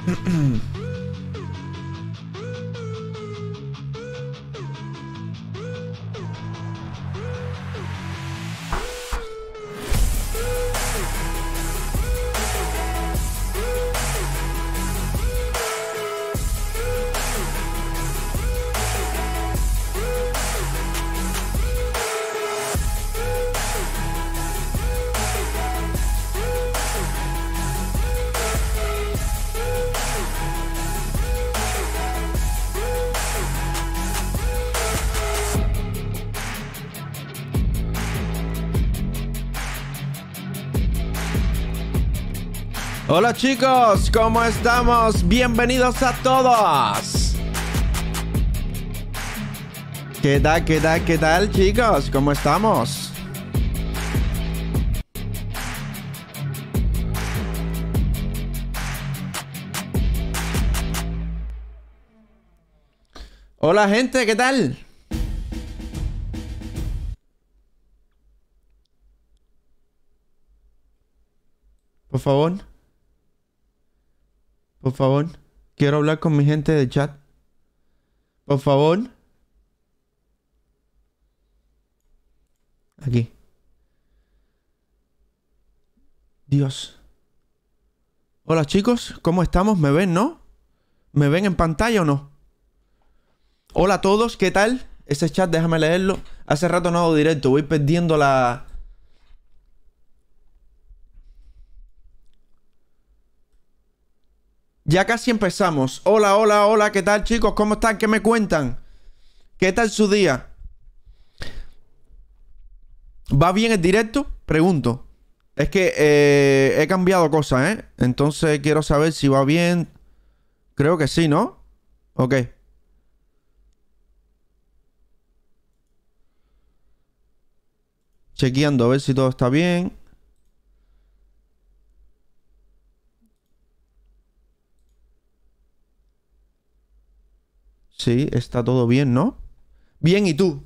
Hola chicos, ¿cómo estamos? Bienvenidos a todos. ¿Qué tal chicos? ¿Cómo estamos? Hola gente, ¿qué tal? Por favor. Por favor, quiero hablar con mi gente de chat. Por favor. Aquí. Dios. Hola chicos, ¿cómo estamos? ¿Me ven, no? ¿Me ven en pantalla o no? Hola a todos, ¿qué tal? Ese chat, déjame leerlo. Hace rato no hago directo, voy perdiendo la... Ya casi empezamos. Hola, hola, hola, ¿qué tal chicos? ¿Cómo están? ¿Qué me cuentan? ¿Qué tal su día? ¿Va bien el directo? Pregunto. Es que he cambiado cosas, ¿eh? Entonces quiero saber si va bien. Creo que sí, ¿no? Ok. Chequeando a ver si todo está bien. Sí, está todo bien, ¿no? Bien, ¿y tú?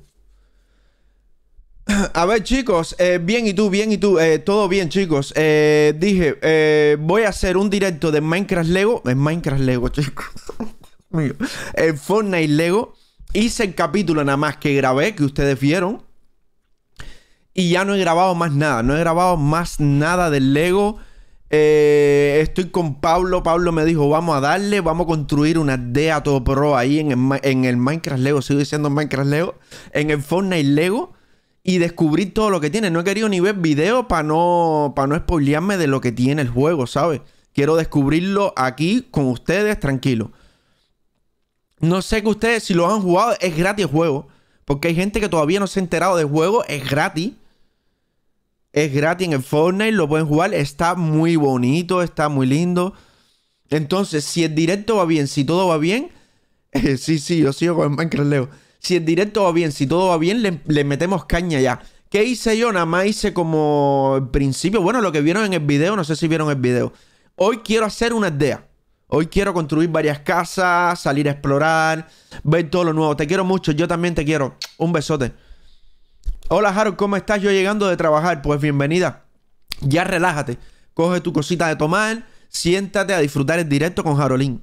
A ver, chicos, bien, ¿y tú? Bien, ¿y tú? Todo bien, chicos. Dije, voy a hacer un directo de Minecraft Lego. En Minecraft Lego, chicos. En Fortnite Lego. Hice el capítulo nada más que grabé, que ustedes vieron. Y ya no he grabado más nada. No he grabado más nada del Lego. Estoy con Pablo. Pablo me dijo, vamos a darle, vamos a construir una aldea todo pro ahí en el Minecraft Lego. Sigo diciendo Minecraft Lego. En el Fortnite Lego. Y descubrir todo lo que tiene. No he querido ni ver videos para no spoilearme de lo que tiene el juego, ¿sabes? Quiero descubrirlo aquí con ustedes, tranquilo. No sé que ustedes, si lo han jugado, es gratis el juego. Porque hay gente que todavía no se ha enterado del juego. Es gratis. Es gratis en el Fortnite, lo pueden jugar. Está muy bonito, está muy lindo. Entonces, si el directo va bien, si todo va bien... sí, yo sigo con el Minecraft Lego. Si el directo va bien, si todo va bien, le metemos caña ya. ¿Qué hice yo? Nada más hice como el principio. Bueno, lo que vieron en el video, no sé si vieron el video. Hoy quiero hacer una aldea. Hoy quiero construir varias casas, salir a explorar, ver todo lo nuevo. Te quiero mucho, yo también te quiero. Un besote. Hola Harold, ¿cómo estás? Yo llegando de trabajar, pues bienvenida. Ya relájate, coge tu cosita de tomar, siéntate a disfrutar el directo con Harolín.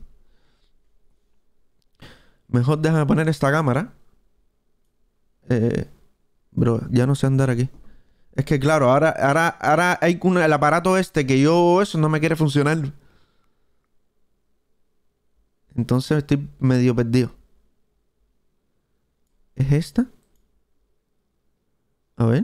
Mejor déjame poner esta cámara. Bro, ya no sé andar aquí. Es que claro, ahora hay el aparato este que eso no me quiere funcionar. Entonces estoy medio perdido. ¿Es esta? A ver.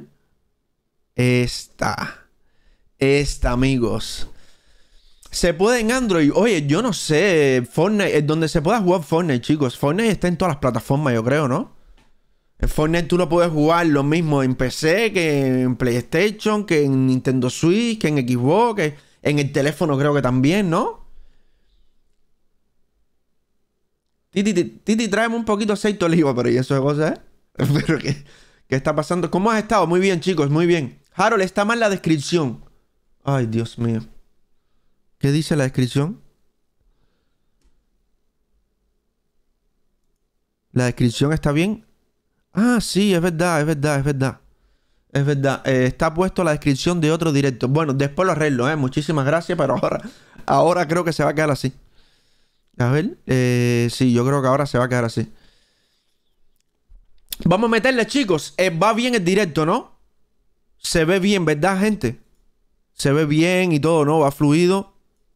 Esta, amigos. Se puede en Android. Oye, yo no sé. Fortnite, donde se pueda jugar Fortnite, chicos. Fortnite está en todas las plataformas, yo creo, ¿no? En Fortnite tú lo puedes jugar lo mismo en PC que en PlayStation, que en Nintendo Switch, que en Xbox, que en el teléfono creo que también, ¿no? Titi, tráeme un poquito de aceite de oliva, pero ¿y eso de cosas, eh? Pero ¿qué está pasando? ¿Cómo has estado? Muy bien, chicos, muy bien. Harold, está mal la descripción. Ay, Dios mío. ¿Qué dice la descripción? ¿La descripción está bien? Ah, sí, es verdad. Está puesto la descripción de otro directo. Bueno, después lo arreglo, ¿eh? Muchísimas gracias, pero ahora creo que se va a quedar así. A ver, sí, yo creo que ahora se va a quedar así. Vamos a meterle, chicos. Va bien el directo, ¿no? Se ve bien, ¿verdad, gente? Se ve bien y todo, ¿no? Va fluido.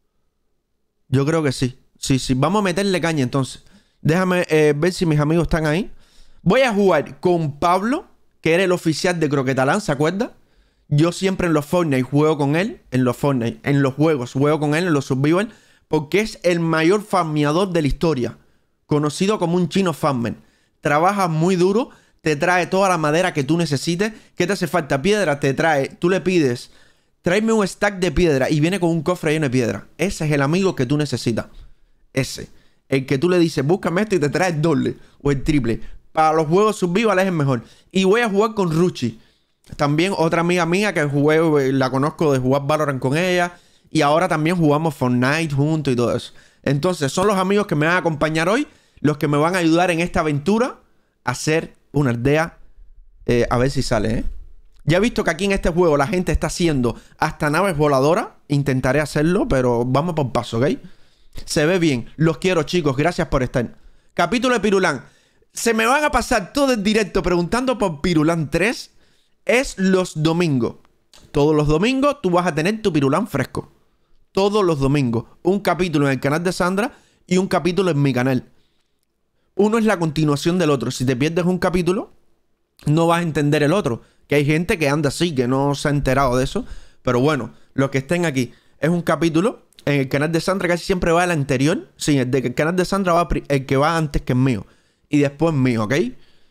Yo creo que sí. Sí, sí. Vamos a meterle caña, entonces. Déjame ver si mis amigos están ahí. Voy a jugar con Pablo, que era el oficial de Croquetalán, ¿se acuerda? Yo siempre en los Fortnite juego con él. En los Fortnite, en los juegos, juego con él, en los Survival. Porque es el mayor farmeador de la historia. Conocido como un chino farmer. Trabaja muy duro. Te trae toda la madera que tú necesites. ¿Qué te hace falta? Piedra, te trae. Tú le pides, tráeme un stack de piedra. Y viene con un cofre lleno de piedra. Ese es el amigo que tú necesitas. Ese. El que tú le dices, búscame esto y te trae el doble. O el triple. Para los juegos survival es el mejor. Y voy a jugar con Ruchi. También otra amiga mía que jugué, la conozco de jugar Valorant con ella. Y ahora también jugamos Fortnite juntos y todo eso. Entonces son los amigos que me van a acompañar hoy, los que me van a ayudar en esta aventura a hacer una aldea. A ver si sale, ¿eh? Ya he visto que aquí en este juego la gente está haciendo hasta naves voladoras. Intentaré hacerlo, pero vamos por paso, ¿ok? Se ve bien. Los quiero, chicos. Gracias por estar. Capítulo de Pirulán. Se me van a pasar todo el directo preguntando por Pirulán 3. Es los domingos. Todos los domingos tú vas a tener tu Pirulán fresco. Todos los domingos. Un capítulo en el canal de Sandra y un capítulo en mi canal. Uno es la continuación del otro. Si te pierdes un capítulo, no vas a entender el otro. Que hay gente que anda así, que no se ha enterado de eso. Pero bueno, los que estén aquí. Es un capítulo. En el canal de Sandra casi siempre va el anterior. Sí, el canal de Sandra va el que va antes que el mío. Y después mío, ¿ok?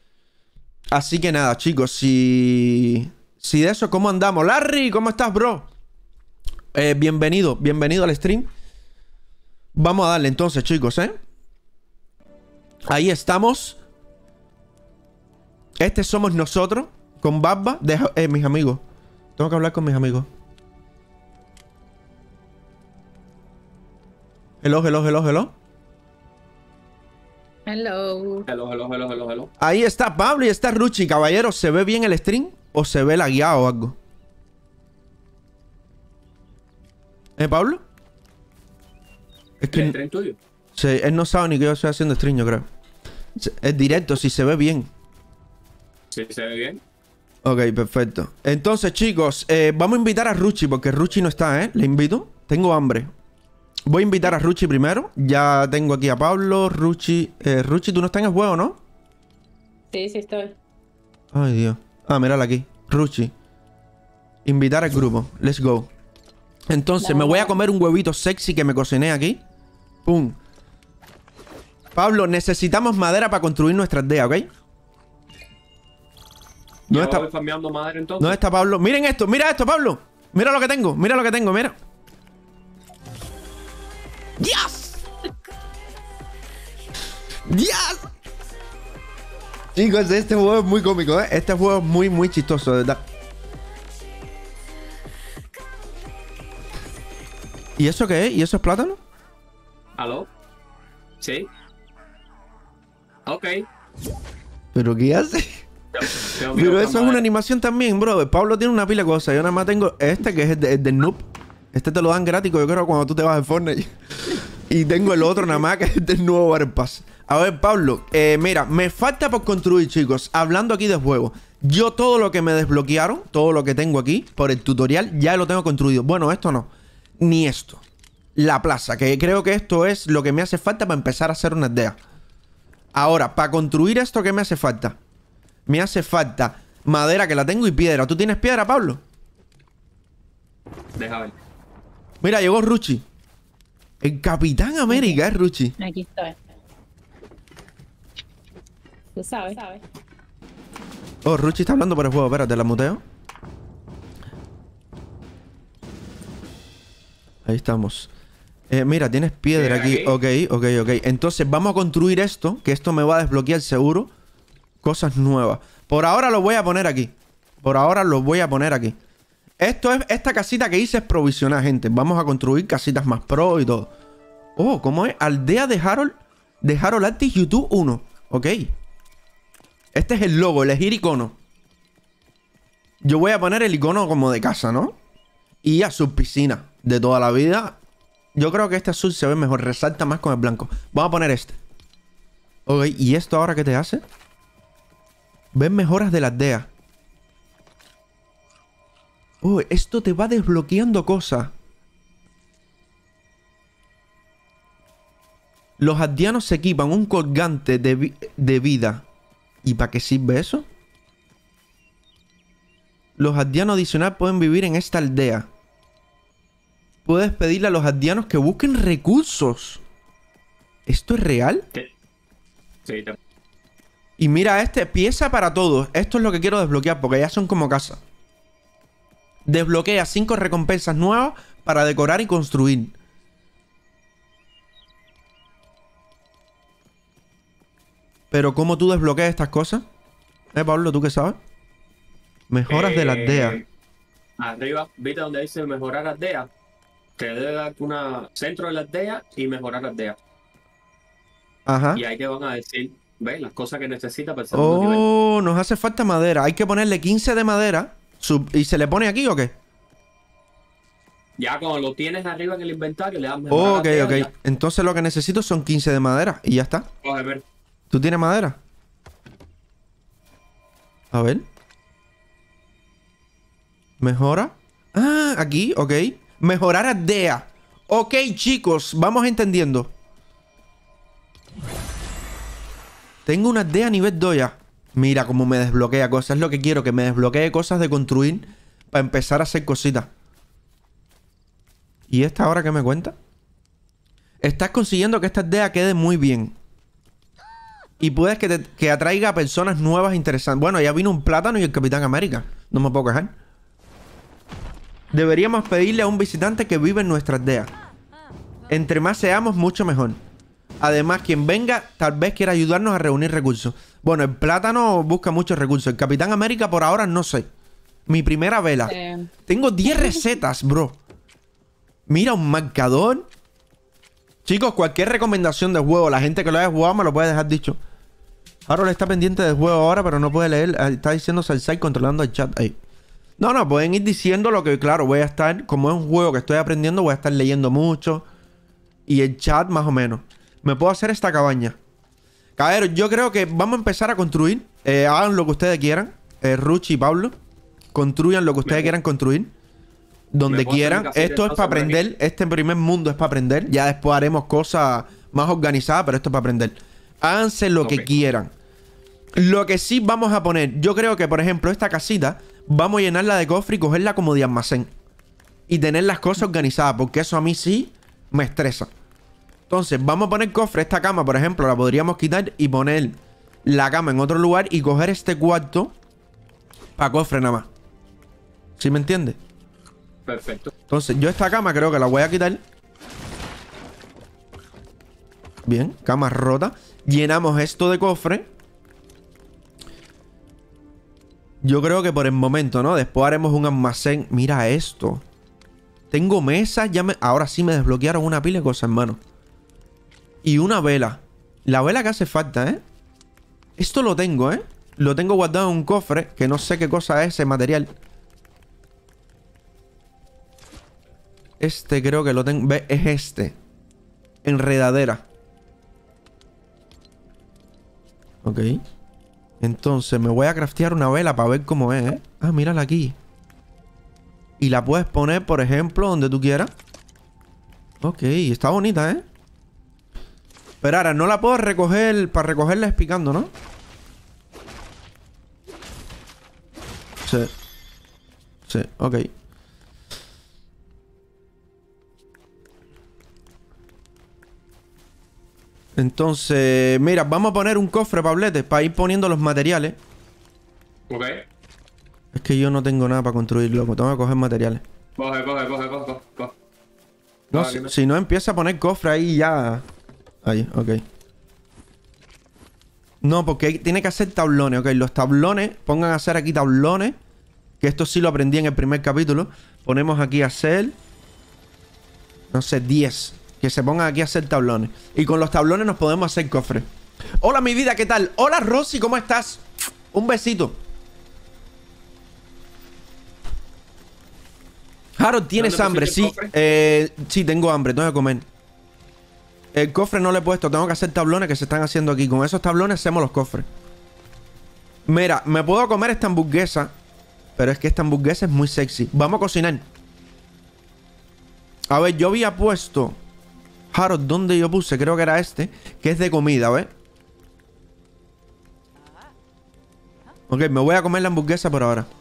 Así que nada, chicos. Si de eso, ¿cómo andamos? Larry, ¿cómo estás, bro? Bienvenido al stream. Vamos a darle entonces, chicos, ¿eh? Ahí estamos. Este somos nosotros. Con Barba. Mis amigos. Tengo que hablar con mis amigos. Hello. Hello. Hello. Ahí está Pablo y está Ruchi. Caballero, ¿se ve bien el stream? ¿O se ve lagueado o algo? ¿Pablo? Es que... ¿El stream tuyo? Sí, él no sabe ni que yo estoy haciendo stream, yo creo. Es directo, si se ve bien. Sí, se ve bien. Ok, perfecto. Entonces, chicos, vamos a invitar a Ruchi, porque Ruchi no está, ¿eh? Le invito. Tengo hambre. Voy a invitar a Ruchi primero. Ya tengo aquí a Pablo, Ruchi. Ruchi, tú no estás en el juego, ¿no? Sí, sí estoy. Ay, Dios. Ah, mírala aquí. Ruchi. Invitar al grupo. Let's go. Entonces, me voy a comer un huevito sexy que me cociné aquí. Pum. Pablo, necesitamos madera para construir nuestra aldea, ¿ok? ¿Dónde está? Voy farmeando madera, entonces. ¿Dónde está Pablo? Miren esto, mira esto, Pablo. Mira lo que tengo, mira. ¡Dios! ¡Dios! Chicos, este juego es muy cómico, ¿eh? Este juego es muy chistoso, de verdad. ¿Y eso qué es? ¿Y eso es plátano? ¿Aló? ¿Sí? Ok. ¿Pero qué hace? Pero eso es una animación también, bro. Pablo tiene una pila de cosas. Yo nada más tengo este, que es el del noob. Este te lo dan gratis, yo creo, cuando tú te vas de Fortnite. Y tengo el otro nada más, que es del nuevo Battle Pass. A ver, Pablo, mira, me falta por construir, chicos. Hablando aquí de juego. Yo todo lo que me desbloquearon, todo lo que tengo aquí, por el tutorial, ya lo tengo construido. Bueno, esto no. Ni esto. La plaza, que creo que esto es lo que me hace falta para empezar a hacer una aldea. Ahora, para construir esto, ¿qué me hace falta? Me hace falta madera, que la tengo, y piedra. ¿Tú tienes piedra, Pablo? Deja ver. Mira, llegó Ruchi. El Capitán América es Ruchi. Aquí estoy. Tú sabes. Oh, Ruchi está hablando por el juego. Espérate, la muteo. Ahí estamos. Mira, tienes piedra aquí. Ok. Entonces vamos a construir esto, que esto me va a desbloquear seguro cosas nuevas. Por ahora lo voy a poner aquí. Esto es, esta casita que hice es provisional, gente. Vamos a construir casitas más pro y todo. Oh, ¿cómo es? Aldea de Harold Artis YouTube 1. Ok. Este es el logo, elegir icono. Yo voy a poner el icono como de casa, ¿no? Y a su piscina de toda la vida. Yo creo que este azul se ve mejor, resalta más con el blanco. Vamos a poner este. Ok, ¿y esto ahora qué te hace? Ves mejoras de la aldea. Oh, esto te va desbloqueando cosas. Los aldeanos se equipan un colgante de vida. ¿Y para qué sirve eso? Los aldeanos adicionales pueden vivir en esta aldea. Puedes pedirle a los aldeanos que busquen recursos. ¿Esto es real? Sí, Y mira, pieza para todos. Esto es lo que quiero desbloquear porque ya son como casa. Desbloquea 5 recompensas nuevas para decorar y construir. Pero ¿cómo tú desbloqueas estas cosas? Pablo, ¿tú qué sabes? Mejoras de la aldea. Arriba, ¿viste donde dice mejorar aldea? Te debe dar una centro de la aldea y mejorar la aldea. Ajá. Y ahí te van a decir, ¿ves? Las cosas que necesitas para el segundo nivel. Oh, nos hace falta madera. Hay que ponerle 15 de madera. ¿Y se le pone aquí o qué? Ya cuando lo tienes arriba en el inventario, le das mejorar Oh, la ok, aldea. ok. Ya. Entonces lo que necesito son 15 de madera. Y ya está. Coge, ver. ¿Tú tienes madera? A ver. Mejora. Ah, aquí, ok. Mejorar aldea. Ok, chicos, vamos entendiendo. Tengo una aldea a nivel 2 ya. Mira cómo me desbloquea cosas. Es lo que quiero, que me desbloquee cosas de construir para empezar a hacer cositas. ¿Y esta ahora qué me cuenta? Estás consiguiendo que esta aldea quede muy bien. Y puedes que atraiga a personas nuevas interesantes. Bueno, ya vino un plátano y el Capitán América. No me puedo quejar. Deberíamos pedirle a un visitante que vive en nuestra aldea. Entre más seamos, mucho mejor. Además, quien venga, tal vez quiera ayudarnos a reunir recursos. Bueno, el plátano busca muchos recursos. El Capitán América, por ahora, no sé. Mi primera vela. Tengo 10 recetas, bro. Mira, un marcador. Chicos, cualquier recomendación de juego, la gente que lo haya jugado me lo puede dejar dicho. Harold está pendiente del juego ahora, pero no puede leer. Está diciendo Salsai controlando el chat ahí. No, pueden ir diciendo lo que, claro, voy a estar... Como es un juego que estoy aprendiendo, voy a estar leyendo mucho. Y el chat más o menos. Me puedo hacer esta cabaña. Caballeros, yo creo que vamos a empezar a construir. Hagan lo que ustedes quieran. Ruchi y Pablo. Construyan lo que ustedes quieran construir. Donde quieran. Esto es para aprender. Este primer mundo es para aprender. Ya después haremos cosas más organizadas, pero esto es para aprender. Háganse lo que quieran. Lo que sí vamos a poner, yo creo que, por ejemplo, esta casita, vamos a llenarla de cofre y cogerla como de almacén. Y tener las cosas organizadas, porque eso a mí sí me estresa. Entonces, vamos a poner cofre. Esta cama, por ejemplo, la podríamos quitar y poner la cama en otro lugar y coger este cuarto para cofre nada más. ¿Sí me entiendes? Perfecto. Entonces, yo esta cama creo que la voy a quitar. Bien, cama rota. Llenamos esto de cofre. Yo creo que por el momento, ¿no? Después haremos un almacén. Mira esto. Tengo mesas. Ahora sí me desbloquearon una pila de cosas, hermano. Y una vela. La vela que hace falta, ¿eh? Esto lo tengo, ¿eh? Lo tengo guardado en un cofre. Que no sé qué cosa es ese material. Este creo que lo tengo. ¿Ves? Es este. Enredadera. Ok. Entonces me voy a craftear una vela para ver cómo es, ¿eh? Ah, mírala aquí. Y la puedes poner, por ejemplo, donde tú quieras. Ok, está bonita, ¿eh? Pero ahora no la puedo recoger. Para recogerla es picando, ¿no? Sí. Sí, ok. Entonces, mira, vamos a poner un cofre, Pablete, para ir poniendo los materiales. Ok. Es que yo no tengo nada para construirlo, pues tengo que coger materiales. Coge. No, Vale, si no empieza a poner cofre ahí ya. Ahí, ok. No, porque tiene que hacer tablones, ok. Los tablones, pongan a hacer aquí tablones. Que esto sí lo aprendí en el primer capítulo. Ponemos aquí a hacer, no sé, 10. Que se pongan aquí a hacer tablones. Y con los tablones nos podemos hacer cofres. Hola, mi vida, ¿qué tal? Hola, Rosy, ¿cómo estás? Un besito. Harold, ¿tienes ¿Dónde hambre? pusiste Sí. el cofre? Sí, tengo hambre, tengo que comer. El cofre no lo he puesto, tengo que hacer tablones que se están haciendo aquí. Con esos tablones hacemos los cofres. Mira, me puedo comer esta hamburguesa, pero es que esta hamburguesa es muy sexy. Vamos a cocinar. A ver, yo había puesto... Harold, ¿dónde yo puse? Creo que era este, que es de comida, ¿ves? Ok, me voy a comer la hamburguesa por ahora.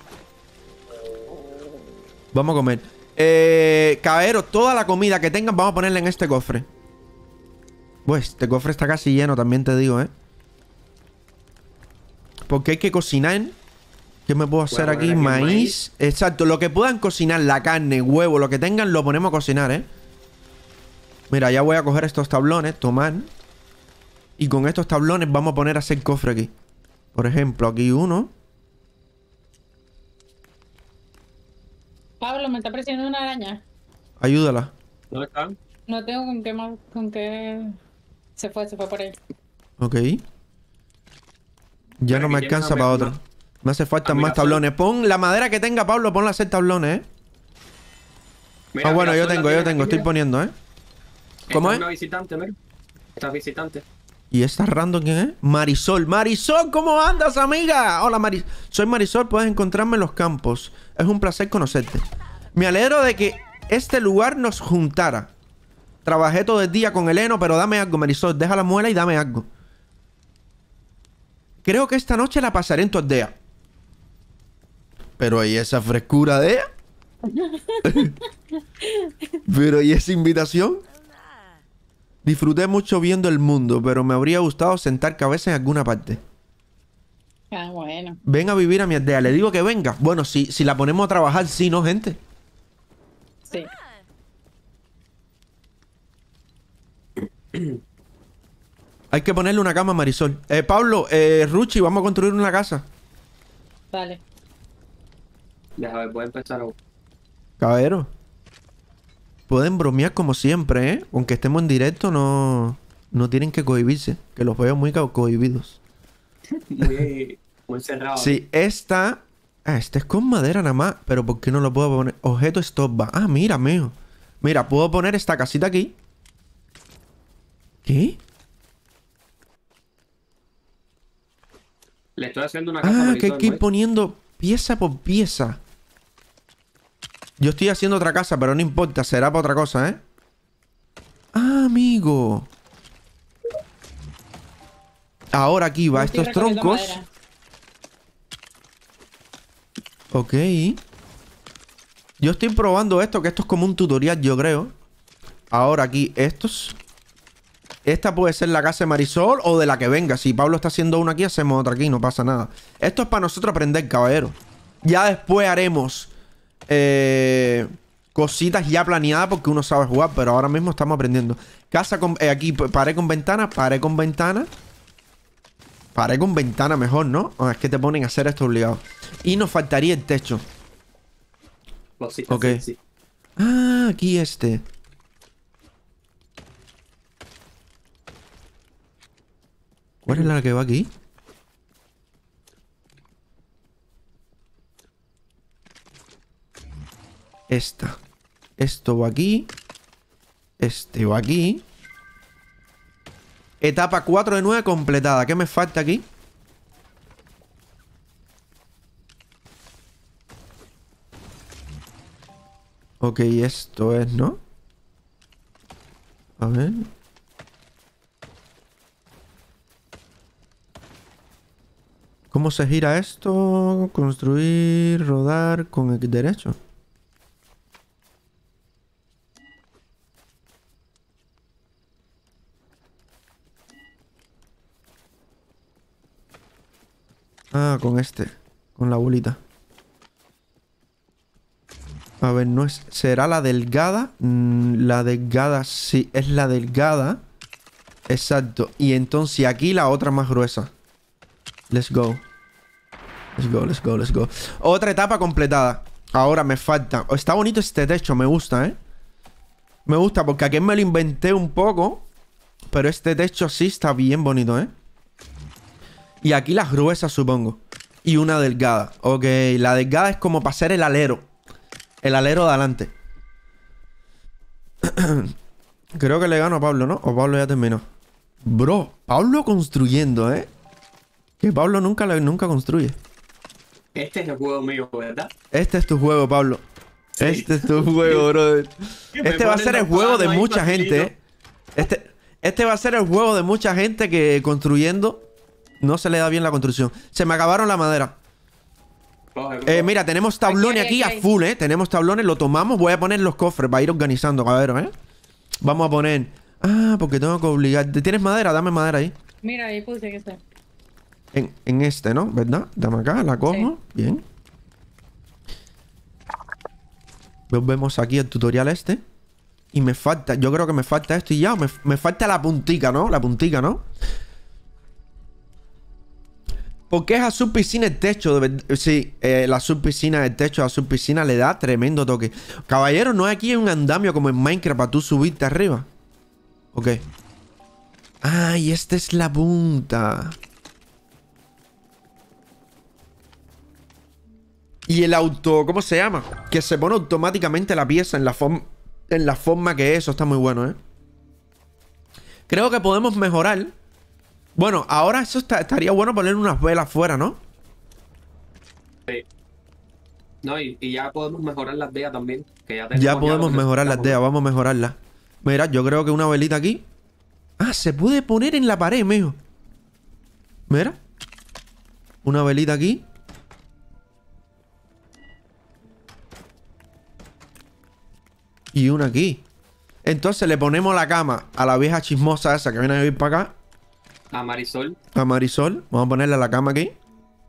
Vamos a comer. Caballero, toda la comida que tengan vamos a ponerla en este cofre. Pues, este cofre está casi lleno, también te digo, ¿eh? Porque hay que cocinar. ¿Qué me puedo hacer aquí? Maíz. Exacto, lo que puedan cocinar, la carne, huevo, lo que tengan, lo ponemos a cocinar, ¿eh? Mira, ya voy a coger estos tablones, tomar. Y con estos tablones vamos a poner a hacer cofre aquí. Por ejemplo, aquí uno. Pablo, me está presionando una araña. Ayúdala. ¿Dónde están? No tengo con qué más, con qué... Se fue por ahí. Ok. Ya Pero no me aquí tienes alcanza para hambre, otro. Me hace falta Ah, más mira, tablones. Pon la madera que tenga, Pablo, ponla a hacer tablones, ¿eh? Mira, Ah, bueno, mira, yo solo tengo, tienes aquí, estoy mira. poniendo, ¿eh? ¿Cómo Esta es? una visitante, mira. Esta visitante. ¿Y esta random quién es? Marisol. Marisol, ¿cómo andas, amiga? Hola, Marisol. Soy Marisol, puedes encontrarme en los campos. Es un placer conocerte. Me alegro de que este lugar nos juntara. Trabajé todo el día con el heno, pero dame algo, Marisol. Deja la muela y dame algo. Creo que esta noche la pasaré en tu aldea. Pero ¿y esa frescura de ella? Pero ¿y esa invitación? Disfruté mucho viendo el mundo, pero me habría gustado sentar cabeza en alguna parte. Ah, bueno. Ven a vivir a mi aldea. Le digo que venga. Bueno, si la ponemos a trabajar, sí, ¿no, gente? Sí. Hay que ponerle una cama a Marisol. Pablo, Ruchi, vamos a construir una casa. Dale. Déjame ver, voy a empezar a... Caballero. Pueden bromear como siempre, ¿eh? Aunque estemos en directo, no tienen que cohibirse. Que los veo muy cohibidos. Muy cerrado. Sí, esta... esta es con madera nada más. Pero ¿por qué no lo puedo poner? Objeto stop bar. Ah, mira, mío. Mira, puedo poner esta casita aquí. ¿Qué? Le estoy haciendo una casa Ah, Marisol, que hay que ir ¿ves? poniendo pieza por pieza. Yo estoy haciendo otra casa, pero no importa. Será para otra cosa, ¿eh? Ah, amigo. Ahora aquí va Estoy estos recogiendo troncos. madera. Ok. Yo estoy probando esto, que esto es como un tutorial, yo creo. Ahora aquí, estos. Esta puede ser la casa de Marisol o de la que venga. Si Pablo está haciendo una aquí, hacemos otra aquí, no pasa nada. Esto es para nosotros aprender, caballero. Ya después haremos cositas ya planeadas porque uno sabe jugar, pero ahora mismo estamos aprendiendo. Casa con... aquí, pared con ventana, pared con ventana. Pared con ventana mejor, ¿no? Es que te ponen a hacer esto obligado. Y nos faltaría el techo. Cositas, Ok. sí. Ah, aquí este. ¿Cuál es la que va aquí? Esta. Esto va aquí. Este va aquí. Etapa 4 de 9 completada. ¿Qué me falta aquí? Ok, esto es, ¿no? A ver. ¿Cómo se gira esto? Construir, rodar con el derecho. Ah, con este. Con la bolita. A ver, no es... ¿Será la delgada? La delgada, sí, es la delgada. Exacto. Y entonces aquí la otra más gruesa. Let's go. Let's go, let's go, let's go. Otra etapa completada. Ahora me falta... Está bonito este techo, me gusta, ¿eh? Me gusta porque aquí me lo inventé un poco. Pero este techo sí está bien bonito, ¿eh? Y aquí las gruesas, supongo. Y una delgada. Ok, la delgada es como para hacer el alero. El alero de adelante. Creo que le gano a Pablo, ¿no? O Pablo ya terminó. Bro, Pablo construyendo, ¿eh? Que Pablo nunca construye. Este es el juego mío, ¿verdad? Este es tu juego, Pablo. Sí. Este es tu juego, brother. Me Este va a ponen ser el los juego de planos ahí mucha facilito. gente, ¿eh? Este va a ser el juego de mucha gente que construyendo no se le da bien la construcción. Se me acabaron la madera. Mira, tenemos tablones aquí a full, ¿eh? Tenemos tablones, lo tomamos. Voy a poner los cofres para ir organizando, cabrón, ¿eh? Vamos a poner... Ah, porque tengo que obligar... ¿Tienes madera? Dame madera ahí. Mira, ahí puse que está. En este, ¿no? ¿Verdad? Dame acá, la cojo. Sí. Bien. Vemos aquí el tutorial este. Y me falta... Yo creo que me falta esto y ya. Me falta la puntica, ¿no? La puntica, ¿no? Porque es azul piscina el techo, de verdad. Sí, la subpiscina, el techo de la subpiscina le da tremendo toque. Caballero, no hay aquí un andamio como en Minecraft para tú subirte arriba. Ok. Ah, y esta es la punta. Y el auto, ¿cómo se llama? Que se pone automáticamente la pieza en la forma que es. Eso está muy bueno, ¿eh? Creo que podemos mejorar. Bueno, ahora eso estaría bueno poner unas velas fuera, ¿no? Sí. No, y ya podemos mejorar las DEA también. Que ya Ya podemos lo que mejorar las necesitamos, DEA, vamos a mejorarlas. Mira, yo creo que una velita aquí. Ah, se puede poner en la pared, mijo. Mira. Una velita aquí. Y una aquí. Entonces le ponemos la cama a la vieja chismosa esa que viene a vivir para acá. A Marisol. A Marisol. Vamos a ponerle la cama aquí.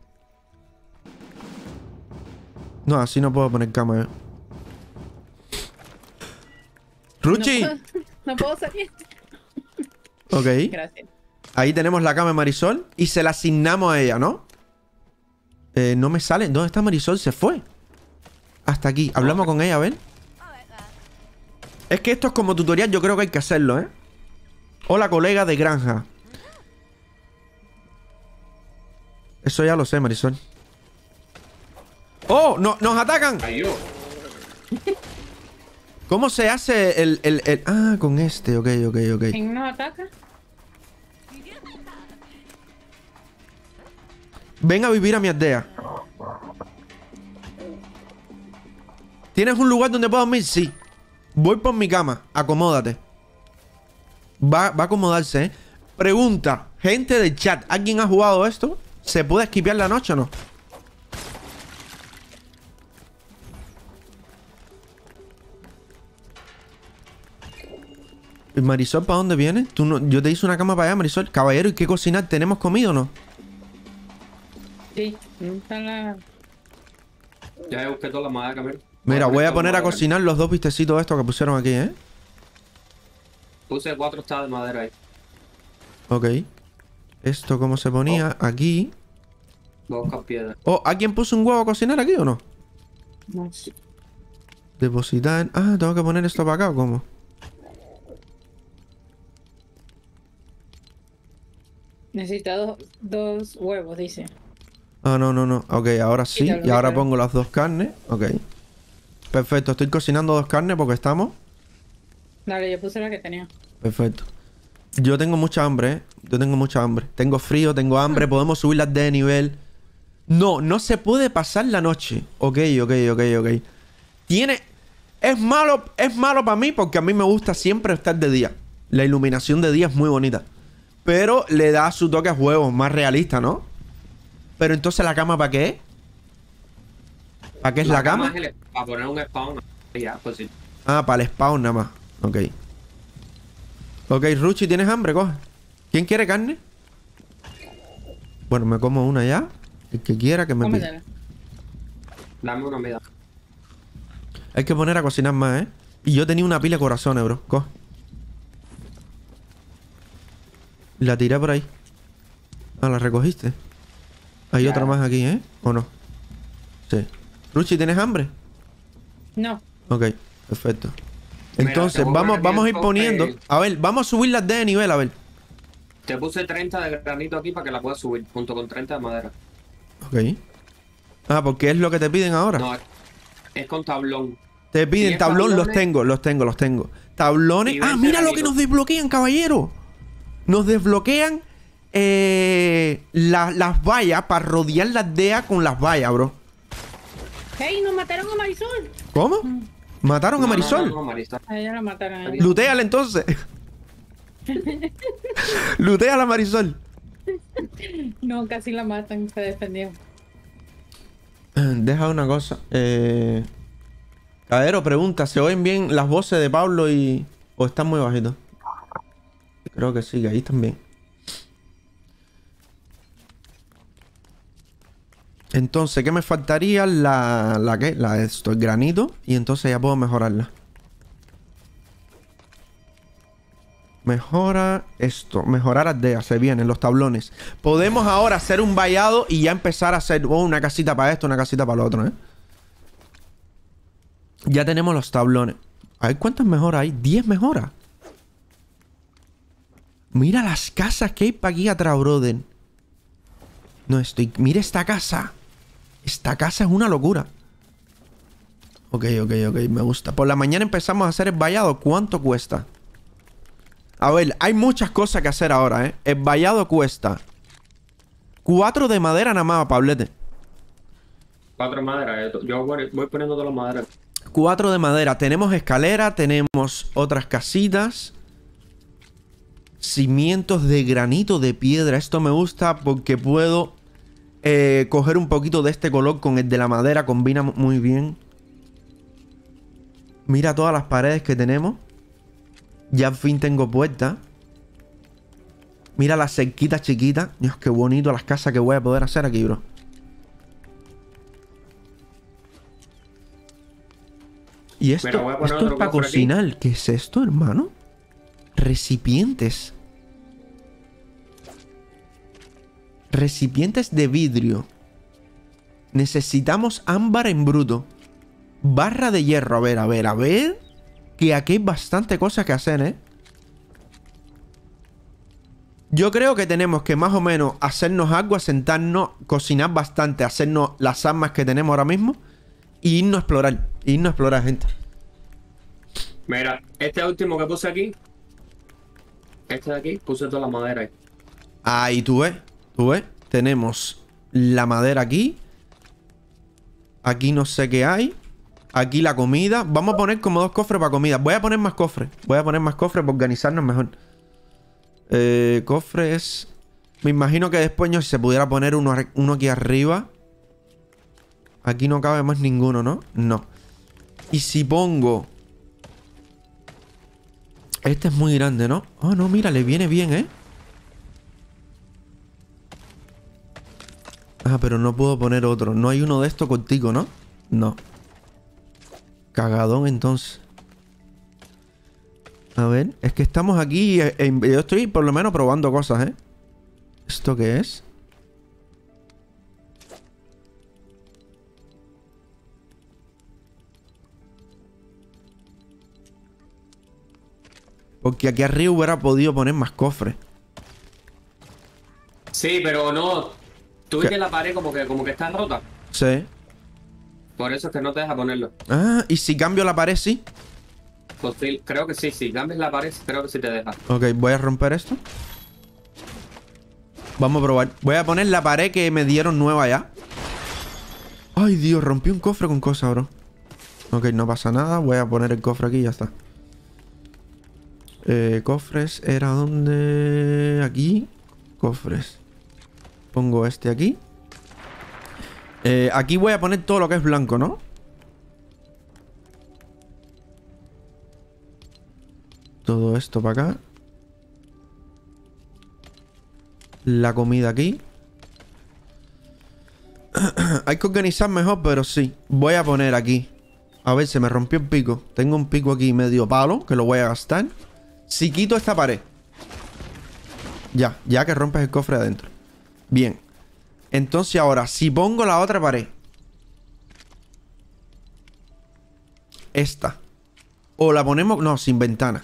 No, así no puedo poner cama, Ruchi. No puedo salir. Ok. Gracias. Ahí tenemos la cama de Marisol. Y se la asignamos a ella, ¿no? No me sale. ¿Dónde está Marisol? Se fue. Hasta aquí. Hablamos con ella, a ver. Es que esto es como tutorial. Yo creo que hay que hacerlo, ¿eh? Hola, colega de granja. Eso ya lo sé, Marisol. ¡Oh! No, ¡nos atacan! Cayó. ¿Cómo se hace el... Ah, con este. Ok. ¿Quién nos ataca? Ven a vivir a mi aldea. ¿Tienes un lugar donde puedo dormir? Sí. Voy por mi cama. Acomódate. Va a acomodarse, ¿eh? Pregunta. Gente del chat. ¿Alguien ha jugado esto? ¿Se puede esquipear la noche o no? ¿Y Marisol para dónde viene? ¿Tú no? Yo te hice una cama para allá, Marisol. Caballero, ¿y qué cocinar? ¿Tenemos comida o no? Sí, no está la... Ya busqué toda la madera, mira. Mira, voy a toda poner la a madera. cocinar los dos vistecitos estos que pusieron aquí, ¿eh? Puse 4 estadas de madera ahí. Ok. ¿Esto cómo se ponía? Aquí. 2 piedras. Oh, ¿alguien puso un huevo a cocinar aquí o no? No sé. Depositar... Ah, ¿tengo que poner esto para acá o cómo? Necesita dos huevos, dice. Ah, no. Ok, ahora sí. Quítalo, Y ahora quítalo. pongo las dos carnes. Ok. Perfecto, estoy cocinando dos carnes porque estamos... Dale, yo puse la que tenía. Perfecto. Yo tengo mucha hambre, ¿eh? Yo tengo mucha hambre. Tengo frío, tengo hambre. Podemos subirlas de nivel. No se puede pasar la noche. Ok. Tiene... Es malo para mí porque a mí me gusta siempre estar de día. La iluminación de día es muy bonita. Pero le da su toque a juego más realista, ¿no? Pero entonces la cama ¿para qué? ¿Para qué es la cama? Para poner un spawn. Y ya, pues sí. Ah, para el spawn nada más. Ok. Ok, Ruchi, ¿tienes hambre? Coge. ¿Quién quiere carne? Bueno, me como una ya. El que quiera que me pida. Cómetela. Dame una medida. Hay que poner a cocinar más, ¿eh? Y yo tenía una pila de corazones, bro. Coge. La tiré por ahí. Ah, la recogiste. Hay Ya. otra más aquí, ¿eh? ¿O no? Sí. Ruchi, ¿tienes hambre? No. Ok, perfecto. Mira, Entonces, te voy a poner vamos a ir aquí poniendo. el- A ver, vamos a subir las de nivel, a ver. Te puse 30 de granito aquí para que la puedas subir, junto con 30 de madera. Ok. Ah, porque es lo que te piden ahora. No, es con tablón. Te piden 10 tablón, los tablones. tengo, los tengo. Tablones. Y Ah, 20 mira lo que granitos. nos desbloquean, caballero. Nos desbloquean las vallas para rodear la aldea con las vallas, bro. ¡Hey! ¡Nos mataron a Marisol! ¿Cómo? ¿Mataron a Marisol? No, Marisol. A ella la mataron. a ella. Lutéala entonces. Lutéala, Marisol. No, casi la matan. Se defendió. Deja una cosa. Caballero, pregunta, ¿se oyen bien las voces de Pablo o están muy bajitos? Creo que sí, que ahí están bien. Entonces, ¿qué me faltaría? El granito. Y entonces ya puedo mejorarla. Mejora esto. Mejorar aldea. Se vienen los tablones. Podemos ahora hacer un vallado y ya empezar a hacer una casita para esto, una casita para lo otro, ¿eh? Ya tenemos los tablones. A ver cuántas mejoras hay. 10 mejoras. Mira las casas que hay para aquí atrás, brother. No estoy... Mira esta casa. Esta casa es una locura. Ok. Me gusta. Por la mañana empezamos a hacer el vallado. ¿Cuánto cuesta? A ver, hay muchas cosas que hacer ahora, ¿eh? El vallado cuesta 4 de madera nada más, Pablete. 4 maderas. Yo voy poniendo todas las maderas. 4 de madera. Tenemos escalera, tenemos otras casitas. Cimientos de granito de piedra. Esto me gusta porque puedo coger un poquito de este color con el de la madera. Combina muy bien. Mira todas las paredes que tenemos. Ya al fin tengo puerta. Mira las cerquitas chiquitas. Dios, qué bonito las casas que voy a poder hacer aquí, bro. Y esto, Mira, voy a poner esto es otro para cofre aquí. cocinar. ¿Qué es esto, hermano? Recipientes. Recipientes de vidrio. Necesitamos ámbar en bruto. Barra de hierro. A ver. Que aquí hay bastante cosas que hacer, ¿eh? Yo creo que tenemos que más o menos hacernos agua, sentarnos, cocinar bastante, hacernos las armas que tenemos ahora mismo y irnos a explorar. Gente. Mira, este último que puse aquí. Este de aquí, puse toda la madera ahí. Ahí tú ves. Tenemos la madera aquí. Aquí no sé qué hay. Aquí la comida. Vamos a poner como 2 cofres para comida. Voy a poner más cofres. Para organizarnos mejor. Cofres. Me imagino que después si se pudiera poner uno aquí arriba. Aquí no cabe más ninguno, ¿no? No. Y si pongo... Este es muy grande, ¿no? Oh, no, mira, le viene bien, ¿eh? Ah, pero no puedo poner otro. No hay uno de estos cortico, ¿no? No. Cagadón, entonces. A ver, es que estamos aquí. Yo estoy por lo menos probando cosas, ¿eh? ¿Esto qué es? Porque aquí arriba hubiera podido poner más cofres. Sí, pero no. Tú ves que la pared como que está rota. Sí. Por eso es que no te deja ponerlo. Ah, y si cambio la pared, sí. Pues sí, creo que sí. Si cambias la pared, creo que sí te deja. Ok, voy a romper esto. Vamos a probar. Voy a poner la pared que me dieron nueva ya. Ay, Dios, rompí un cofre con cosas, bro. Ok, no pasa nada. Voy a poner el cofre aquí y ya está. Cofres, ¿era donde? Aquí. Cofres. Pongo este aquí. Aquí voy a poner todo lo que es blanco, ¿no? Todo esto para acá. La comida aquí. Hay que organizar mejor, pero sí. Voy a poner aquí. A ver, se me rompió el pico. Tengo un pico aquí medio palo, que lo voy a gastar. Si quito esta pared. Ya que rompes el cofre adentro. Bien. Entonces ahora, si pongo la otra pared. Esta. O la ponemos... No, sin ventana.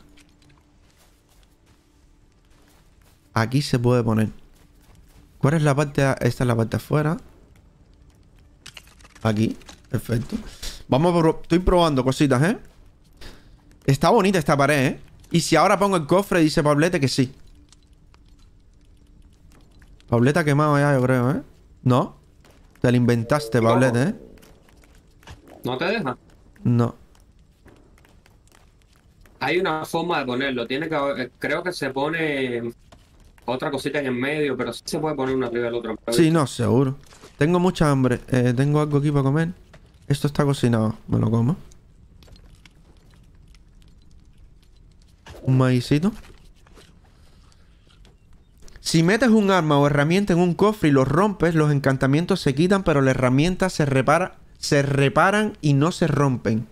Aquí se puede poner. ¿Cuál es la parte? Esta es la parte afuera. Aquí. Perfecto. Estoy probando cositas, ¿eh? Está bonita esta pared, ¿eh? Y si ahora pongo el cofre, dice Pablete que sí. Pablete ha quemado ya, yo creo, ¿eh? ¿No? Te lo inventaste, Pablete, ¿eh? ¿No te deja? No. Hay una forma de ponerlo. Tiene que creo que se pone otra cosita en el medio, pero sí se puede poner uno arriba del otro. Sí, no, seguro. Tengo mucha hambre. Tengo algo aquí para comer. Esto está cocinado. Me lo como. Un maicito. Si metes un arma o herramienta en un cofre y lo rompes, los encantamientos se quitan, pero las herramientas se reparan y no se rompen.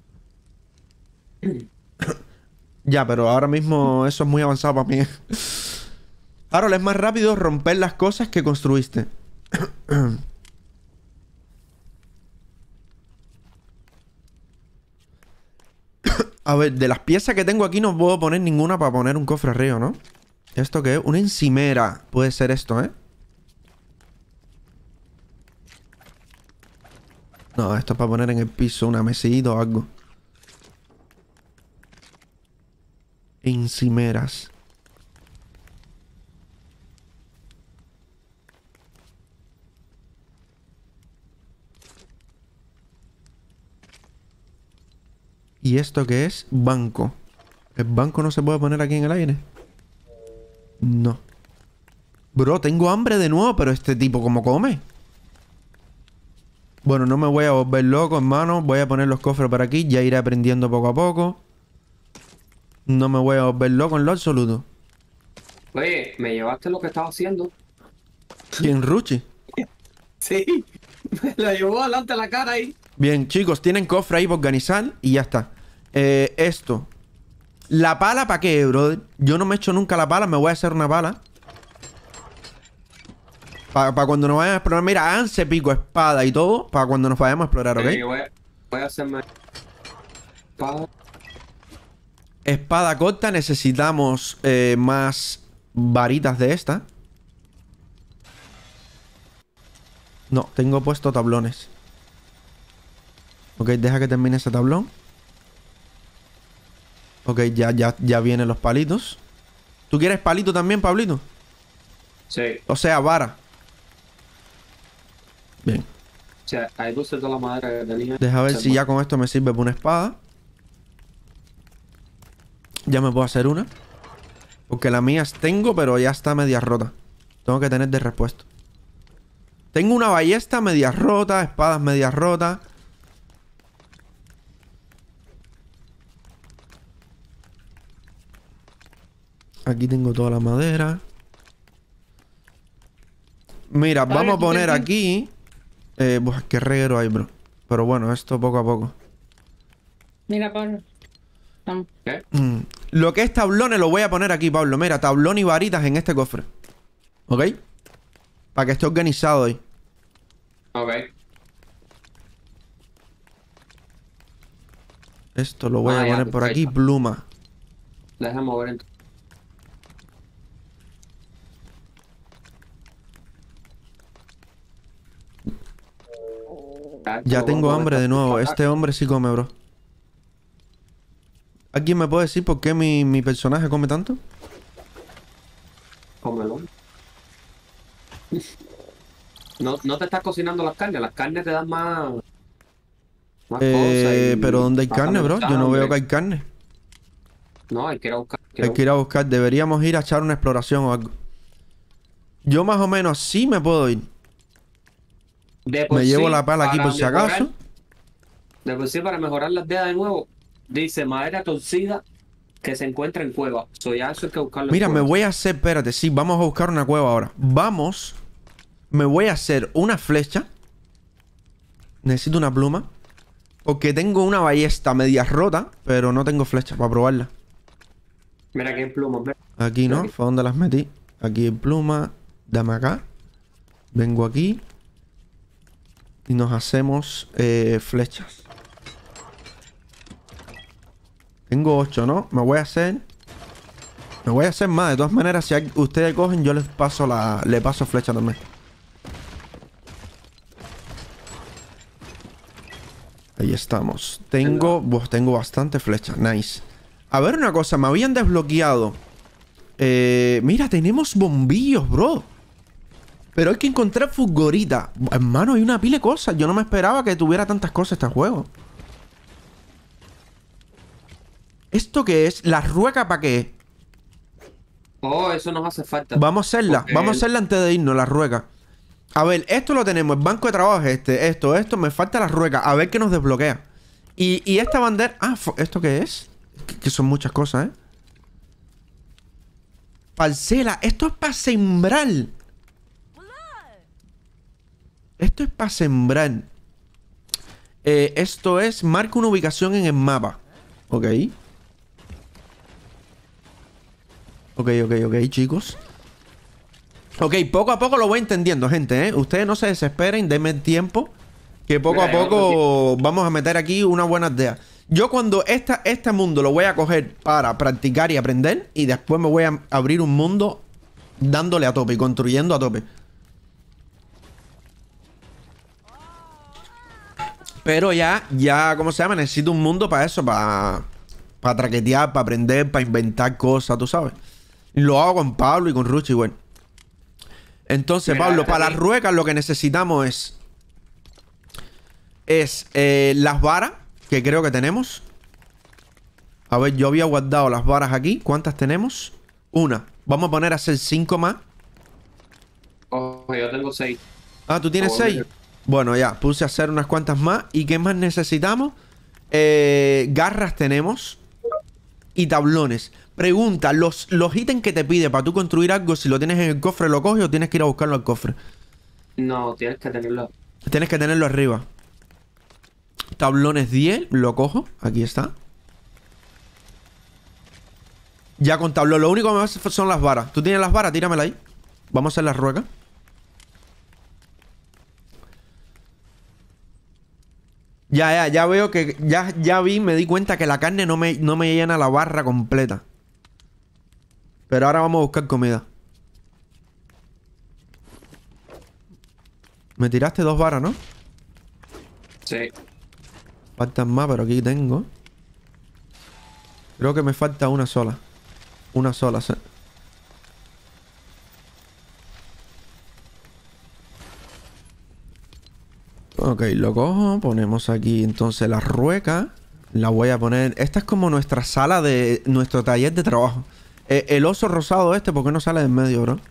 Ya, pero ahora mismo eso es muy avanzado para mí. Ahora es más rápido romper las cosas que construiste. A ver, de las piezas que tengo aquí no puedo poner ninguna para poner un cofre arriba, ¿no? ¿Esto qué es? Una encimera. Puede ser esto, ¿eh? No, esto es para poner en el piso una mesita o algo. Encimeras. ¿Y esto qué es? Banco. ¿El banco no se puede poner aquí en el aire? No. Bro, tengo hambre de nuevo, pero este tipo, ¿cómo come? Bueno, no me voy a volver loco, hermano. Voy a poner los cofres por aquí. Ya iré aprendiendo poco a poco. No me voy a volver loco en lo absoluto. Oye, ¿me llevaste lo que estaba haciendo? ¿Quién, Ruchi? Sí, me lo llevó adelante la cara ahí. Bien, chicos, tienen cofre ahí por organizar y ya está. Esto. ¿La pala para qué, brother? Yo no me he hecho nunca la pala, me voy a hacer una pala. Para cuando nos vayamos a explorar. Mira, Anse pico, espada y todo. Para cuando nos vayamos a explorar, ¿ok? Sí, voy a hacerme... Espada corta, necesitamos más varitas de esta. No, tengo puesto tablones. Ok, deja que termine ese tablón. Ok, ya vienen los palitos. ¿Tú quieres palito también, Pablito? Sí. O sea, vara. Bien. O sea, ahí puse toda la madera que tenía. Deja ver si ya con esto me sirve para una espada. Ya me puedo hacer una. Porque la mía tengo, pero ya está media rota. Tengo que tener de repuesto. Tengo una ballesta media rota, espadas media rotas. Aquí tengo toda la madera. Mira, vamos a poner aquí... Buah, qué reguero hay, bro. Pero bueno, esto poco a poco. Mira, Pablo. Vamos. ¿Qué? Lo que es tablones lo voy a poner aquí, Pablo. Mira, tablón y varitas en este cofre. ¿Ok? Para que esté organizado ahí. Ok. Esto lo voy a ya, poner por aquí, perfecto. pluma. Déjame ver entonces. Ya tengo hambre de nuevo. Este hombre sí come, bro. ¿Alguien me puede decir por qué mi personaje come tanto? Cómelo. No te estás cocinando las carnes te dan más cosas. Pero ¿dónde hay pasa carne, bro? mucha Yo no veo que hambre. hay carne. No, hay que ir a buscar. Hay que ir a buscar. Deberíamos ir a echar una exploración o algo. Yo más o menos sí me puedo ir. De por Me llevo sí, la pala aquí para por si mejorar- acaso. De por sí, para mejorar las dedas de nuevo, dice madera torcida que se encuentra en cueva. Ya eso hay que buscarlo en Mira, me cueva. voy a hacer... Espérate, sí, vamos a buscar una cueva ahora. Vamos. Me voy a hacer una flecha. Necesito una pluma. Porque tengo una ballesta media rota, pero no tengo flecha para probarla. Mira aquí en plumas, ve. Aquí no, Aquí. fue donde las metí. Aquí en pluma. Dame acá. Vengo aquí. Y nos hacemos flechas. Tengo 8, ¿no? Me voy a hacer más. De todas maneras, si ustedes cogen, yo les paso le paso flecha también. Ahí estamos. Tengo bastante flechas. Nice. A ver una cosa. Me habían desbloqueado. Mira, tenemos bombillos, bro. Pero hay que encontrar fulgorita. Hermano, hay una pila de cosas. Yo no me esperaba que tuviera tantas cosas este juego. ¿Esto qué es? ¿La rueca para qué? Oh, eso nos hace falta. Vamos a hacerla. Porque Vamos a hacerla antes de irnos, la rueca. A ver, esto lo tenemos. El banco de trabajo es este. Esto. Me falta la rueca. A ver qué nos desbloquea. Y esta bandera... Ah, ¿esto qué es? Que son muchas cosas, ¿eh? Parcela. Esto es para sembrar. Esto es para sembrar. Esto es... Marca una ubicación en el mapa. Ok. Ok, chicos. Ok, poco a poco lo voy entendiendo, gente, ¿eh? Ustedes no se desesperen, denme tiempo. Que poco a poco vamos a meter aquí una buena aldea. Yo cuando este mundo lo voy a coger para practicar y aprender. Y después me voy a abrir un mundo dándole a tope y construyendo a tope. Pero ya, ¿cómo se llama? Necesito un mundo para eso, para traquetear, para aprender, para inventar cosas, tú sabes. Lo hago con Pablo y con Ruchi, bueno. Entonces, mira, Pablo, para las ruecas lo que necesitamos es las varas, que creo que tenemos. A ver, yo había guardado las varas aquí. ¿Cuántas tenemos? Una. Vamos a poner a hacer 5 más. Oh, yo tengo 6. Ah, ¿tú tienes 6? Bueno, ya, puse a hacer unas cuantas más. ¿Y qué más necesitamos? Garras tenemos. Y tablones. Pregunta, los ítems que te pide para tú construir algo, si lo tienes en el cofre, ¿lo coges o tienes que ir a buscarlo al cofre? No, tienes que tenerlo. Tienes que tenerlo arriba. Tablones 10, lo cojo. Aquí está. Ya con tablón. Lo único que me hace son las varas. ¿Tú tienes las varas? Tíramela ahí. Vamos a hacer las ruecas. Ya veo que... Ya me di cuenta que la carne no me llena la barra completa. Pero ahora vamos a buscar comida. Me tiraste 2 varas, ¿no? Sí. Faltan más, pero aquí tengo. Creo que me falta una sola. Una sola, sí. Ok, lo cojo. Ponemos aquí entonces la rueca. La voy a poner... Esta es como nuestra sala de... Nuestro taller de trabajo. El oso rosado este, ¿por qué no sale de en medio, bro?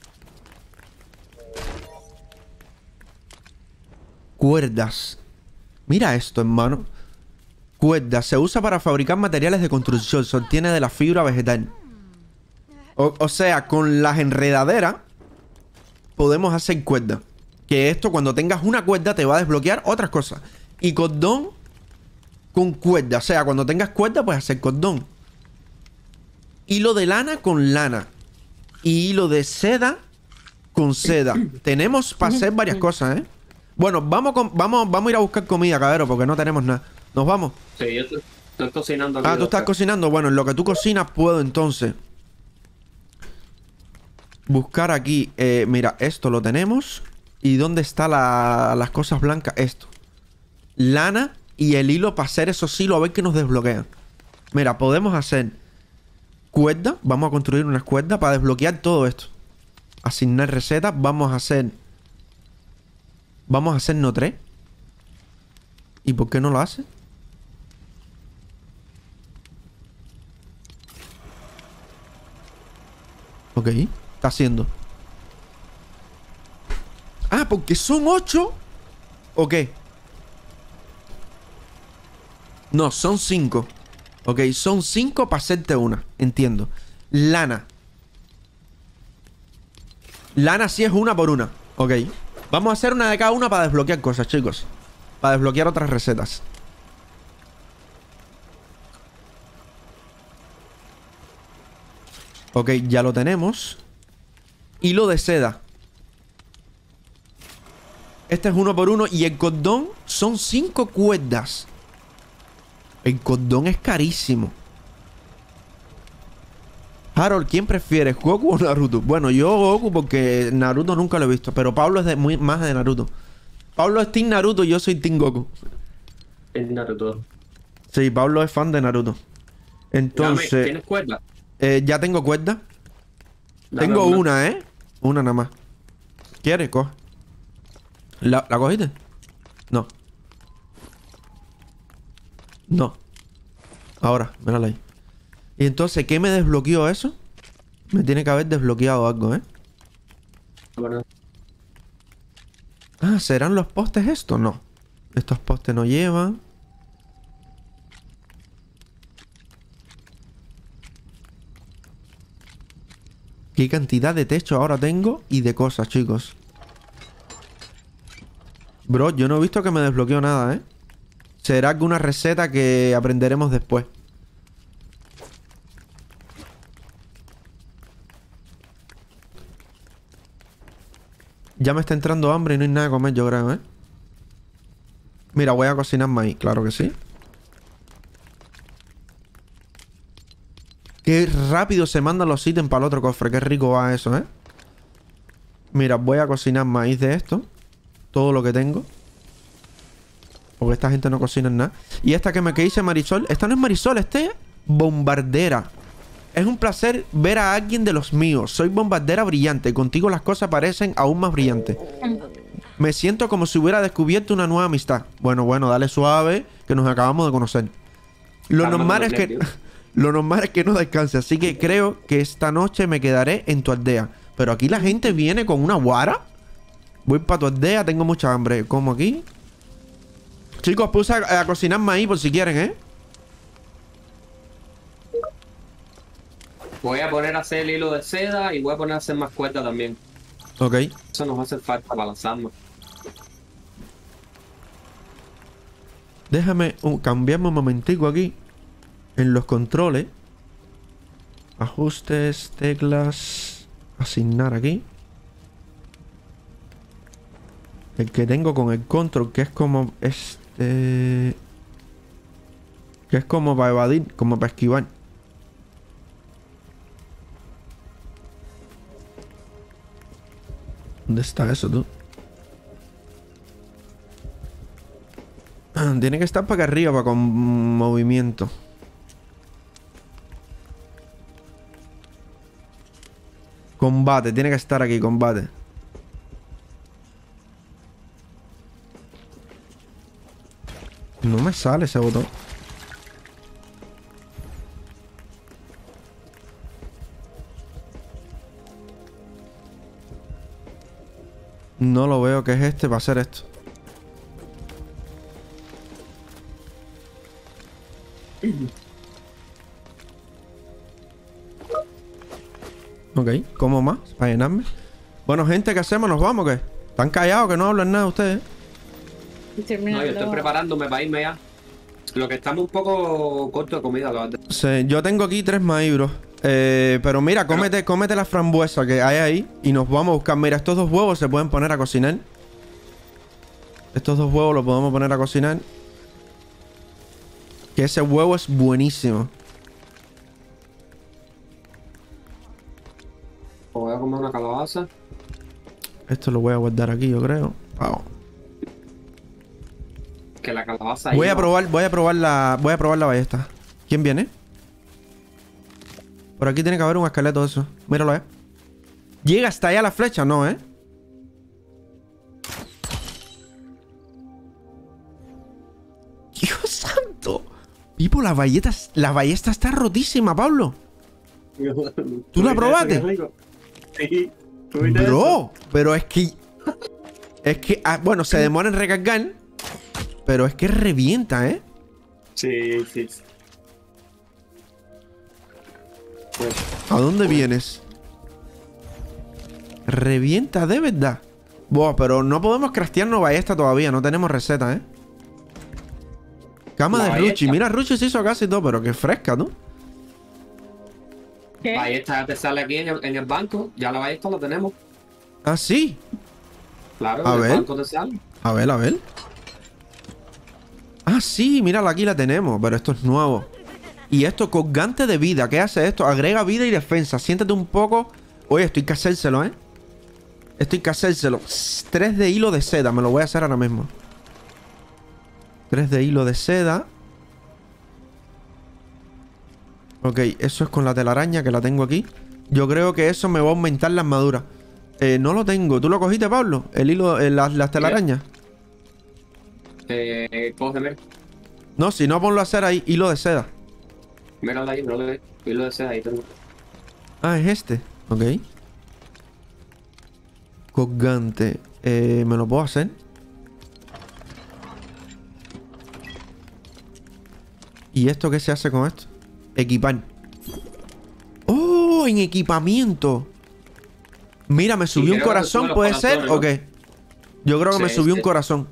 Cuerdas. Mira esto, hermano. Cuerdas. Se usa para fabricar materiales de construcción. Se obtiene de la fibra vegetal. O sea, con las enredaderas podemos hacer cuerdas. Que esto, cuando tengas una cuerda, te va a desbloquear otras cosas. Y cordón con cuerda. O sea, cuando tengas cuerda, puedes hacer cordón. Hilo de lana con lana. Y hilo de seda con seda. Tenemos para hacer varias cosas, ¿eh? Bueno, vamos a ir a buscar comida, cabrero, porque no tenemos nada. ¿Nos vamos? Sí, yo estoy cocinando aquí. Ah, ¿tú estás cocinando? Bueno, en lo que tú cocinas puedo entonces buscar aquí. Mira, esto lo tenemos. ¿Y dónde están las cosas blancas? Esto. Lana y el hilo para hacer esos hilos. A ver qué nos desbloquean. Mira, podemos hacer cuerda. Vamos a construir unas cuerdas para desbloquear todo esto. Asignar recetas. Vamos a hacer no 3. ¿Y por qué no lo hace? Ok, está haciendo. Ah, porque son 8. ¿O qué? No, son 5. Ok, son 5 para hacerte una. Entiendo. Lana. Lana sí es una por una. Ok. Vamos a hacer una de cada una para desbloquear cosas, chicos. Para desbloquear otras recetas. Ok, ya lo tenemos. Hilo de seda. Este es uno por uno. Y el cordón son 5 cuerdas. El cordón es carísimo. Harold, ¿quién prefiere? ¿Goku o Naruto? Bueno, yo Goku porque Naruto nunca lo he visto. Pero Pablo es más de Naruto. Pablo es Team Naruto y yo soy Team Goku. en Naruto. Sí, Pablo es fan de Naruto. Dame, Entonces, ¿tienes cuerda? ya tengo cuerda. Dame Tengo una, ¿eh? Una nada más. ¿Quieres? Coge. ¿La cogiste? No. No. Ahora, mírala ahí. Y entonces, ¿qué me desbloqueó eso? Me tiene que haber desbloqueado algo, ¿eh? Bueno, Ah, ¿serán los postes estos? No. Estos postes no llevan. ¿Qué cantidad de techo ahora tengo? Y de cosas, chicos. Bro, yo no he visto que me desbloqueó nada, ¿eh? Será alguna receta que aprenderemos después. Ya me está entrando hambre y no hay nada que comer, yo creo, ¿eh? Mira, voy a cocinar maíz, claro que sí. Qué rápido se mandan los ítems para el otro cofre. Qué rico va eso, ¿eh? Mira, voy a cocinar maíz de esto. Todo lo que tengo. Porque esta gente no cocina nada. Y esta que dice Marisol. Esta no es Marisol, este es Bombardera. Es un placer ver a alguien de los míos. Soy Bombardera brillante. Contigo las cosas parecen aún más brillantes. Me siento como si hubiera descubierto una nueva amistad. Bueno, dale suave, que nos acabamos de conocer. Lo normal es que... Lo normal es que no descanse. Así que creo que esta noche me quedaré en tu aldea. Pero aquí la gente viene con una guara. Voy para tu aldea, tengo mucha hambre. Como aquí. Chicos, puse a cocinar maíz por si quieren, ¿eh? voy a poner a hacer el hilo de seda y voy a poner a hacer más cuerda también. Ok. Eso nos hace falta para lanzarnos. Déjame cambiarme un momentico aquí. En los controles. Ajustes, teclas. Asignar aquí. El que tengo con el control, que es como que es como para evadir, como para esquivar. ¿Dónde está eso, tú? Tiene que estar para acá arriba, para con movimiento. Combate, tiene que estar aquí, combate. No me sale ese botón. No lo veo que es este para hacer esto. Ok, ¿cómo más? Para llenarme. Bueno, gente, ¿qué hacemos? ¿Nos vamos o qué? ¿Están callados que no hablan nada ustedes? No, yo estoy preparándome para irme ya. Lo que estamos un poco corto de comida, la verdad. Sí, yo tengo aquí 3 maíz, bro. Pero mira, cómete la frambuesa que hay ahí y nos vamos a buscar. Mira, estos 2 huevos se pueden poner a cocinar. Estos 2 huevos los podemos poner a cocinar. Que ese huevo es buenísimo. Voy a comer una calabaza. Esto lo voy a guardar aquí, yo creo. Wow. Que la calabaza Voy a probar la ballesta. ¿Quién viene? Por aquí tiene que haber un esqueleto de eso. Míralo, ¿Llega hasta allá la flecha? No, ¡Dios santo! Pipo, la ballesta está rotísima, Pablo. ¿Tú la probaste? Sí. Bro, pero es que... bueno, se demora en recargar. Pero es que revienta, Sí. Pues, ¿A dónde vienes? Revienta de verdad. Buah, pero no podemos craftearnos ballesta todavía. No tenemos receta, Cama de Ruchi. Mira, Ruchi se hizo casi todo, pero que fresca, ¿no? ¿Qué? ballesta ya te sale aquí en el banco. Ya la ballesta la tenemos. Ah, sí. Claro, A en ver. el banco te sale. A ver. Ah, sí, mírala, aquí la tenemos. Pero esto es nuevo. Y esto, colgante de vida. ¿Qué hace esto? Agrega vida y defensa. Siéntate un poco. Oye, esto hay que hacérselo, Esto hay que hacérselo. 3 de hilo de seda. Me lo voy a hacer ahora mismo. 3 de hilo de seda. Ok, eso es con la telaraña que la tengo aquí. Yo creo que eso me va a aumentar la armadura. No lo tengo. ¿Tú lo cogiste, Pablo? El hilo, las telarañas. Cógeme. No, si no, ponlo a hacer ahí. Hilo de seda. Míralo ahí, míralo ahí. Hilo de seda ahí tengo. Ah, es este. Ok. Colgante. ¿Me lo puedo hacer? ¿Y esto qué se hace con esto? Equipar. ¡Oh! En equipamiento. Mira, me subió un corazón, ¿puede ser? ¿O qué? Yo creo que me subió un corazón.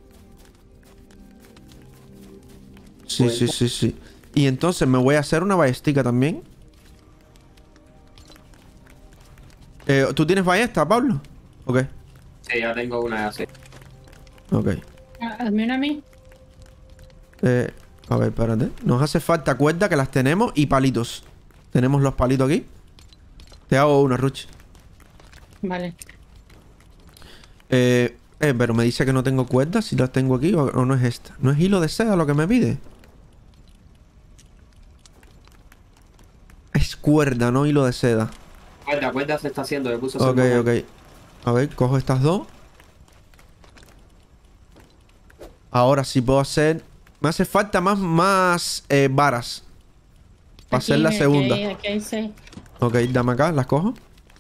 Sí, sí, sí, sí. Y entonces me voy a hacer una ballestica también. ¿Tú tienes ballesta, Pablo? Ok. Sí, ya tengo una así. Ok. Hazme una a mí. A ver, espérate. Nos hace falta cuerda, que las tenemos, y palitos. Tenemos los palitos aquí. Te hago una, Ruch. Vale. Pero me dice que no tengo cuerdas. Si las tengo aquí o no es esta. ¿No es hilo de seda lo que me pide? Es cuerda, no hilo de seda. Cuerda se está haciendo. Ok, ok. A ver, cojo estas dos. Ahora sí puedo hacer... Me hace falta más varas. Para hacer la segunda. Aquí hay 6. Ok, dame acá, las cojo.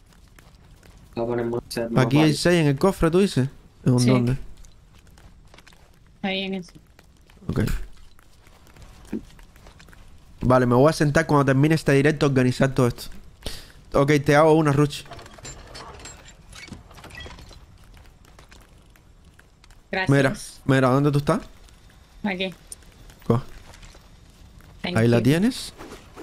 Aquí hay 6 en el cofre, ¿tú dices? ¿En Sí. dónde? Ahí en ese. Ok. Vale, me voy a sentar cuando termine este directo a organizar todo esto. Ok, te hago una, Ruch. Gracias. Mira, ¿dónde tú estás? Aquí. Coge. Thank Ahí la you. tienes.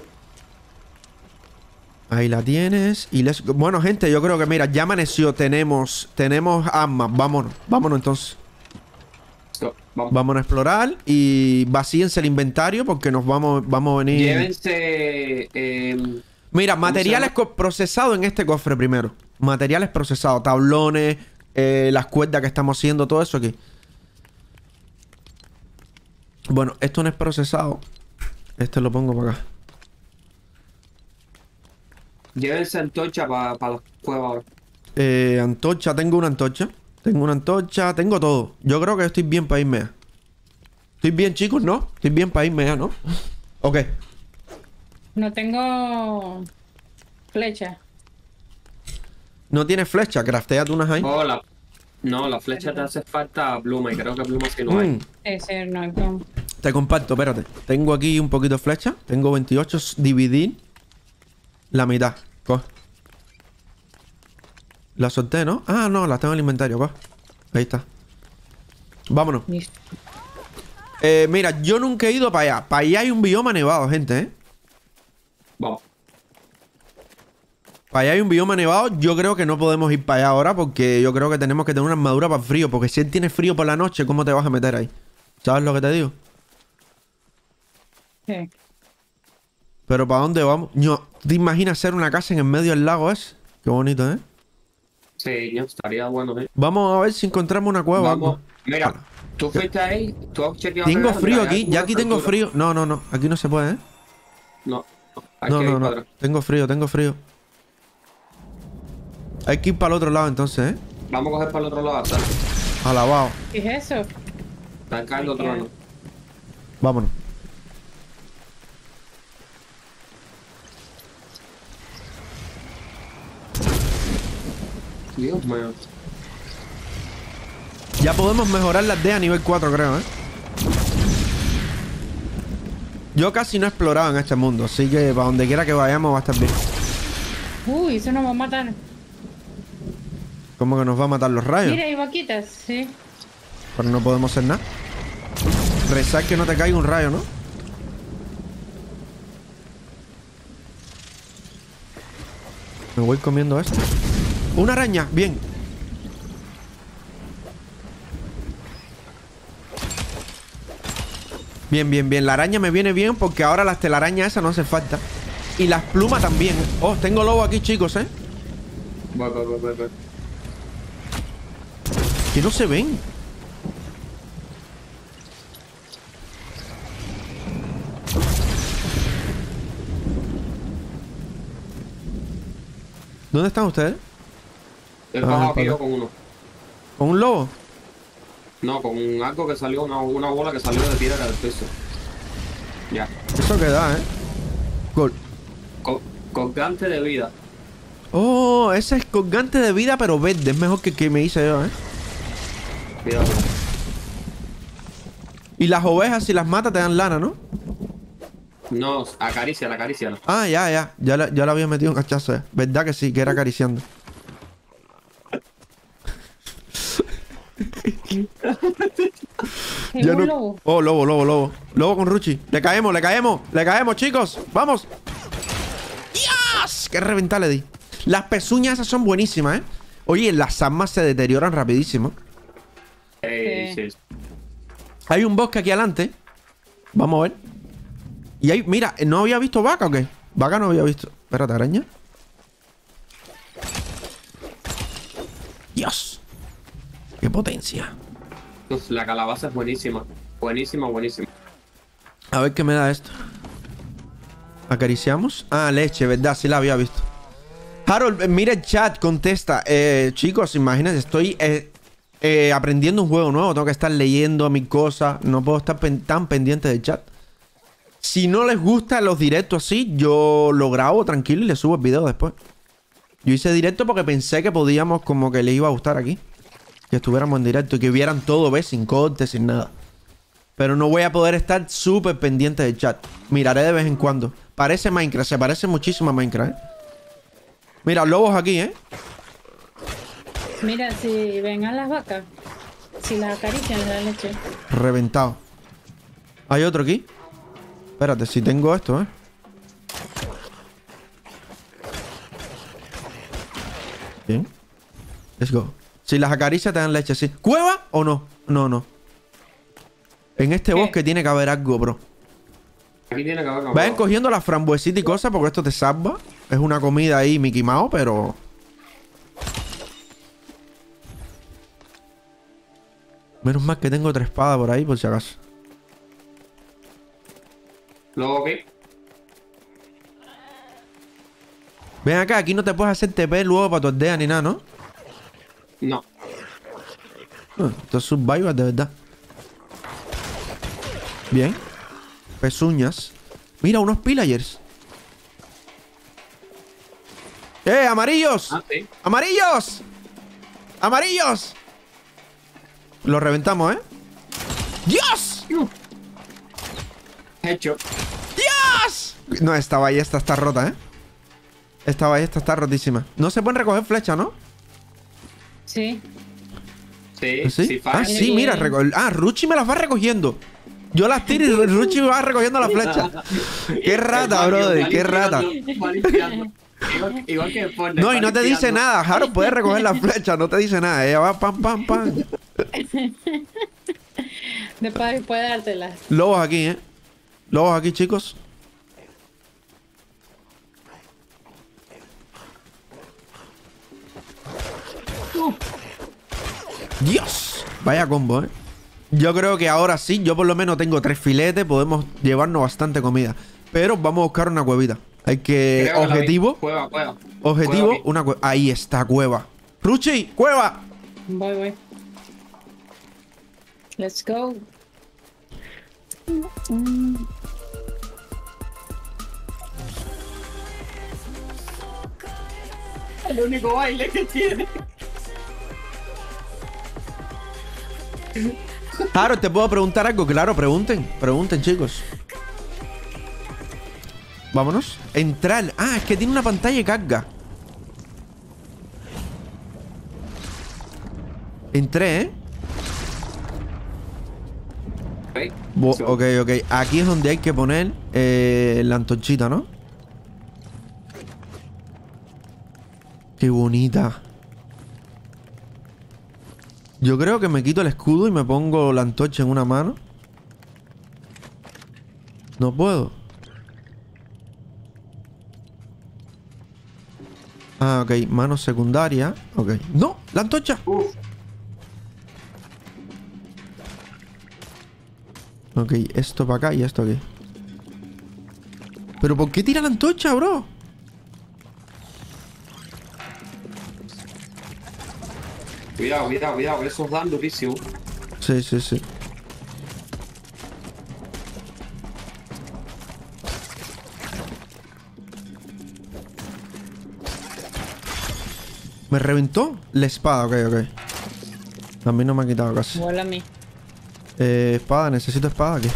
Ahí la tienes. Y bueno, gente, yo creo que mira, ya amaneció. Tenemos armas. Vámonos entonces. Vamos a explorar. Y vacíense el inventario porque nos vamos a venir. Llévense. Mira, materiales procesados en este cofre primero. Materiales procesados. Tablones, las cuerdas que estamos haciendo, todo eso aquí. Bueno, esto no es procesado. Este lo pongo para acá. Llévense antorcha para la cueva ahora. Antorcha, tengo una antorcha. Tengo todo. Yo creo que estoy bien para irme ya. Estoy bien, chicos, ¿no? Estoy bien para irme ya, ¿no? Ok. No tengo flecha. No tienes flecha, crafteate unas ahí. Hola. No, la flecha te hace falta pluma y creo que pluma sí no hay. Ese no hay como. Te comparto, espérate. Tengo aquí un poquito de flecha. Tengo 28. Dividir la mitad. Coge. La solté, ¿no? Ah, no, la tengo en el inventario, coge. Ahí está. Vámonos. Listo. Mira, yo nunca he ido para allá. Para allá hay un bioma nevado, gente, ¿eh? Vamos. Para allá hay un bioma nevado. Yo creo que no podemos ir para allá ahora porque yo creo que tenemos que tener una armadura para el frío. Porque si él tiene frío por la noche, ¿cómo te vas a meter ahí? ¿Sabes lo que te digo? Sí. Pero ¿para dónde vamos? ¿Te imaginas hacer una casa en el medio del lago ese? Qué bonito, ¿eh? Sí, no, estaría bueno, ¿eh? Vamos a ver si encontramos una cueva o Vamos. algo. Mira, tú fuiste ahí, tú has chequeado. Tengo arriba, frío mira, aquí. hay Ya una aquí tengo estructura. frío. No. Aquí no se puede, ¿eh? No, hay No, que ir no, para no. atrás. Tengo frío. Hay que ir para el otro lado entonces, ¿eh? Vamos a coger para el otro lado, ¿sabes? Alabado. ¿Qué es eso? Está acá el otro lado. Vámonos. Dios mío. Ya podemos mejorar las D a nivel 4, creo, ¿eh? Yo casi no he explorado en este mundo, así que para donde quiera que vayamos va a estar bien. Uy, eso nos va a matar. ¿Cómo que nos va a matar los rayos? Mira, hay vaquitas, sí. Pero no podemos hacer nada. Rezar que no te caiga un rayo, ¿no? Me voy comiendo esto. ¡Una araña! Bien. Bien. La araña me viene bien porque ahora las telarañas esas no hace falta. Y las plumas también. Oh, tengo lobo aquí, chicos, ¿eh? Voy. Que no se ven. ¿Dónde están ustedes? He bajado aquí para yo acá. con uno. ¿Con un lobo? No, con algo que salió, una bola que salió de piedra del piso. Ya. Eso que da, ¿eh? Gol. Colgante de vida. Oh, ese es colgante de vida, pero verde. Es mejor que el que me hice yo, ¿eh? Cuidado. Y las ovejas, si las matas, te dan lana, ¿no? No, acaríciala, acaríciala. Ah, ya. Ya la había metido un cachazo, ¿eh? ¿Verdad que sí? Que era acariciando. Es un lobo. Oh, lobo. Lobo con Ruchi. Le caemos, chicos. Vamos. ¡Dios! ¡Qué reventada le di! Las pezuñas esas son buenísimas, ¿eh? Oye, las armas se deterioran rapidísimo. Sí. Hay un bosque aquí adelante. Vamos a ver. Y hay... Mira, ¿no había visto vaca o qué? Vaca no había visto. Espérate, araña. Dios. Qué potencia. Uf, la calabaza es buenísima. Buenísima. A ver qué me da esto. ¿Acariciamos? Ah, leche, ¿verdad? Sí la había visto. Harold, mira el chat, contesta. Chicos, imagínense, estoy aprendiendo un juego nuevo. Tengo que estar leyendo mis cosas. No puedo estar tan pendiente del chat. Si no les gustan los directos así, yo lo grabo tranquilo y les subo el video después. Yo hice directo porque pensé que podíamos, como que les iba a gustar aquí. Que estuviéramos en directo y que vieran todo, ¿ves? Sin cortes, sin nada. Pero no voy a poder estar súper pendiente del chat. Miraré de vez en cuando. Parece Minecraft, se parece muchísimo a Minecraft, ¿eh? Mira, lobos aquí, ¿eh? Mira, si ven a las vacas, si las acarician, les dan leche. Reventado. Hay otro aquí. Espérate, si tengo esto, ¿eh? Bien. Let's go. Si las acaricias te dan leche, sí. ¿Cueva o no? No. En este ¿Qué? bosque tiene que haber algo, bro. Aquí tiene que haber Vayan cogiendo las frambuesitas y cosas porque esto te salva. Es una comida ahí, Mickey Mouse, pero... Menos mal que tengo 3 espadas por ahí, por si acaso. Luego aquí. Ven acá, aquí no te puedes hacer TP luego para tu aldea ni nada, ¿no? No. Esto es survival de verdad. Bien. Pezuñas. Mira, unos pillagers. ¡Amarillos! Ah, sí. ¡Amarillos! ¡Amarillos! Los reventamos, ¿eh? ¡Dios! Hecho. ¡Dios! No, esta ballesta está rota, ¿eh? Esta ballesta está rotísima. No se pueden recoger flechas, ¿no? Sí. Sí, ¿Sí? falla. Ah, sí, mira. Ruchi me las va recogiendo. Yo las tiro y Ruchi me va recogiendo las flechas. ¡Qué rata, brother! ¡Qué rata! Igual que el Fortnite, No, y va no te dice limpiando. nada. Harold puede recoger las flechas, no te dice nada. Ella va pam, pam, pam. Después puede dártelas. Lobos aquí, ¿eh? Lobos aquí, chicos. ¡Dios! Vaya combo, ¿eh? Yo creo que ahora sí, yo por lo menos tengo 3 filetes. Podemos llevarnos bastante comida. Pero vamos a buscar una cuevita. Hay que... Creo que la vi. Objetivo. Cueva. Objetivo, Cueva aquí. una cueva. Ahí está, cueva. ¡Ruchi! ¡Cueva! Voy. Let's go. El único baile que tiene. Harold, ¿te puedo preguntar algo? Claro, pregunten. Pregunten, chicos. Vámonos. Entrar. Ah, es que tiene una pantalla y carga. Entré, ¿eh? Ok. Aquí es donde hay que poner la antorchita, ¿no? Qué bonita. Yo creo que me quito el escudo y me pongo la antorcha en una mano. No puedo. Ah, ok. Mano secundaria. Ok. ¡No! ¡La antorcha! Uf. Ok, esto para acá y esto aquí. ¿Pero por qué tira la antorcha, bro? Cuidado, cuidado, cuidado, esos dan durísimo. Sí, sí, sí. ¿Me reventó? La espada, ok, ok. A mí no me ha quitado casi. Igual a mí. Espada, necesito espada aquí.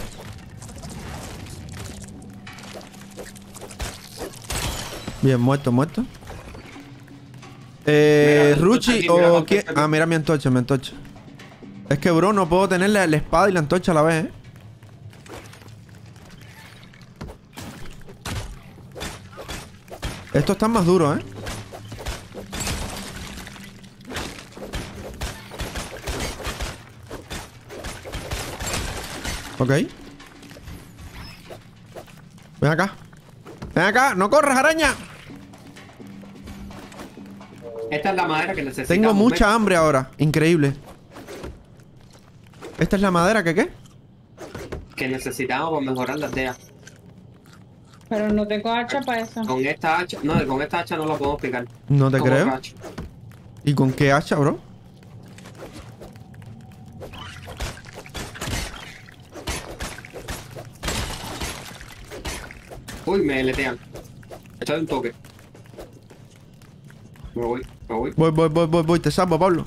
Bien, muerto, muerto. Mira, Ruchi aquí, mira, o con quién. esto aquí. Ah, mira mi antorcha, mi antorcha. Es que, bro, no puedo tener la espada y la antorcha a la vez, ¿eh? Estos están más duros, ¿eh? Ok. Ven acá. Ven acá, no corras, araña. Esta es la madera que necesitamos. Tengo mucha ¿ves? hambre ahora. Increíble. ¿Esta es la madera que qué? Que necesitamos para mejorar la aldea. Pero no tengo hacha para eso. Con esta hacha, no, con esta hacha no la podemos picar. No te Con creo. otra hacha. ¿Y con qué hacha, bro? Uy, me letean. Échale un toque. Me voy, me voy. Voy. Te salvo, Pablo.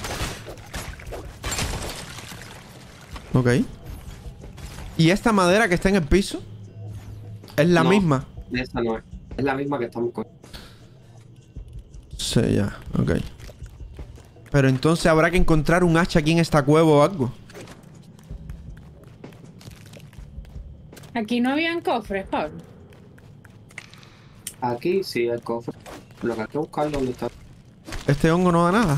Ok. ¿Y esta madera que está en el piso? ¿Es la No, misma? Esta no es. Es la misma que estamos con. Sí, ya. Ok. Pero entonces habrá que encontrar un hacha aquí en esta cueva o algo. Aquí no habían cofres, Pablo. Aquí sí, el cofre. Lo que hay que buscar dónde está. Este hongo no da nada.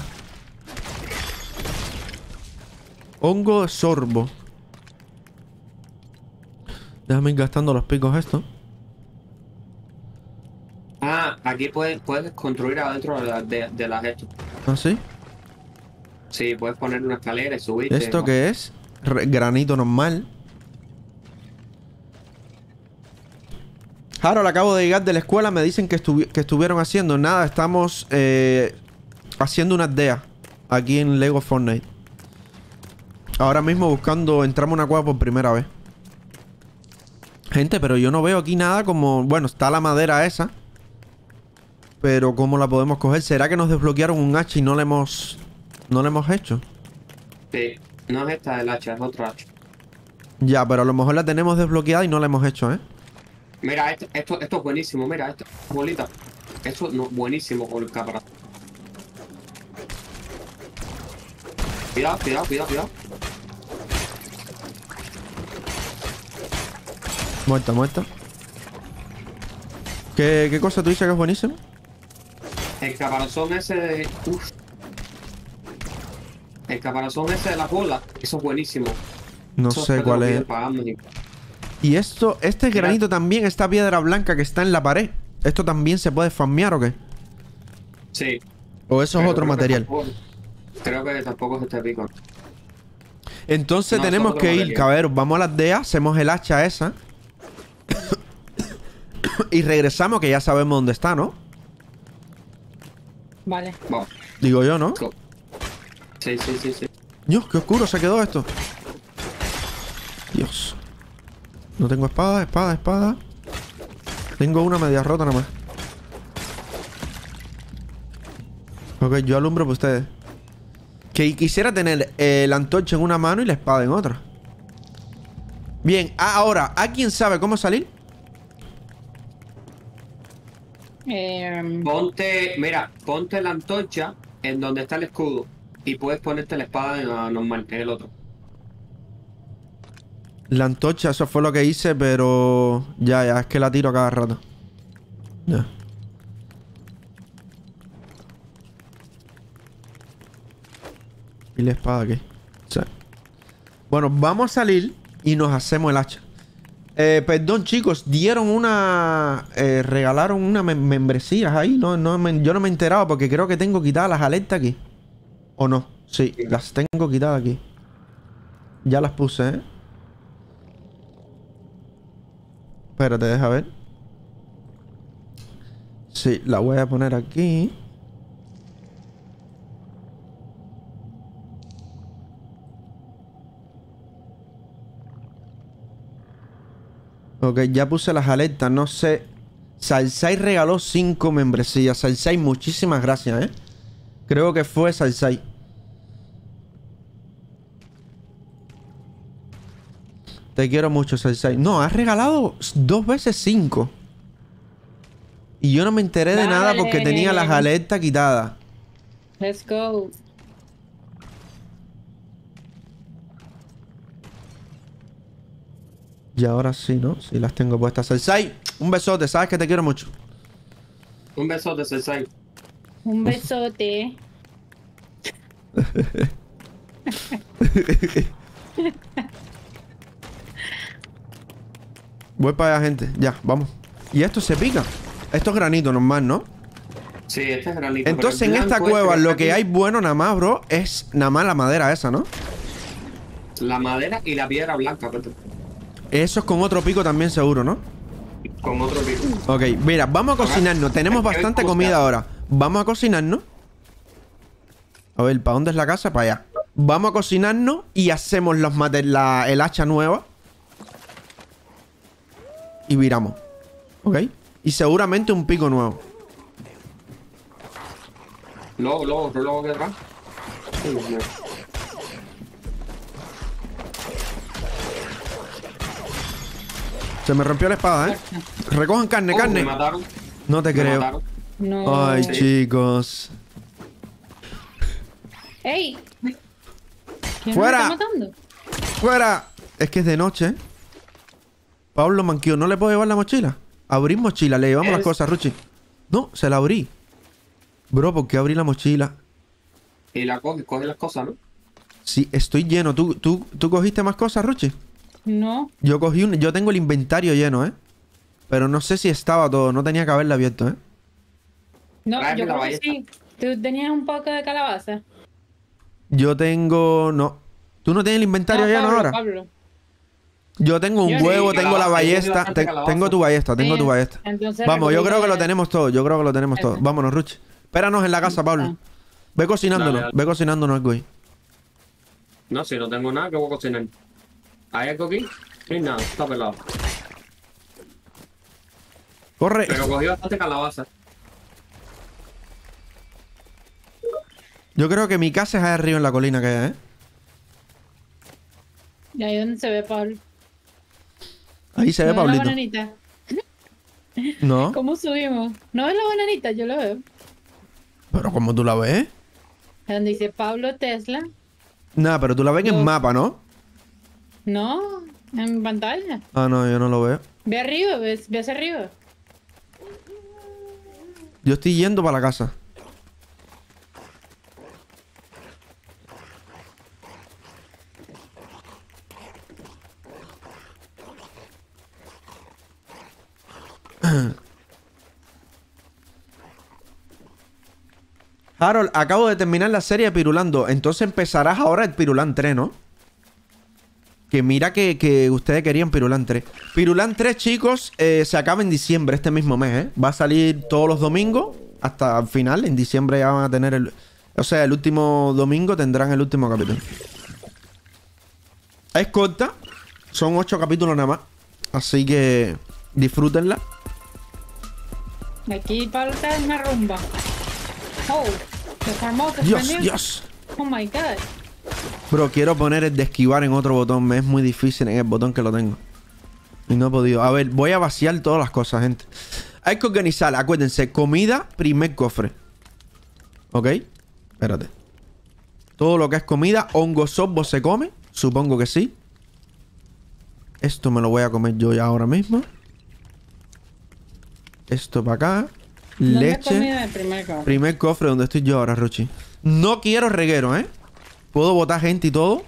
Hongo sorbo. Déjame ir gastando los picos estos. Ah, aquí puedes construir adentro de las hechas. ¿Ah, sí? Sí, puedes poner una escalera y subirte. ¿Esto qué es? Granito normal. Harold, acabo de llegar de la escuela. Me dicen que estuvieron haciendo. Nada, estamos haciendo una aldea aquí en Lego Fortnite. Ahora mismo buscando. Entramos a una cueva por primera vez. Gente, pero yo no veo aquí nada como... Bueno, está la madera esa. Pero ¿cómo la podemos coger? ¿Será que nos desbloquearon un hacha y no le hemos... No le hemos hecho? Sí, no es esta el hacha, es otra hacha. Ya, pero a lo mejor la tenemos desbloqueada y no la hemos hecho, ¿eh? Mira, esto es buenísimo, mira, esta bolita. Esto no, buenísimo con el caparazón. Cuidado, cuidado, cuidado, cuidado. Muerta. ¿Qué cosa tú dices que es buenísimo? El caparazón ese de... Uf. El caparazón ese de las bolas, eso es buenísimo. No Eso sé después cuál te lo es. piden pagando y- Y esto, este Mira. granito también, esta piedra blanca que está en la pared. ¿Esto también se puede farmear o qué? Sí. ¿O eso es pero otro creo que material? creo que tampoco es este pico. Entonces No, tenemos eso es otro que ir, material. caberos. Vamos a la aldea, hacemos el hacha esa. Y regresamos, que ya sabemos dónde está, ¿no? Vale. Vamos, Digo yo, ¿no? let's go. Sí, sí, sí, sí. Dios, qué oscuro se quedó esto. Dios. No tengo espada. Tengo una media rota nada más. Ok, yo alumbro por ustedes. Que quisiera tener la antorcha en una mano y la espada en otra. Bien, ahora, ¿alguien sabe cómo salir? Ponte la antorcha en donde está el escudo y puedes ponerte la espada en la normal, en el otro. La antorcha, eso fue lo que hice, pero... Ya, es que la tiro a cada rato. Ya. ¿Y la espada qué? O sea. Bueno, vamos a salir y nos hacemos el hacha. Perdón, chicos, dieron una... regalaron una membresía ahí. Yo no me he enterado porque creo que tengo quitadas las alertas aquí. ¿O no? Sí, las tengo quitadas aquí. Ya las puse, ¿eh? Espérate, deja ver. Sí, la voy a poner aquí. Ok, ya puse las alertas, no sé. Salsai regaló 5 membresías. Salsai, muchísimas gracias, ¿eh? Creo que fue Salsai. Te quiero mucho, Salsai. No, has regalado 2 veces 5. Y yo no me enteré de nada porque tenía las alertas quitadas. Let's go. Y ahora sí, ¿no? Sí las tengo puestas. Salsai, un besote, sabes que te quiero mucho. Un besote, Cesar. Un besote. Voy para allá, gente. Ya, vamos. Y esto se pica. Esto es granito normal, ¿no? Sí, este es granito. Entonces pero en el esta blanco cueva este que lo está que aquí, hay bueno nada más, bro, es nada más la madera esa, ¿no? La madera y la piedra blanca, pero Eso es con otro pico también seguro, ¿no? con otro pico. Ok, mira, vamos a cocinarnos. Tenemos hay que bastante buscar. comida ahora. Vamos a cocinarnos. A ver, ¿para dónde es la casa? Para allá. Vamos a cocinarnos y hacemos el hacha nueva. Y viramos. ¿Ok? Y seguramente un pico nuevo. Luego que atrás. Ay, Dios mío. Se me rompió la espada, ¿eh? Recojan carne, Me carne. mataron. No te Me creo. mataron. No. Ay, Sí. chicos. ¡Ey! ¿Quién ¡Fuera! nos está matando? ¡Fuera! Es que es de noche, ¿eh? Pablo Manquillo, ¿no le puedo llevar la mochila? Abrir mochila, le llevamos las cosas, Ruchi. No, se la abrí. Bro, ¿por qué abrí la mochila? Y la coge las cosas, ¿no? Sí, estoy lleno. ¿Tú cogiste más cosas, Ruchi? No. Yo tengo el inventario lleno, ¿eh? Pero no sé si estaba todo. No tenía que haberlo abierto, ¿eh? No, Tráeme yo la creo que ballesta. sí. Tú tenías un poco de calabaza. Yo tengo... No. ¿Tú no tienes el inventario No, lleno Pablo, ahora? Pablo. Yo tengo un Yo sí, huevo, tengo la calabaza, yo ballesta. tengo bastante calabaza. Tengo tu ballesta, tengo Sí, tu ballesta. entonces Vamos, yo creo que lo recupera- tenemos todo. Yo creo que lo tenemos todo. Eso. Vámonos, Ruchi. Espéranos en la casa, Pablo. Ah. Ve cocinándonos. Dale, dale. Ve cocinándonos algo ahí. No, si no tengo nada, ¿qué voy a cocinar? ¿Hay algo aquí? Sí, nada, está pelado. Corre. Pero cogí bastante calabaza. Yo creo que mi casa es ahí arriba en la colina que hay, ¿eh? Y ahí donde se ve Pablo. Ahí se ve, ¿No ves la Pablito. bananita? No. ¿Cómo subimos? ¿No ves la bananita? Yo lo veo. Pero ¿cómo tú la ves? Donde dice Pablo Tesla. Nada, pero tú la ves en No. mapa, ¿no? No, en pantalla. Ah, no, yo no lo veo. Ve arriba, ve hacia arriba. Yo estoy yendo para la casa. Harold, acabo de terminar la serie de Pirulando. Entonces empezarás ahora el Pirulan 3, ¿no? Que mira que ustedes querían Pirulan 3. Pirulan 3, chicos, se acaba en diciembre, este mismo mes, ¿eh? Va a salir todos los domingos hasta el final. En diciembre ya van a tener el... O sea, el último domingo tendrán el último capítulo. Es corta. Son 8 capítulos nada más. Así que disfrútenla. Aquí Pablo está en una rumba. Oh, se formó, se Dios, prendió. Dios. Oh my god. Bro, quiero poner el de esquivar en otro botón. Me es muy difícil en el botón que lo tengo. Y no he podido. A ver, voy a vaciar todas las cosas, gente. Hay que organizar, acuérdense. Comida, primer cofre. ¿Ok? Espérate. Todo lo que es comida. Hongo sobo se come. Supongo que sí. Esto me lo voy a comer yo ya ahora mismo. Esto para acá. ¿Dónde Leche. comida de primer cofre? Primer cofre donde estoy yo ahora, Rochi. No quiero reguero, ¿eh? Puedo botar gente y todo.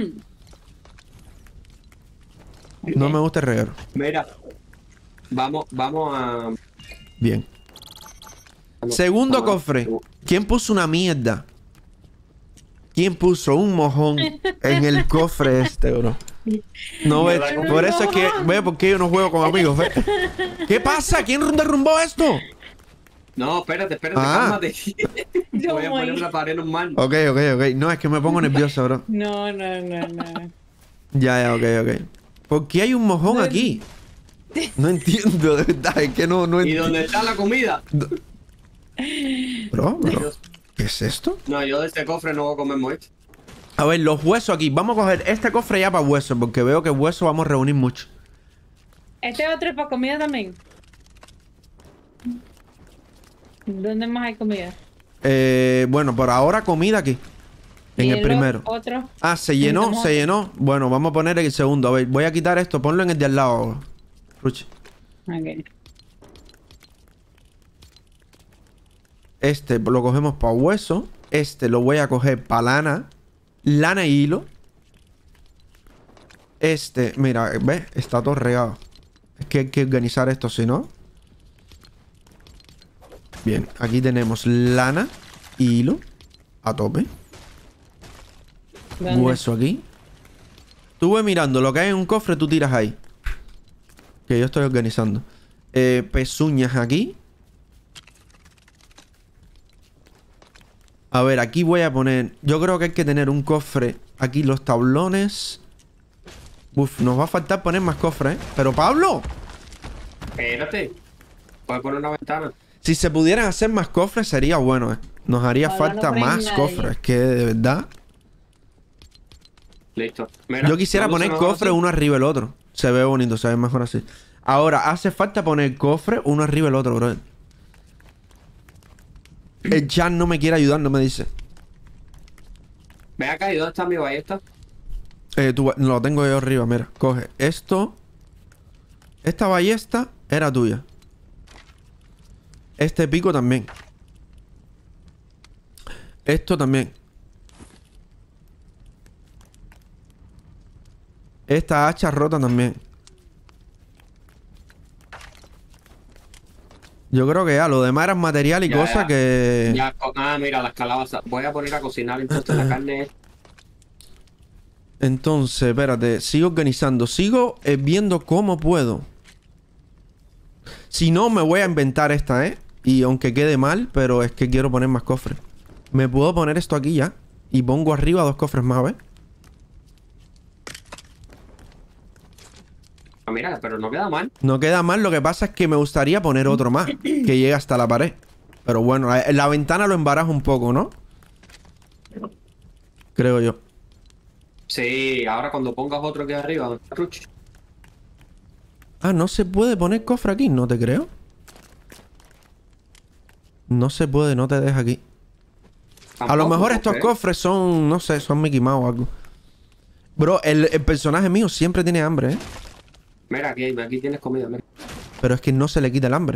No me gusta el reguero. Mira, vamos a... Bien. vamos- Segundo vamos a- cofre. ¿Quién puso una mierda? ¿Quién puso un mojón en el cofre este, bro? No, ve, por eso es que... Ve, porque yo no juego con amigos, ve. ¿Qué pasa? ¿Quién derrumbó esto? No, espérate, Ah. cálmate. Te voy a poner una pared normal. Ok. No, es que me pongo nervioso, bro. No. Ya, ok. ¿Por qué hay un mojón aquí? No entiendo, de verdad, es que no ¿Y entiendo. dónde está la comida? Bro, ¿qué es esto? No, yo de este cofre no voy a comer muerto. A ver, los huesos aquí. Vamos a coger este cofre ya para huesos, porque veo que huesos vamos a reunir mucho. Este otro es para comida también. ¿Dónde más hay comida? Bueno, por ahora comida aquí. En ¿Y el primero. Otro. Ah, se llenó, Necesitamos se otro. llenó. Bueno, vamos a poner el segundo. A ver, voy a quitar esto. Ponlo en el de al lado, Ruchi. Ok. Este lo cogemos para hueso. Este lo voy a coger para lana. Lana y hilo. Este, mira, ¿ves? Está todo regado. Es que hay que organizar esto, si no. Bien, aquí tenemos lana y hilo. A tope. ¿Dónde? Hueso aquí. Tú ves mirando lo que hay en un cofre, tú tiras ahí. Que yo estoy organizando. Pezuñas aquí. A ver, aquí voy a poner... Yo creo que hay que tener un cofre. Aquí los tablones. Uf, nos va a faltar poner más cofres, ¿eh? Pero Pablo, Espérate. Puedes poner una ventana. si se pudieran hacer más cofres sería bueno, ¿eh? Nos haría Ahora falta no creen más nadie. cofres. Que de verdad... Listo. Mira, Yo quisiera ¿cuándo se poner nos cofre hace? uno arriba del otro. Se ve bonito, se ve mejor así. Ahora, hace falta poner cofre uno arriba del otro, bro. El chat no me quiere ayudar, no me dice. Ve acá, ¿y dónde está mi ballesta? Lo tengo yo arriba, mira. Coge esto. Esta ballesta era tuya. Este pico también. Esto también. Esta hacha rota también. Yo creo que ya, lo demás eran material y Ya, cosas ya. que... Ya, mira, las calabazas. Voy a poner a cocinar entonces la carne. Entonces, espérate, sigo organizando. Sigo viendo cómo puedo. Si no, me voy a inventar esta, ¿eh? Y aunque quede mal, pero es que quiero poner más cofres. Me puedo poner esto aquí ya. Y pongo arriba 2 cofres más, ¿ves? Ah, mira, pero no queda mal. No queda mal, lo que pasa es que me gustaría poner otro más. Que llegue hasta la pared. Pero bueno, la ventana lo embaraja un poco, ¿no? Creo yo. Sí, ahora cuando pongas otro aquí arriba, Ruch. Ah, no se puede poner cofre aquí, no te creo. No se puede, no te deja aquí. A lo Tampoco, mejor no estos creo. cofres son, no sé, son Mickey Mouse o algo. Bro, el personaje mío siempre tiene hambre, ¿eh? Mira, aquí tienes comida, mira. Pero es que no se le quita el hambre.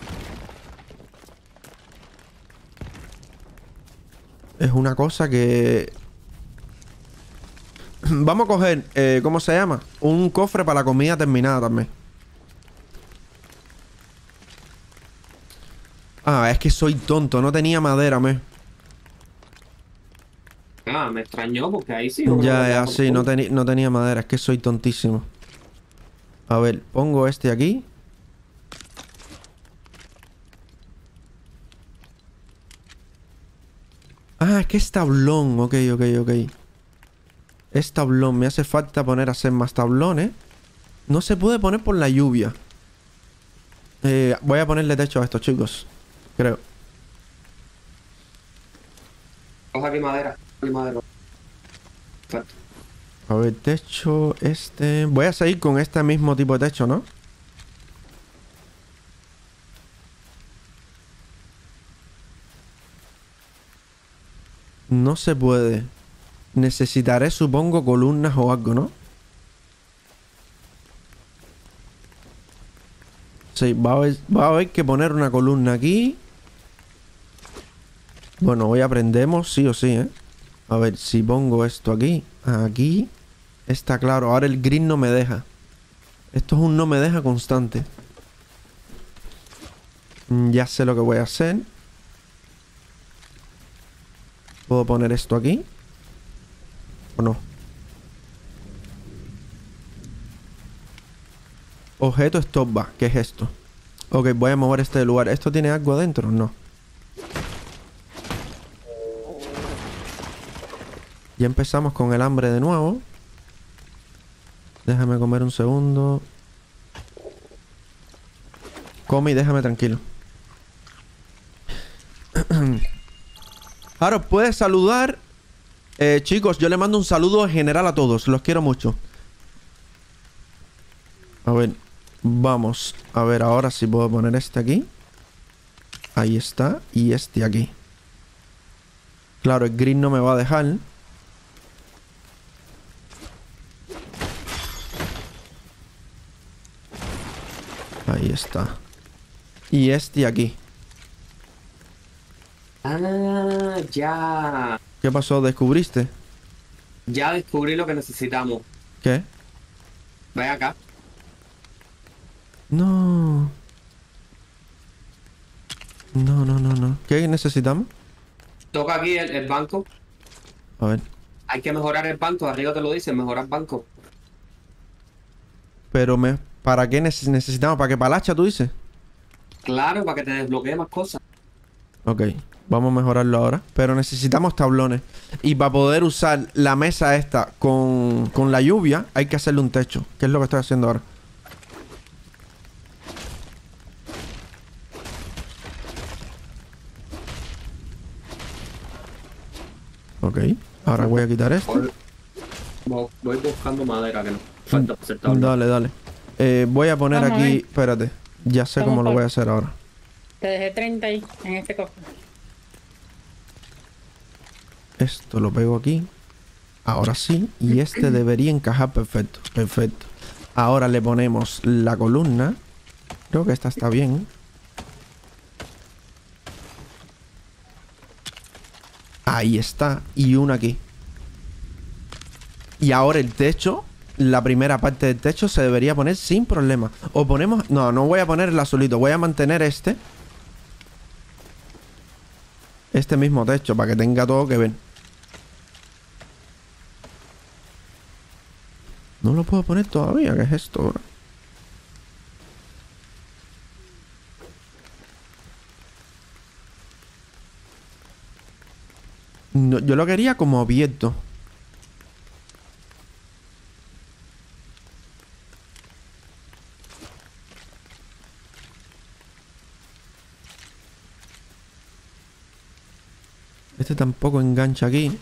Es una cosa que... Vamos a coger, ¿cómo se llama? Un cofre para la comida terminada también. Ah, es que soy tonto, no tenía madera, me. Ah, me extrañó porque ahí sí. yo creo que Ya, ya sí, por- no tenía madera, es que soy tontísimo. A ver, pongo este aquí. Ah, es que es tablón. Ok. Es tablón. Me hace falta poner a hacer más tablones. No se puede poner por la lluvia. Voy a ponerle techo a estos chicos. Creo. Coge aquí madera. Aquí madera. Perfecto. A ver, techo, este... Voy a seguir con este mismo tipo de techo, ¿no? No se puede. Necesitaré, supongo, columnas o algo, ¿no? Sí, va a haber que poner una columna aquí. Bueno, hoy aprendemos sí o sí, ¿eh? A ver, si pongo esto aquí, aquí, está claro. Ahora el grid no me deja. Esto es un no me deja constante. Ya sé lo que voy a hacer. ¿Puedo poner esto aquí? ¿O no? Objeto stop bar. ¿Qué es esto? Ok, voy a mover este lugar. ¿Esto tiene algo adentro? No. Ya empezamos con el hambre de nuevo. Déjame comer un segundo. Come y déjame tranquilo. Ahora, puedes saludar. Chicos, yo le mando un saludo en general a todos. Los quiero mucho. A ver, vamos. A ver, ahora sí puedo poner este aquí. Ahí está. Y este aquí. Claro, el gris no me va a dejar. Ahí está. Y este aquí. Ah, ya. ¿Qué pasó? ¿Descubriste? Ya descubrí lo que necesitamos. ¿Qué? Ve acá. No. No, no, no, no. ¿Qué necesitamos? Toca aquí el banco. A ver. Hay que mejorar el banco. Arriba te lo dice, mejorar banco. Pero ¿para qué necesitamos? ¿Para qué palacha tú dices? Claro, para que te desbloquee más cosas. Ok, vamos a mejorarlo ahora. Pero necesitamos tablones. Y para poder usar la mesa esta con la lluvia, hay que hacerle un techo. ¿Qué es lo que estoy haciendo ahora? Ok, ahora voy a quitar esto. Voy buscando madera que no falta para hacer tabla. Dale, dale. Voy a poner Vamos a aquí... ver. Espérate. Ya sé Vamos cómo lo por- voy a hacer ahora. Te dejé 30 ahí, en este cofre. Esto lo pego aquí. Ahora sí. Y este debería encajar perfecto. Perfecto. Ahora le ponemos la columna. Creo que esta está bien. Ahí está. Y una aquí. Y ahora el techo. La primera parte del techo se debería poner sin problema. O ponemos... No, no voy a poner el azulito. Voy a mantener este. Este mismo techo para que tenga todo que ver. No lo puedo poner todavía. ¿Qué es esto ahora? No, yo lo quería como abierto. Este tampoco engancha aquí.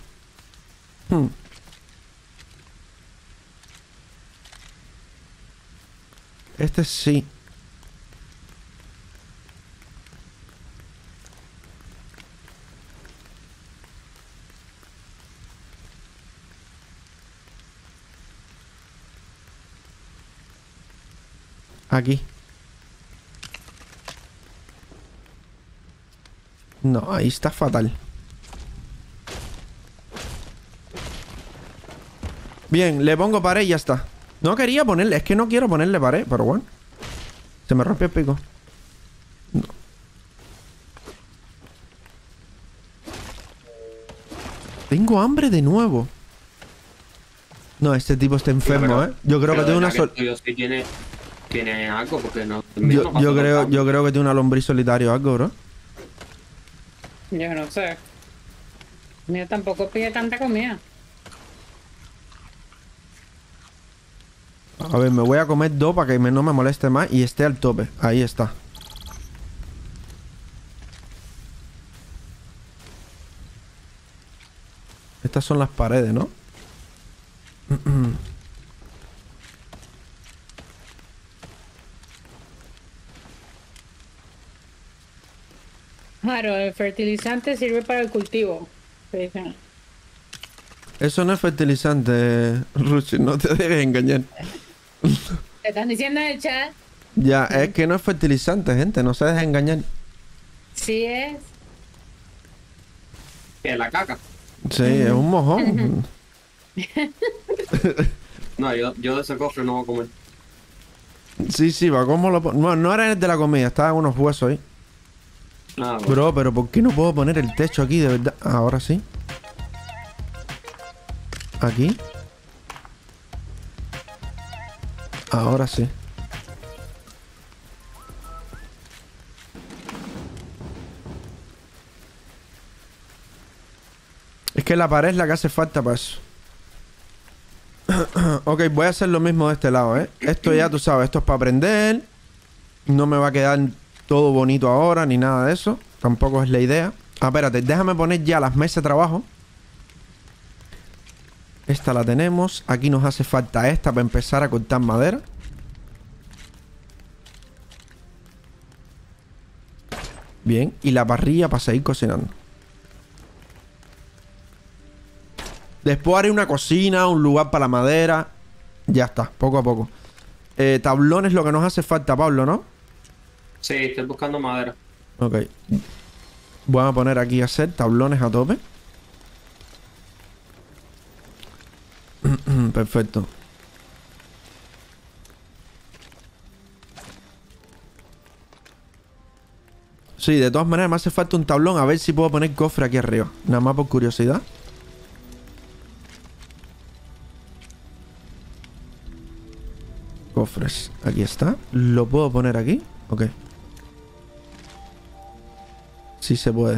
Este sí. Aquí. No, ahí está fatal. Bien, le pongo pared y ya está. No quería ponerle, es que no quiero ponerle pared, pero bueno. Se me rompió el pico. No. Tengo hambre de nuevo. No, este tipo está enfermo, ¿eh? Yo creo que tiene una Yo sí tiene algo porque no. Yo creo que tiene una lombriz solitario o algo, bro. Yo no sé. Mira, tampoco pide tanta comida. A ver, me voy a comer dos para que no me moleste más y esté al tope. Ahí está. Estas son las paredes, ¿no? Claro, el fertilizante sirve para el cultivo. Se dice. Eso no es fertilizante, Ruchi, no te dejes engañar. Te están diciendo en el chat. Ya, es que no es fertilizante, gente, no se dejes engañar. Sí es. Que la caca. Sí, es un mojón. No, yo de ese cofre no voy a comer. Sí, sí, va, ¿cómo lo no, no era el de la comida, estaban unos huesos ahí. Ah, bueno. Bro, pero ¿por qué no puedo poner el techo aquí, de verdad? Ahora sí. Aquí. Ahora sí. Es que la pared es la que hace falta para eso. Ok, voy a hacer lo mismo de este lado, ¿eh? Esto ya tú sabes, esto es para aprender. No me va a quedar todo bonito ahora, ni nada de eso. Tampoco es la idea. Ah, espérate, déjame poner ya las mesas de trabajo. Esta la tenemos. Aquí nos hace falta esta para empezar a cortar madera. Bien, y la parrilla para seguir cocinando. Después haré una cocina, un lugar para la madera. Ya está, poco a poco. Tablón es lo que nos hace falta, Pablo, ¿no? Sí, estoy buscando madera. Ok. Voy a poner aquí a hacer tablones a tope. Perfecto. Sí, de todas maneras me hace falta un tablón. A ver si puedo poner cofre aquí arriba. Nada más por curiosidad. Cofres. Aquí está. ¿Lo puedo poner aquí? Ok. Sí se puede.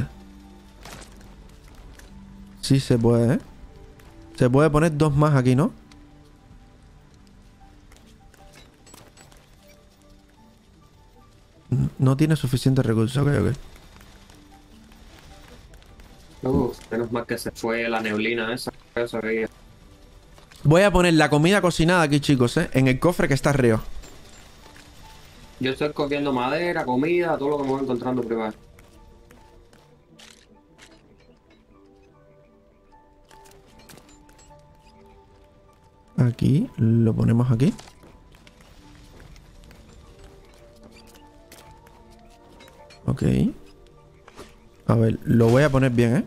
Sí se puede, ¿eh? Se puede poner dos más aquí, ¿no? No tiene suficiente recursos. Ok, ok. Menos mal que se fue la neblina esa. Eso que... Voy a poner la comida cocinada aquí, chicos, ¿eh? En el cofre que está arriba. Yo estoy cogiendo madera, comida, todo lo que me voy encontrando primero. Aquí, lo ponemos aquí. Ok. A ver, lo voy a poner bien, ¿eh?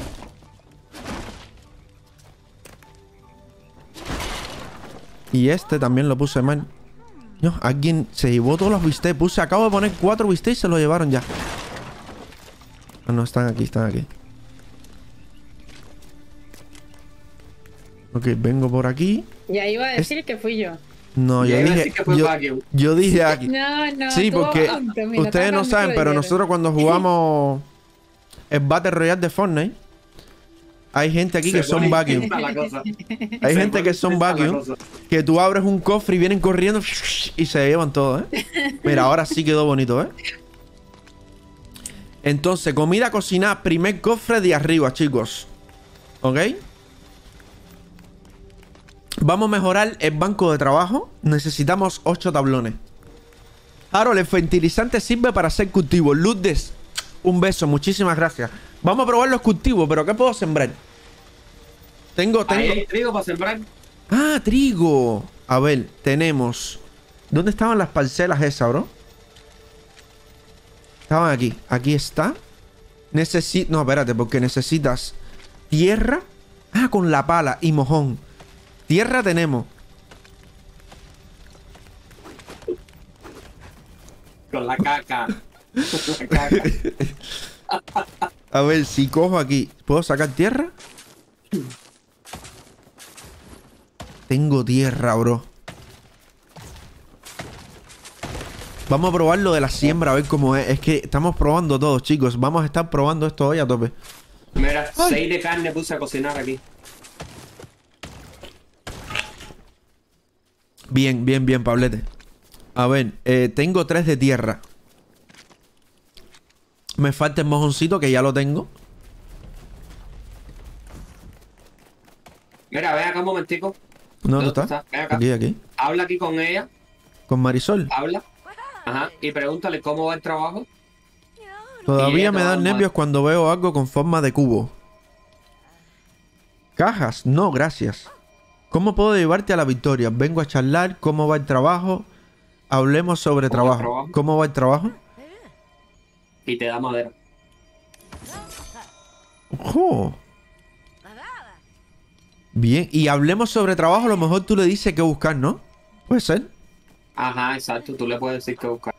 Y este también lo puse mal. No, alguien se llevó todos los bistecs. Acabo de poner 4 bistecs y se lo llevaron ya. Ah, no, están aquí, están aquí. Ok, vengo por aquí. Ya iba a decir que fui yo. No, yo Ya iba a dije. decir que fue Vacuum. Yo dije aquí. No, no. Sí, estuvo porque junto, mira, ustedes no estaba saben, mucho pero de nosotros cuando jugamos el Battle Royale de Fortnite, hay gente aquí que son vacuum. Hay gente que son vacuum, que tú abres un cofre y vienen corriendo y se llevan todo, ¿eh? Mira, ahora sí quedó bonito, ¿eh? Entonces, comida cocinada, primer cofre de arriba, chicos. ¿Ok? Vamos a mejorar el banco de trabajo. Necesitamos 8 tablones. Harold, el fertilizante sirve para hacer cultivos. Lourdes, un beso, muchísimas gracias. Vamos a probar los cultivos, pero ¿qué puedo sembrar? Tengo... Ahí hay trigo para sembrar. Ah, trigo. A ver, tenemos... ¿Dónde estaban las parcelas esas, bro? Estaban aquí. Aquí está. No, espérate, porque necesitas tierra. Ah, con la pala y mojón. Tierra tenemos. Con la caca. Con la caca. A ver, si cojo aquí, ¿puedo sacar tierra? Tengo tierra, bro. Vamos a probar lo de la siembra, a ver cómo es. Es que estamos probando todo, chicos. Vamos a estar probando esto hoy a tope. Mira, Ay. 6 de carne puse a cocinar aquí. Bien, bien, bien, Pablete. A ver, tengo 3 de tierra. Me falta el mojoncito, que ya lo tengo. Mira, ven acá un momentico. ¿No, tú ¿Dónde estás? Ven acá. Aquí, aquí. Habla aquí con ella. Con Marisol. Habla. Ajá. Y pregúntale cómo va el trabajo. Y Todavía ella me te va a dan dar nervios cuando veo algo con forma de cubo. ¿Cajas? No, gracias. ¿Cómo puedo llevarte a la victoria? Vengo a charlar. ¿Cómo va el trabajo? Hablemos sobre ¿Cómo va el trabajo. trabajo? ¿Cómo va el trabajo? Y te da madera. ¡Ojo! Bien, y hablemos sobre trabajo. A lo mejor tú le dices qué buscar, ¿no? Puede ser. Ajá, exacto. Tú le puedes decir que buscar.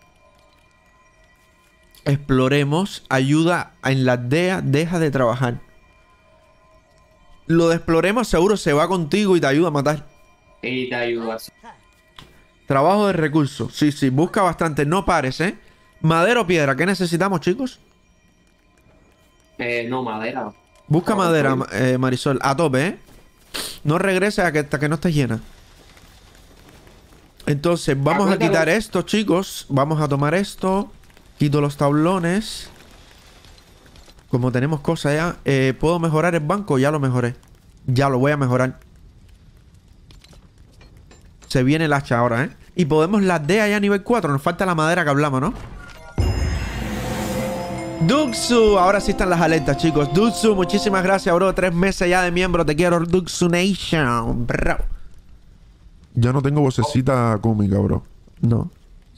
Exploremos. Ayuda en la aldea. Deja de trabajar. Lo de exploremos seguro se va contigo y te ayuda a matar. Y te ayudas. Trabajo de recursos. Sí, sí, busca bastante. No pares, ¿eh? Madera o piedra. ¿Qué necesitamos, chicos? No, madera. Busca Ah, madera, ok. Marisol. A tope, ¿eh? No regreses hasta que no estés llena. Entonces, vamos a quitar esto, chicos. Vamos a tomar esto. Quito los tablones. Como tenemos cosas ya. ¿Puedo mejorar el banco? Ya lo mejoré. Ya lo voy a mejorar. Se viene el hacha ahora, ¿eh? Y podemos las D allá a nivel 4. Nos falta la madera que hablamos, ¿no? Duxu, ahora sí están las alertas, chicos. Duxu, muchísimas gracias, bro. 3 meses ya de miembro. Te quiero, Duxu Nation, bro. Ya no tengo vocecita cómica, bro. No.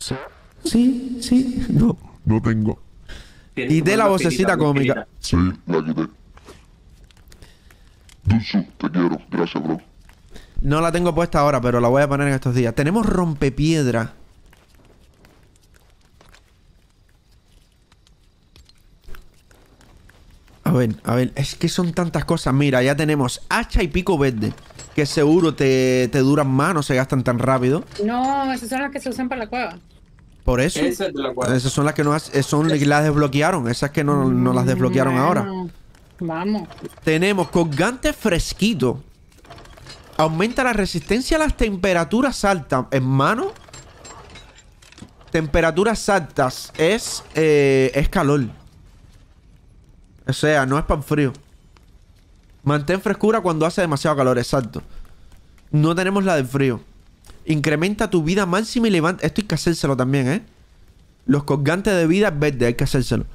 Sí, no. No tengo. Tienes Y que de la poner vocecita finita, cómica. Sí, la quité. Dulce, te quiero. Gracias, bro. No la tengo puesta ahora, pero la voy a poner en estos días. Tenemos rompepiedra. A ver, es que son tantas cosas. Mira, ya tenemos hacha y pico verde, que seguro te duran más, no se gastan tan rápido. No, esas son las que se usan para la cueva. Por eso. Esa es de la cual. Esas son las que no son las que las desbloquearon. Esas que no las desbloquearon ahora. Bueno, vamos. Tenemos colgante fresquito. Aumenta la resistencia a las temperaturas altas. Hermano. Temperaturas altas. Es calor. O sea, no es pan frío. Mantén frescura cuando hace demasiado calor. Exacto. No tenemos la del frío. Incrementa tu vida máxima y levanta. Esto hay que hacérselo también, ¿eh? Los colgantes de vida es verde. Hay que hacérselo.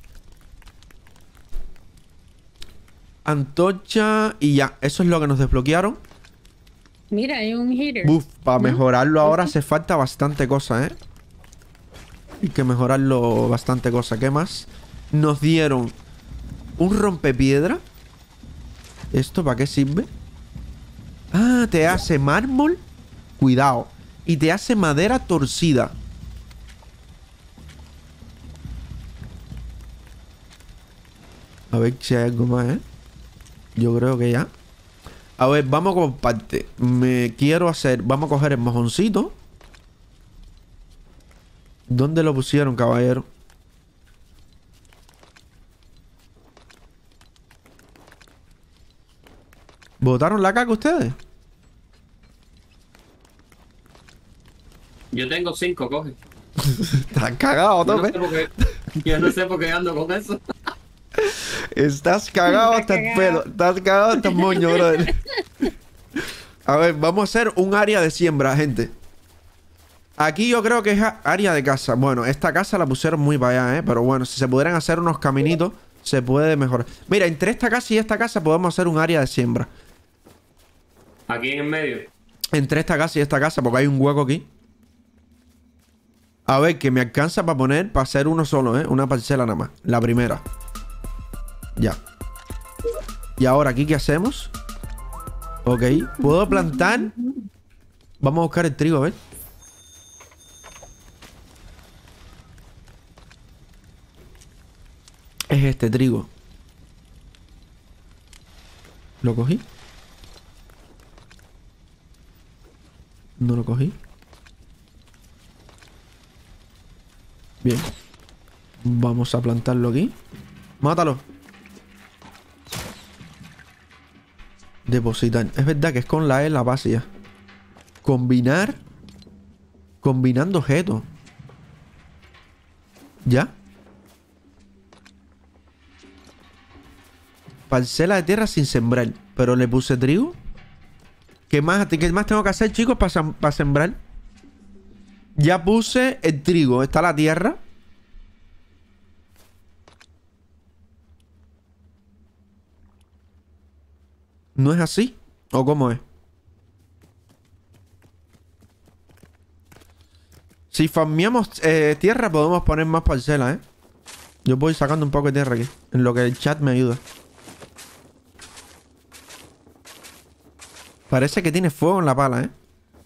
Antorcha y ya. Eso es lo que nos desbloquearon. Mira, hay un heater. Buf, para mejorarlo ahora hace falta bastante cosa, ¿eh? Hay que mejorarlo bastante cosa. ¿Qué más? Nos dieron un rompepiedra. ¿Esto para qué sirve? Ah, te hace mármol. Cuidado. Y te hace madera torcida. A ver si hay algo más, ¿eh? Yo creo que ya. A ver, vamos con parte. Vamos a coger el mojoncito. ¿Dónde lo pusieron, caballero? ¿Botaron la caca ustedes? Yo tengo 5, coge. Estás cagado, Yo no tope. sé por qué- yo no sé por qué ando con eso. Estás cagado hasta el pelo. Estás cagado hasta el moño, brother. A ver, vamos a hacer un área de siembra, gente. Aquí yo creo que es área de casa. Bueno, esta casa la pusieron muy para allá, ¿eh? Pero bueno, si se pudieran hacer unos caminitos, se puede mejorar. Mira, entre esta casa y esta casa podemos hacer un área de siembra. Aquí en el medio. Entre esta casa y esta casa, porque hay un hueco aquí. A ver, que me alcanza para poner, para hacer uno solo, ¿eh? Una parcela nada más. La primera. Ya. Y ahora, ¿aquí qué hacemos? Ok. ¿Puedo plantar? Vamos a buscar el trigo, a ver. Es este trigo. ¿Lo cogí? No lo cogí. Bien. Vamos a plantarlo aquí. Mátalo. Depositar. Es verdad que es con la E la base ya. Combinar. Combinando objetos. ¿Ya? Parcela de tierra sin sembrar. Pero le puse trigo. ¿Qué más tengo que hacer, chicos, para sembrar? Ya puse el trigo. Está la tierra. ¿No es así? ¿O cómo es? Si farmeamos tierra, podemos poner más parcelas, ¿eh? Yo voy sacando un poco de tierra aquí. En lo que el chat me ayuda. Parece que tiene fuego en la pala, ¿eh?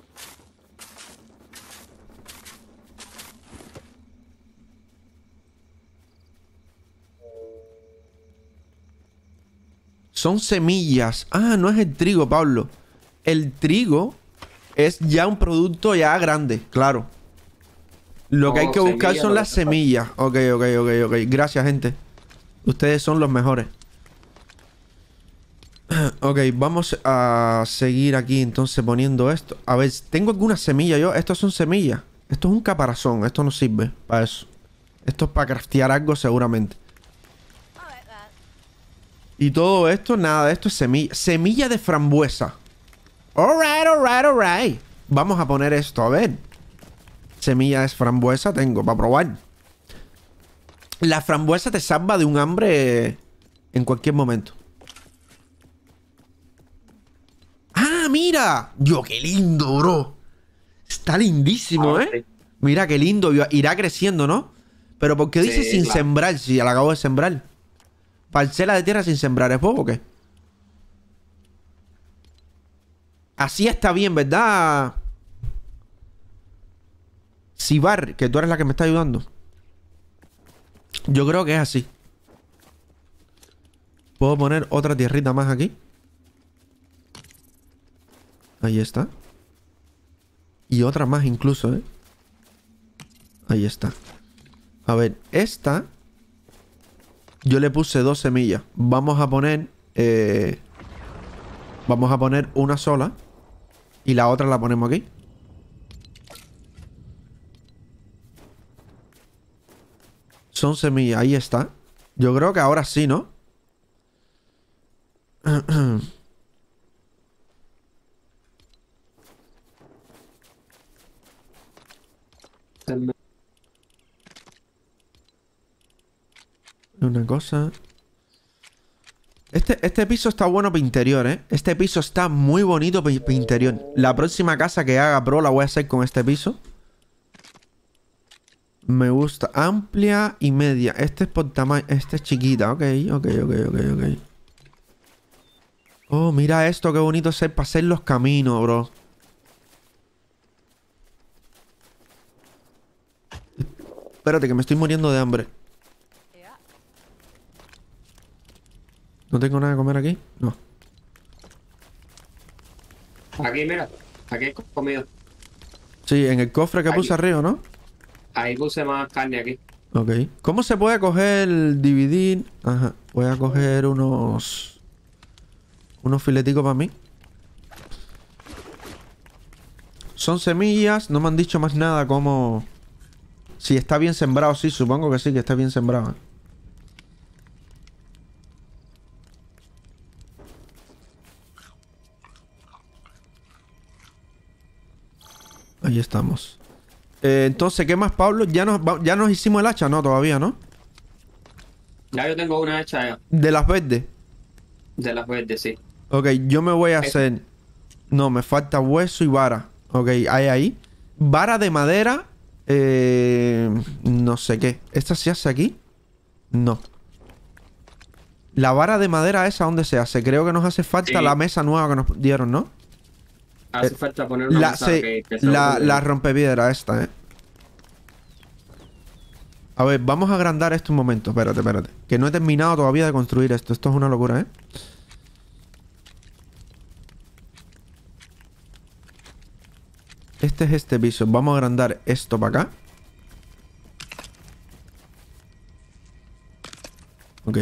Son semillas. Ah, no es el trigo, Pablo. El trigo es ya un producto ya grande, claro. Lo que hay que buscar son las semillas. Ok. Gracias, gente. Ustedes son los mejores. Ok, vamos a seguir aquí entonces poniendo esto. A ver, tengo alguna semilla yo. Estos son semillas. Esto es un caparazón. Esto no sirve para eso. Esto es para craftear algo seguramente. Y todo esto, nada, esto es semilla. Semilla de frambuesa. Alright, alright, alright. Vamos a poner esto, a ver. Semilla de frambuesa tengo para probar. La frambuesa te salva de un hambre en cualquier momento. ¡Ah, mira! ¡Yo, qué lindo, bro! Está lindísimo, ¿eh? Sí. Mira qué lindo. Irá creciendo, ¿no? Pero ¿por qué dice Sí, sin claro. sembrar? Si ya la acabo de sembrar. Parcela de tierra sin sembrar. ¿Es poco o qué? Así está bien, ¿verdad? Sibar, que tú eres la que me está ayudando. Yo creo que es así. Puedo poner otra tierrita más aquí. Ahí está. Y otra más incluso, ¿eh? Ahí está. A ver, esta... Yo le puse 2 semillas. Vamos a poner... Vamos a poner una sola. Y la otra la ponemos aquí. Son semillas, ahí está. Yo creo que ahora sí, ¿no? Una cosa. Este piso está bueno para interior, ¿eh? Este piso está muy bonito para interior. La próxima casa que haga, bro, la voy a hacer con este piso. Me gusta. Amplia y media. Este es por tamaño. Este es chiquita. Ok. Oh, mira esto. Qué bonito es para hacer los caminos, bro. Espérate, que me estoy muriendo de hambre. ¿No tengo nada de comer aquí? No. Aquí, mira. Aquí hay comida. Sí, en el cofre que Aquí. puse arriba, ¿no? Ahí puse más carne aquí. Ok. ¿Cómo se puede coger, dividir? Ajá. Voy a coger unos fileticos para mí. Son semillas. No me han dicho más nada como... Si está bien sembrado. Sí, supongo que sí, que está bien sembrado. Ahí estamos. Entonces, ¿qué más, Pablo? ¿Ya nos hicimos el hacha? No, todavía, ¿no? Ya yo tengo una hecha ya. De las verdes. De las verdes, sí. Ok, yo me voy a hacer... No, me falta hueso y vara. Ok, hay ahí. Vara de madera. No sé qué. ¿Esta se hace aquí? No. La vara de madera esa, ¿dónde se hace? Creo que nos hace falta Sí. la mesa nueva que nos dieron, ¿no? Hace falta poner una mesa que La rompepiedra esta, A ver, vamos a agrandar esto un momento. Espérate. Que no he terminado todavía de construir esto. Esto es una locura, Este es este piso. Vamos a agrandar esto para acá. Ok.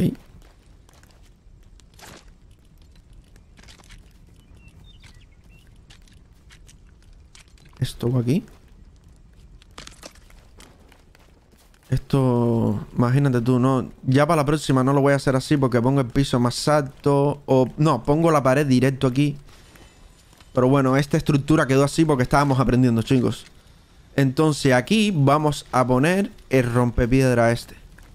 Esto va aquí. Esto... Imagínate tú, ¿no? Ya para la próxima no lo voy a hacer así porque pongo el piso más alto. O... No, pongo la pared directo aquí. Pero bueno, esta estructura quedó así porque estábamos aprendiendo, chicos. Entonces aquí vamos a poner el rompepiedra este.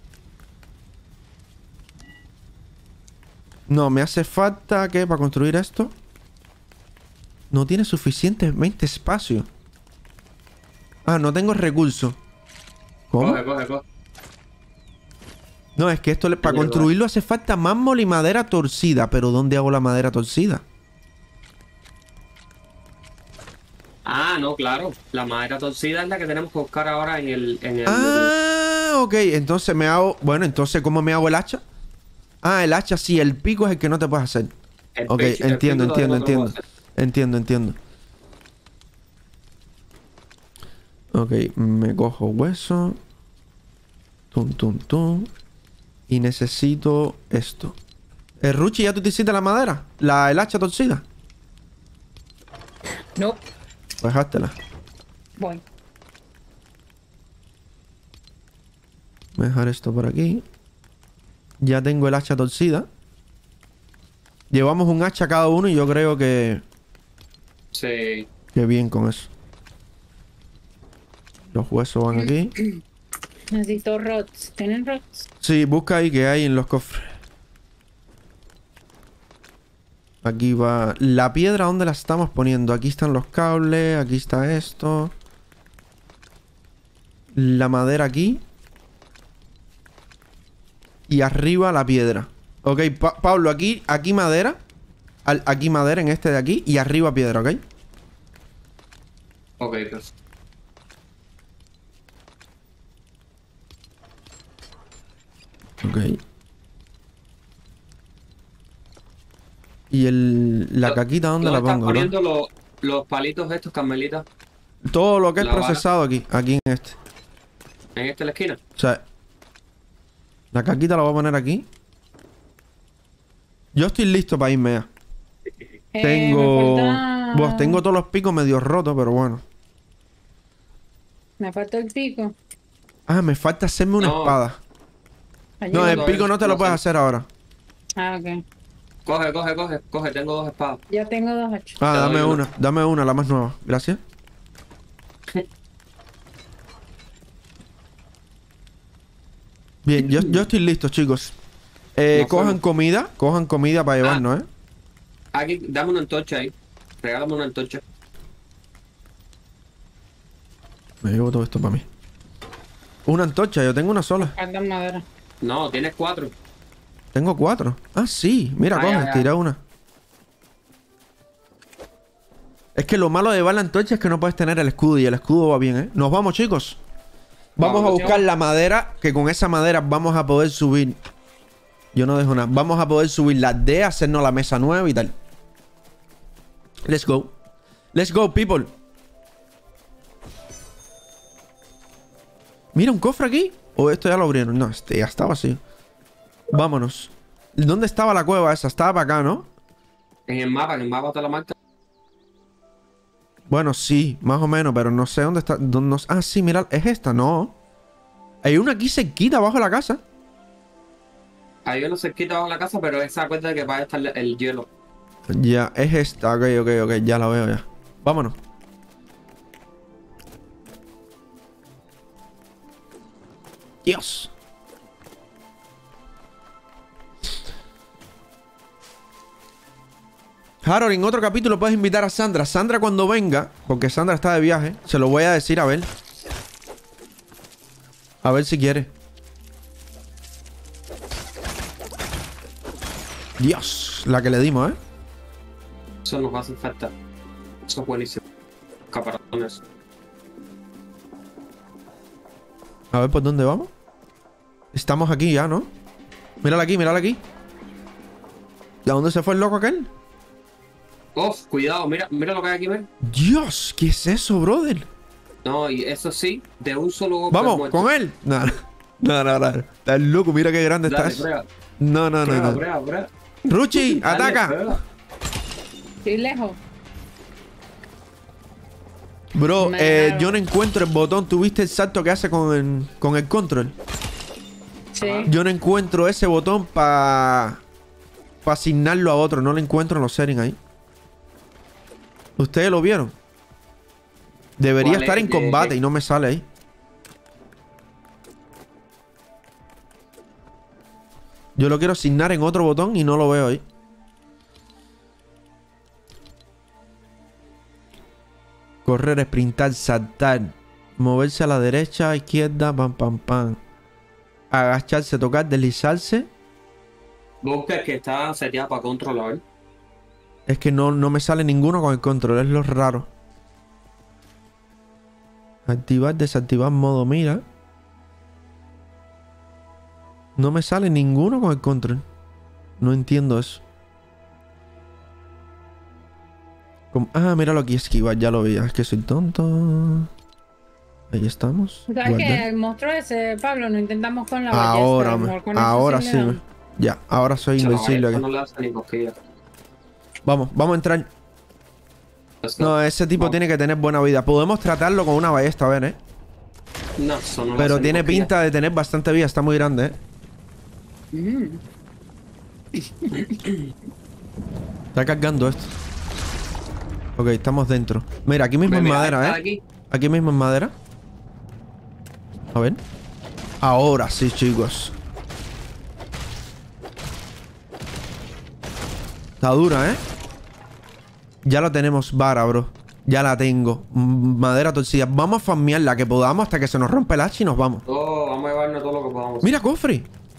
No, me hace falta... ¿Qué? Para construir esto. No tiene suficientemente espacio. Ah, no tengo recursos. ¿Cómo? Coge. No, es que esto para construirlo hace falta mármol y madera torcida. Pero ¿dónde hago la madera torcida? Ah, no, claro. La madera torcida es la que tenemos que buscar ahora en el Ah, ok. Entonces me hago... Bueno, entonces ¿cómo me hago el hacha? Ah, el hacha sí. El pico es el que no te puedes hacer. el Ok, pecho- el entiendo. pico lo tengo que hacer. Entiendo. Ok, me cojo hueso. Tum. Y necesito esto. Ruchi, ¿ya tú te hiciste la madera? ¿El hacha torcida? No, Pues háztela. voy. Voy a dejar esto por aquí. Ya tengo el hacha torcida. Llevamos un hacha cada uno y yo creo que Sí. bien con eso. Los huesos van aquí. Necesito rods. ¿Tienen rods? Sí, busca ahí que hay en los cofres. Aquí va... La piedra, ¿dónde la estamos poniendo? Aquí están los cables, aquí está esto. La madera aquí. Y arriba la piedra. Ok, Pablo, aquí madera. Aquí madera en este de aquí. Y arriba piedra, ¿ok? Ok, pues. Ok. ¿Y la caquita dónde la ¿Dónde estás pongo, bro? poniendo los palitos estos, Carmelita? Todo lo que es La vara. procesado aquí. Aquí en este. ¿En esta la esquina? O sea, la caquita la voy a poner aquí. Yo estoy listo para irme ya. Tengo... Me falta... Buah, tengo todos los picos medio rotos, pero bueno. Me falta el pico. Ah, me falta hacerme una No. espada. Allí. No, el todavía pico no te lo no puedes sé. hacer ahora. Ah, ok. Coge, tengo 2 espadas. Ya tengo 2 hachas. Ah, Te doy una. dame una, la más nueva. Gracias. Bien, yo estoy listo, chicos. Nos Cojan fuimos. comida para llevarnos, ¿eh? Aquí, dame una antorcha ahí. Regálame una antorcha. Me llevo todo esto para mí. Una antorcha, yo tengo una sola. Falta madera. No, tienes 4. Tengo 4. Ah, sí. Mira, Ay, coge, ay, ay. tira una. Es que lo malo de llevar la antorcha es que no puedes tener el escudo y el escudo va bien, ¿eh? Nos vamos, chicos. Vamos a Vamos, buscar la madera, que con esa madera vamos a poder subir. Yo no dejo nada. Vamos a poder subir las D, hacernos la mesa nueva y tal. Let's go. Let's go, people. Mira, un cofre aquí. ¿O esto ya lo abrieron? No, este ya estaba así. Vámonos. ¿Dónde estaba la cueva esa? Estaba para acá, ¿no? En el mapa te la marca. Bueno, sí, más o menos, pero no sé dónde está. Ah, sí, mira, es esta, no. Hay una aquí cerquita abajo de la casa. Hay una cerquita bajo la casa, pero esa cuenta de que va a estar el hielo. Ya, es esta. Ok, ya la veo ya. Vámonos. Dios. Harold, en otro capítulo puedes invitar a Sandra. Sandra cuando venga, porque Sandra está de viaje, se lo voy a decir a ver. A ver si quiere. Dios, la que le dimos, ¿eh? Eso nos hace falta. Eso es buenísimo. Caparazones. A ver por dónde vamos. Estamos aquí ya, ¿no? Mírala aquí, mírala aquí. ¿De dónde se fue el loco aquel? Uf, cuidado, mira lo que hay aquí, ven. Dios, ¿qué es eso, brother? No, y eso sí, de un solo golpe Vamos, muerto. con él. No. Estás loco, mira qué grande Dale, estás. prueba, No. prueba. Ruchi, Dale, ataca. prueba. Estoy lejos. Bro, Me ganaron. yo no encuentro el botón. ¿Tuviste el salto que hace con el control? Sí. Yo no encuentro ese botón para asignarlo a otro. No lo encuentro en los settings ahí. ¿Ustedes lo vieron? Debería ¿Cuál estar es? en combate y no me sale ahí. Yo lo quiero asignar en otro botón y no lo veo ahí. Correr, sprintar, saltar. Moverse a la derecha, izquierda, pam. Agacharse, tocar, deslizarse. Busca el que está seteado para controlar. Es que no me sale ninguno con el control, es lo raro. Activar, desactivar modo mira. No me sale ninguno con el control. No entiendo eso. Míralo aquí, esquivar, ya lo vi. Es que soy tonto. Ahí estamos. ¿Sabes Guardar. que el monstruo ese, Pablo, no intentamos con la ballesta? Ahora, a lo mejor con eso ahora le sí. damos. Ya, ahora soy invencible Esto aquí. no le hace ni cosquillas. Vamos a entrar. Let's go. No, ese tipo Vamos. tiene que tener buena vida. Podemos tratarlo con una ballesta, a ver, ¿eh? No, eso no le Pero hace ni tiene cosquillas. pinta de tener bastante vida. Está muy grande, ¿eh? Mm. Está cargando esto. Ok, estamos dentro. Mira, aquí mismo es Mira, madera, está ¿eh? aquí. Aquí mismo es madera. A ver. Ahora sí, chicos. Está dura, ¿eh? Ya lo tenemos vara, bro. Ya la tengo. Madera torcida. Vamos a farmear la que podamos hasta que se nos rompe el hacha y nos vamos. Oh, vamos a llevarnos todo lo que podamos. Mira, cofre.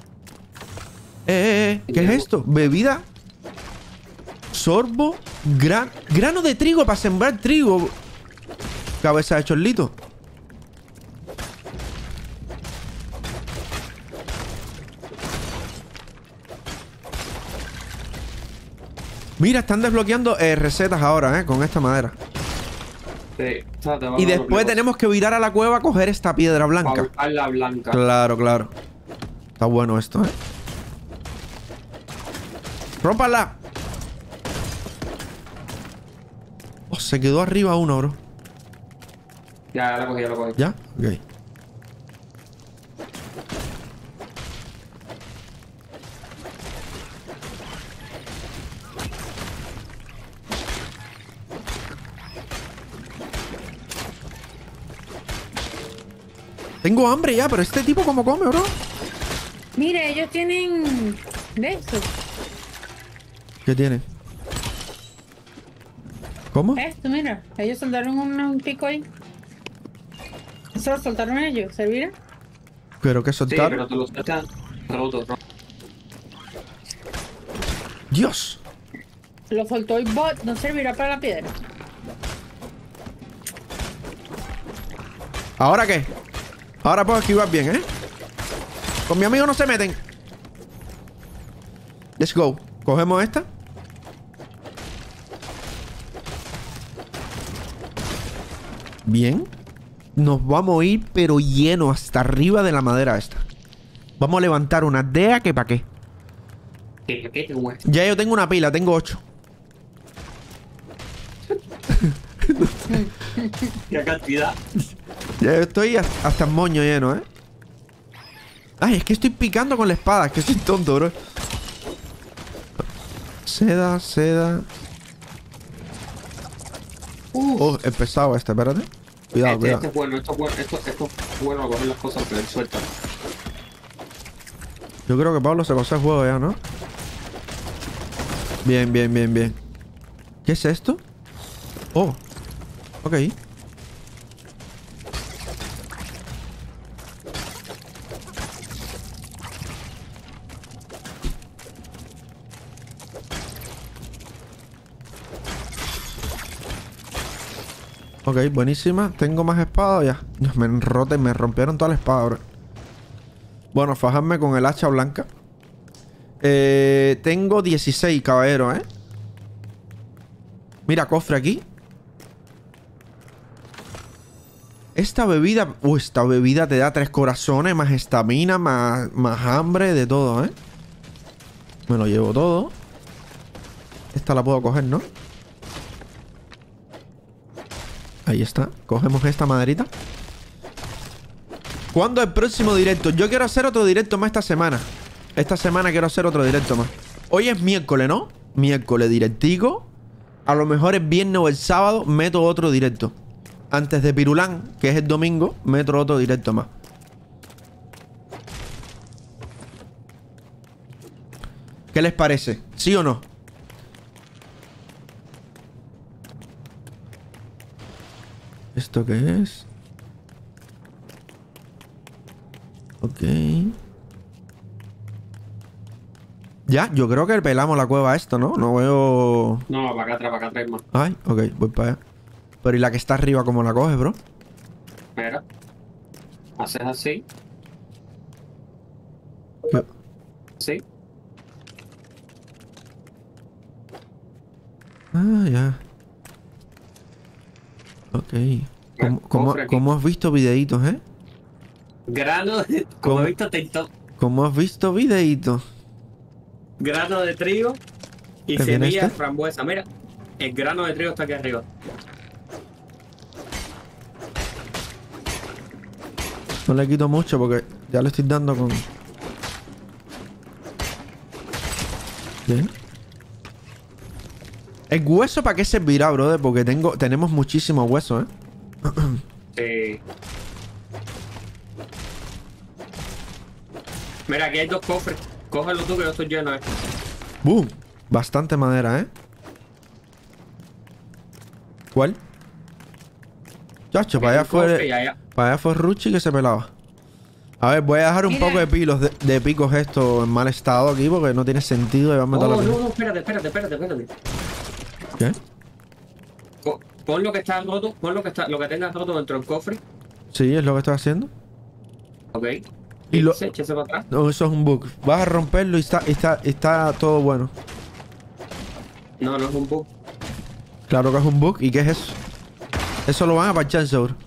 ¿Qué es esto? Bebida. Sorbo. Grano de trigo para sembrar trigo. Cabeza de chorlito. Mira, están desbloqueando recetas ahora, con esta madera. Sí. O sea, te va a Y dar después unos tenemos que virar a la cueva a coger esta piedra para blanca. buscar la blanca. Claro, claro. Está bueno esto, ¿eh? ¡Rómpala! Oh, se quedó arriba uno, bro. Ya la cogí, ya la cogí. ¿Ya? Ok. Tengo hambre ya, pero este tipo cómo come, bro. Mira, ellos tienen de eso. ¿Qué tiene? ¿Cómo? Esto, mira. Ellos soltaron un pico ahí. Eso lo soltaron ellos. ¿Servirá? Pero que Sí, soltar. pero te lo sacan roto, ¿no? Dios. Lo soltó el bot. No servirá para la piedra. ¿Ahora qué? Ahora puedo esquivar bien, ¿eh? Con mi amigo no se meten. Let's go. Cogemos esta. Bien. Nos vamos a ir, pero lleno hasta arriba de la madera esta. Vamos a levantar una DEA que pa' qué. ¿Qué, güey? Ya yo tengo una pila, tengo 8. ¿Qué cantidad? Ya yo estoy hasta el moño lleno, ¿eh? Ay, es que estoy picando con la espada. Es que soy tonto, bro. Seda, seda. Oh, es pesado este, espérate. Cuidado, cuidado. Este es bueno, esto es bueno a coger las cosas que él suelta. Yo creo que Pablo se pasó el juego ya, ¿no? Bien, bien, bien, bien. ¿Qué es esto? Oh. Ok. Ok, buenísima. Tengo más espadas ya. Me rompieron toda la espada ahora. Bueno, fajarme con el hacha blanca. Tengo 16, caballero, ¿eh? Mira, cofre aquí. Esta bebida... esta bebida te da 3 corazones, más estamina, más hambre, de todo, ¿eh? Me lo llevo todo. Esta la puedo coger, ¿no? Ahí está. Cogemos esta maderita. ¿Cuándo el próximo directo? Yo quiero hacer otro directo más esta semana. Esta semana quiero hacer otro directo más. Hoy es miércoles, ¿no? Miércoles directico. A lo mejor el viernes o el sábado meto otro directo. Antes de Pirulán, que es el domingo, meto otro directo más. ¿Qué les parece? ¿Sí o no? ¿Esto qué es? Ok. Ya, yo creo que pelamos la cueva a esto, ¿no? No veo... No, para acá atrás, más. Ay, ok, voy para allá. Pero ¿y la que está arriba cómo la coges, bro? Mira. Haces así. ¿Qué? Sí. Ah, ya. Ok. Cofre aquí. ¿Cómo has visto videitos, eh? Grano, ¿Cómo? como he visto TikTok. ¿Cómo has visto videitos? grano de trigo y ¿Qué tiene semilla de este? frambuesa. Mira, el grano de trigo está aquí arriba. No le quito mucho porque ya le estoy dando con... Bien. ¿El hueso para qué servirá, brother? Porque tenemos muchísimos huesos, ¿eh? Sí. Mira, aquí hay 2 cofres. Cógelo tú que yo estoy lleno, ¡Boom! Bastante madera, ¿eh? ¿Cuál? Chacho, para allá Hay un cofre y fue... allá. Para allá fue Ruchi que se pelaba. A ver, voy a dejar un Mira. poco de pilos de picos esto en mal estado aquí porque no tiene sentido llevarme toda Oh, la no, no, espérate. ¿Qué? Pon lo que está roto, pon lo que tengas roto dentro del cofre. Sí, es lo que estoy haciendo. Ok. Y lo- Échese para atrás. No, eso es un bug. Vas a romperlo y está todo bueno. No, no es un bug. Claro que es un bug. ¿Y qué es eso? Eso lo van a parchar seguro.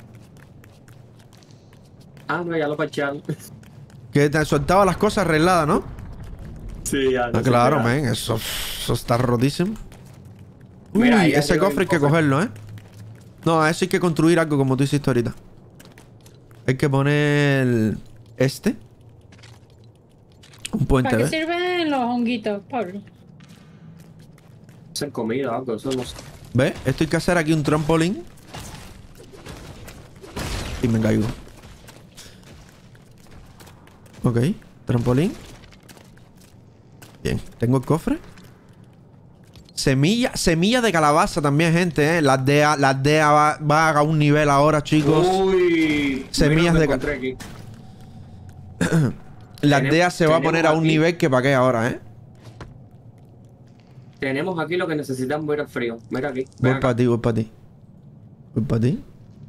Ah, no, ya lo parchearon. Que te soltaba las cosas arregladas, ¿no? Sí, ya. Ah, claro, men. Eso está rotísimo. Mira, ahí Uy, ese arriba hay cofre hay un que cofre. cogerlo, ¿eh? No, a eso hay que construir algo como tú hiciste ahorita. Hay que poner... Este. Un puente, ¿Para qué ¿ves? sirven los honguitos, Pablo? Hacer comida o algo, eso no sé. ¿Ves? Esto hay que hacer aquí un trampolín. Y me caigo. Ok, trampolín. Bien, tengo el cofre. Semilla de calabaza también, gente, ¿eh? Las DEA va a un nivel ahora, chicos. Uy, Semillas mira, de me encontré aquí. Las tenemos- DEA se va a tenemos poner a un aquí- nivel que para qué ahora, ¿eh? Tenemos aquí lo que necesitamos ir al frío. Mira aquí. Voy Ven acá. para ti, voy para ti. Voy para ti.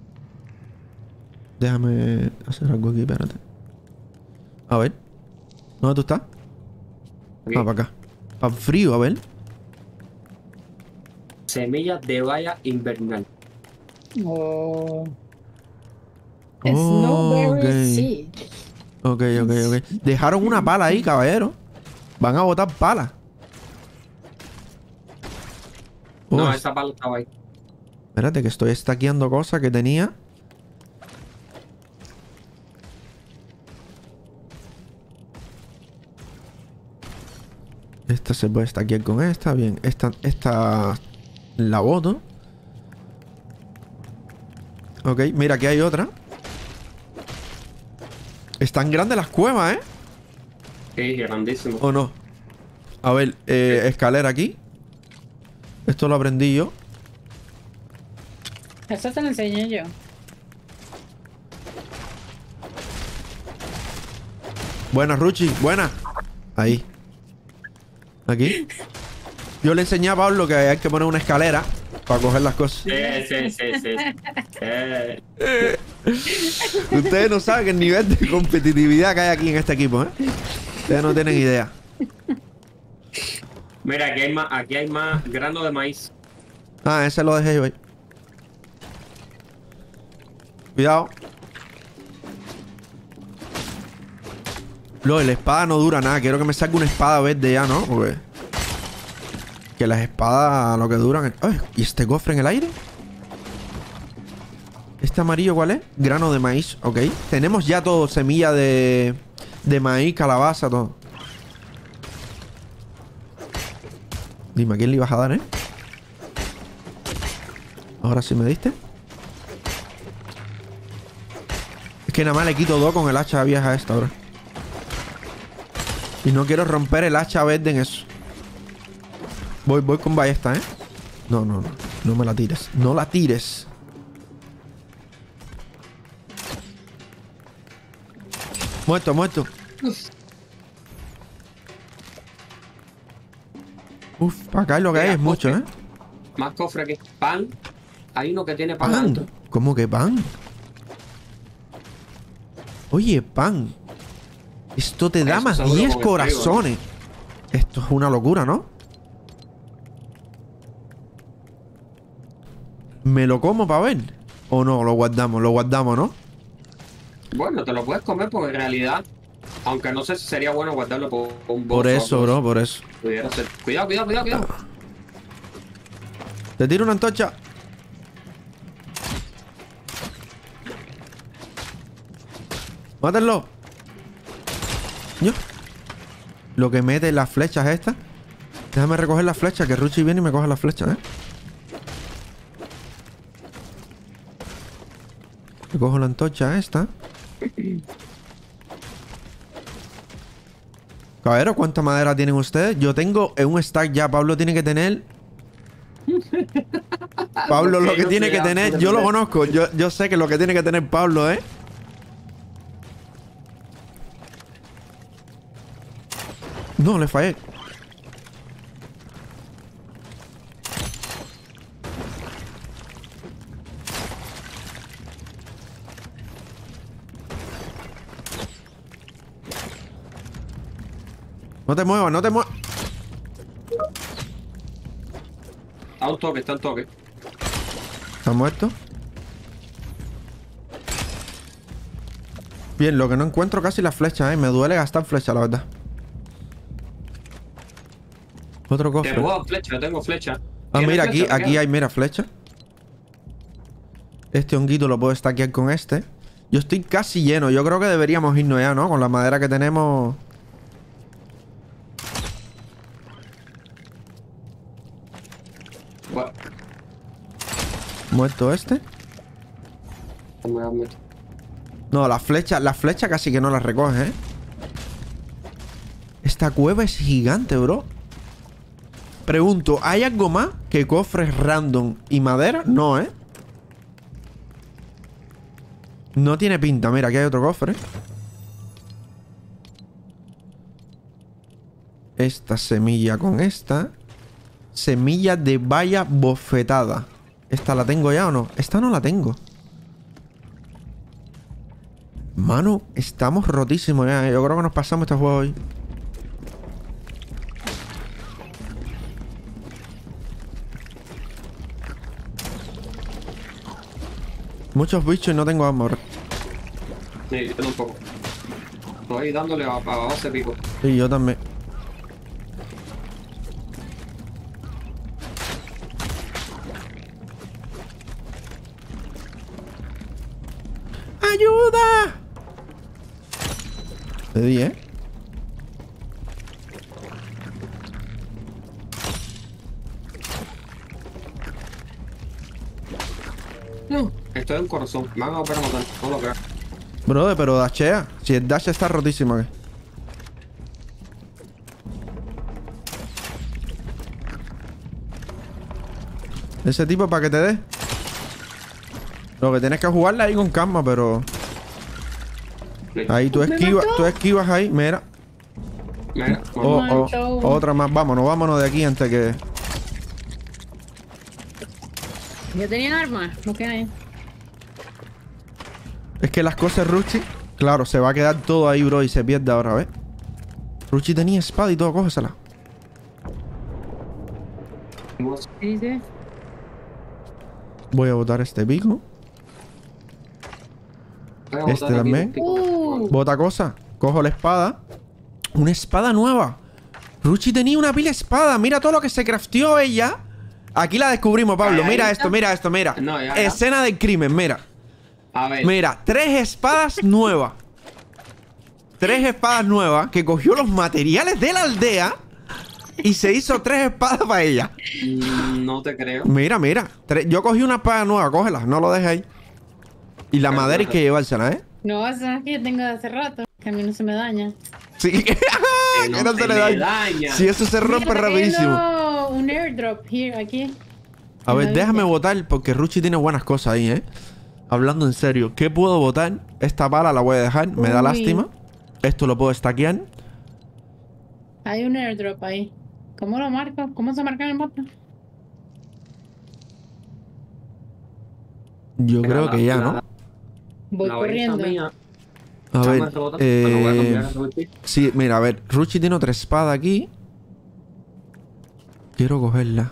Déjame hacer algo aquí, espérate. A ver. ¿Dónde tú estás? Aquí. Ah, para acá. Para frío, a ver. Semillas de valla invernal. Oh. Oh, Snowberry ok. seed. Ok. Dejaron una pala ahí, caballero. Van a botar pala. No, Oh, esa pala estaba ahí. espérate, que estoy stackeando cosas que tenía. Esta se puede stackear con esta. Bien, esta la boto. Ok, mira, aquí hay otra. Están grandes las cuevas, ¿eh? Sí, grandísimo. ¿O no? A ver, escalera aquí. Esto lo aprendí yo. Eso te lo enseñé yo. Buena, Ruchi, buena. Ahí. Aquí. Yo le enseñé a Pablo que hay que poner una escalera para coger las cosas. Sí. Ustedes no saben el nivel de competitividad que hay aquí en este equipo, ¿eh? Ustedes no tienen idea. Mira, aquí hay más grano de maíz. Ah, ese lo dejé yo ahí. Cuidado. Lo de la espada no dura nada. Quiero que me salga una espada verde ya, ¿no? Porque... Que las espadas lo que duran... Ay, ¿y este cofre en el aire? ¿Este amarillo cuál es? Grano de maíz, ok. Tenemos ya todo. Semilla de maíz, calabaza, todo. Dime, ¿a quién le ibas a dar, eh? Ahora sí me diste. Es que nada más le quito 2 con el hacha vieja esta ahora. Y no quiero romper el hacha verde en eso. Voy con ballesta, ¿eh? No. No me la tires. No la tires. Muerto. Uf, para acá lo que hay es mucho, ¿eh? Más cofre aquí. Pan. Hay uno que tiene pan Pan. alto. ¿Cómo que pan? Oye, pan. Esto te da Eso más seguro 10 con el trigo, ¿no? corazones. Esto es una locura, ¿no? ¿Me lo como para ver? ¿O no? Lo guardamos, ¿no? Bueno, te lo puedes comer porque en realidad Aunque no sé si sería bueno guardarlo por un Por boss o eso, algo bro, así. por eso. Pudiera ser. Cuidado, cuidado, cuidado, cuidado. Te tiro una antorcha. Mátenlo. Yo. Lo que mete las flechas estas. Déjame recoger las flechas, que Ruchi viene y me coge las flechas, ¿eh? Le cojo la antorcha esta. Caballero, ¿cuánta madera tienen ustedes? Yo tengo un stack ya. Pablo tiene que tener... Pablo lo que tiene que tener... Yo lo conozco. Yo sé que lo que tiene que tener Pablo, ¿eh? No, le fallé. No te muevas, no te muevas. Está un toque, está un toque. ¿Está muerto? Bien, lo que no encuentro casi las flechas, ¿eh? Me duele gastar flechas, la verdad. Otro Te cofre. puedo dar flecha, yo tengo flecha. Ah, ¿Tienes mira, flecha? aquí hay, mira, flecha. Este honguito lo puedo stackear con este. Yo estoy casi lleno. Yo creo que deberíamos irnos ya, ¿no? Con la madera que tenemos. Bueno, Muerto este. No, las flechas casi que no las recoge, ¿eh? Esta cueva es gigante, bro. Pregunto, ¿hay algo más que cofres random y madera? No, ¿eh? No tiene pinta. Mira, aquí hay otro cofre. Esta semilla con esta. Semilla de valla bofetada. ¿Esta la tengo ya o no? Esta no la tengo. Mano, estamos rotísimos ya. Yo creo que nos pasamos este juego hoy. Muchos bichos y no tengo amor. sí, yo tampoco. Estoy dándole a base pico. Sí, yo también. ¡Ayuda! Te di, ¿eh? Estoy en un corazón. Me van a volver a matar. No lo creo. Brother, pero dashea. Si el dash está rotísimo aquí. Ese tipo para que te dé. Lo que tienes que jugarla ahí con calma, pero... Ahí tú esquivas ahí, mira. Mira, Otra más. Vámonos de aquí antes que... Yo tenía armas, ¿no qué hay? Es que las cosas Ruchi... Claro, se va a quedar todo ahí, bro, y se pierde ahora, ¿ves? Ruchi tenía espada y todo, cógesela. Sí, sí. Voy a botar este pico. Este también. Bota cosa. Cojo la espada. Una espada nueva. Ruchi tenía una pila de espada. Mira todo lo que se crafteó ella. Aquí la descubrimos, Pablo. Mira esto, mira. No, ya. Escena del crimen, mira. A ver. Mira, 3 espadas nuevas. 3 espadas nuevas que cogió los materiales de la aldea y se hizo 3 espadas para ella. No te creo. Mira. Yo cogí una espada nueva, cógela, no lo dejes ahí. Y la madera hay que llevársela, ¿eh? No, esa es que yo tengo de hace rato, que a mí no se me daña. Sí, que no se le daña. Si eso se rompe Mira, rapidísimo. tengo un airdrop here, aquí. A ver, No, déjame ya. botar porque Ruchi tiene buenas cosas ahí, ¿eh? Hablando en serio, ¿qué puedo botar? Esta pala la voy a dejar, me da Uy. lástima. Esto lo puedo stackear. Hay un airdrop ahí. ¿Cómo lo marco? ¿Cómo se marca en el mapa? Yo creo que ya, ¿no? Voy corriendo. A ver, sí, mira, a ver, Ruchi tiene otra espada aquí. Quiero cogerla.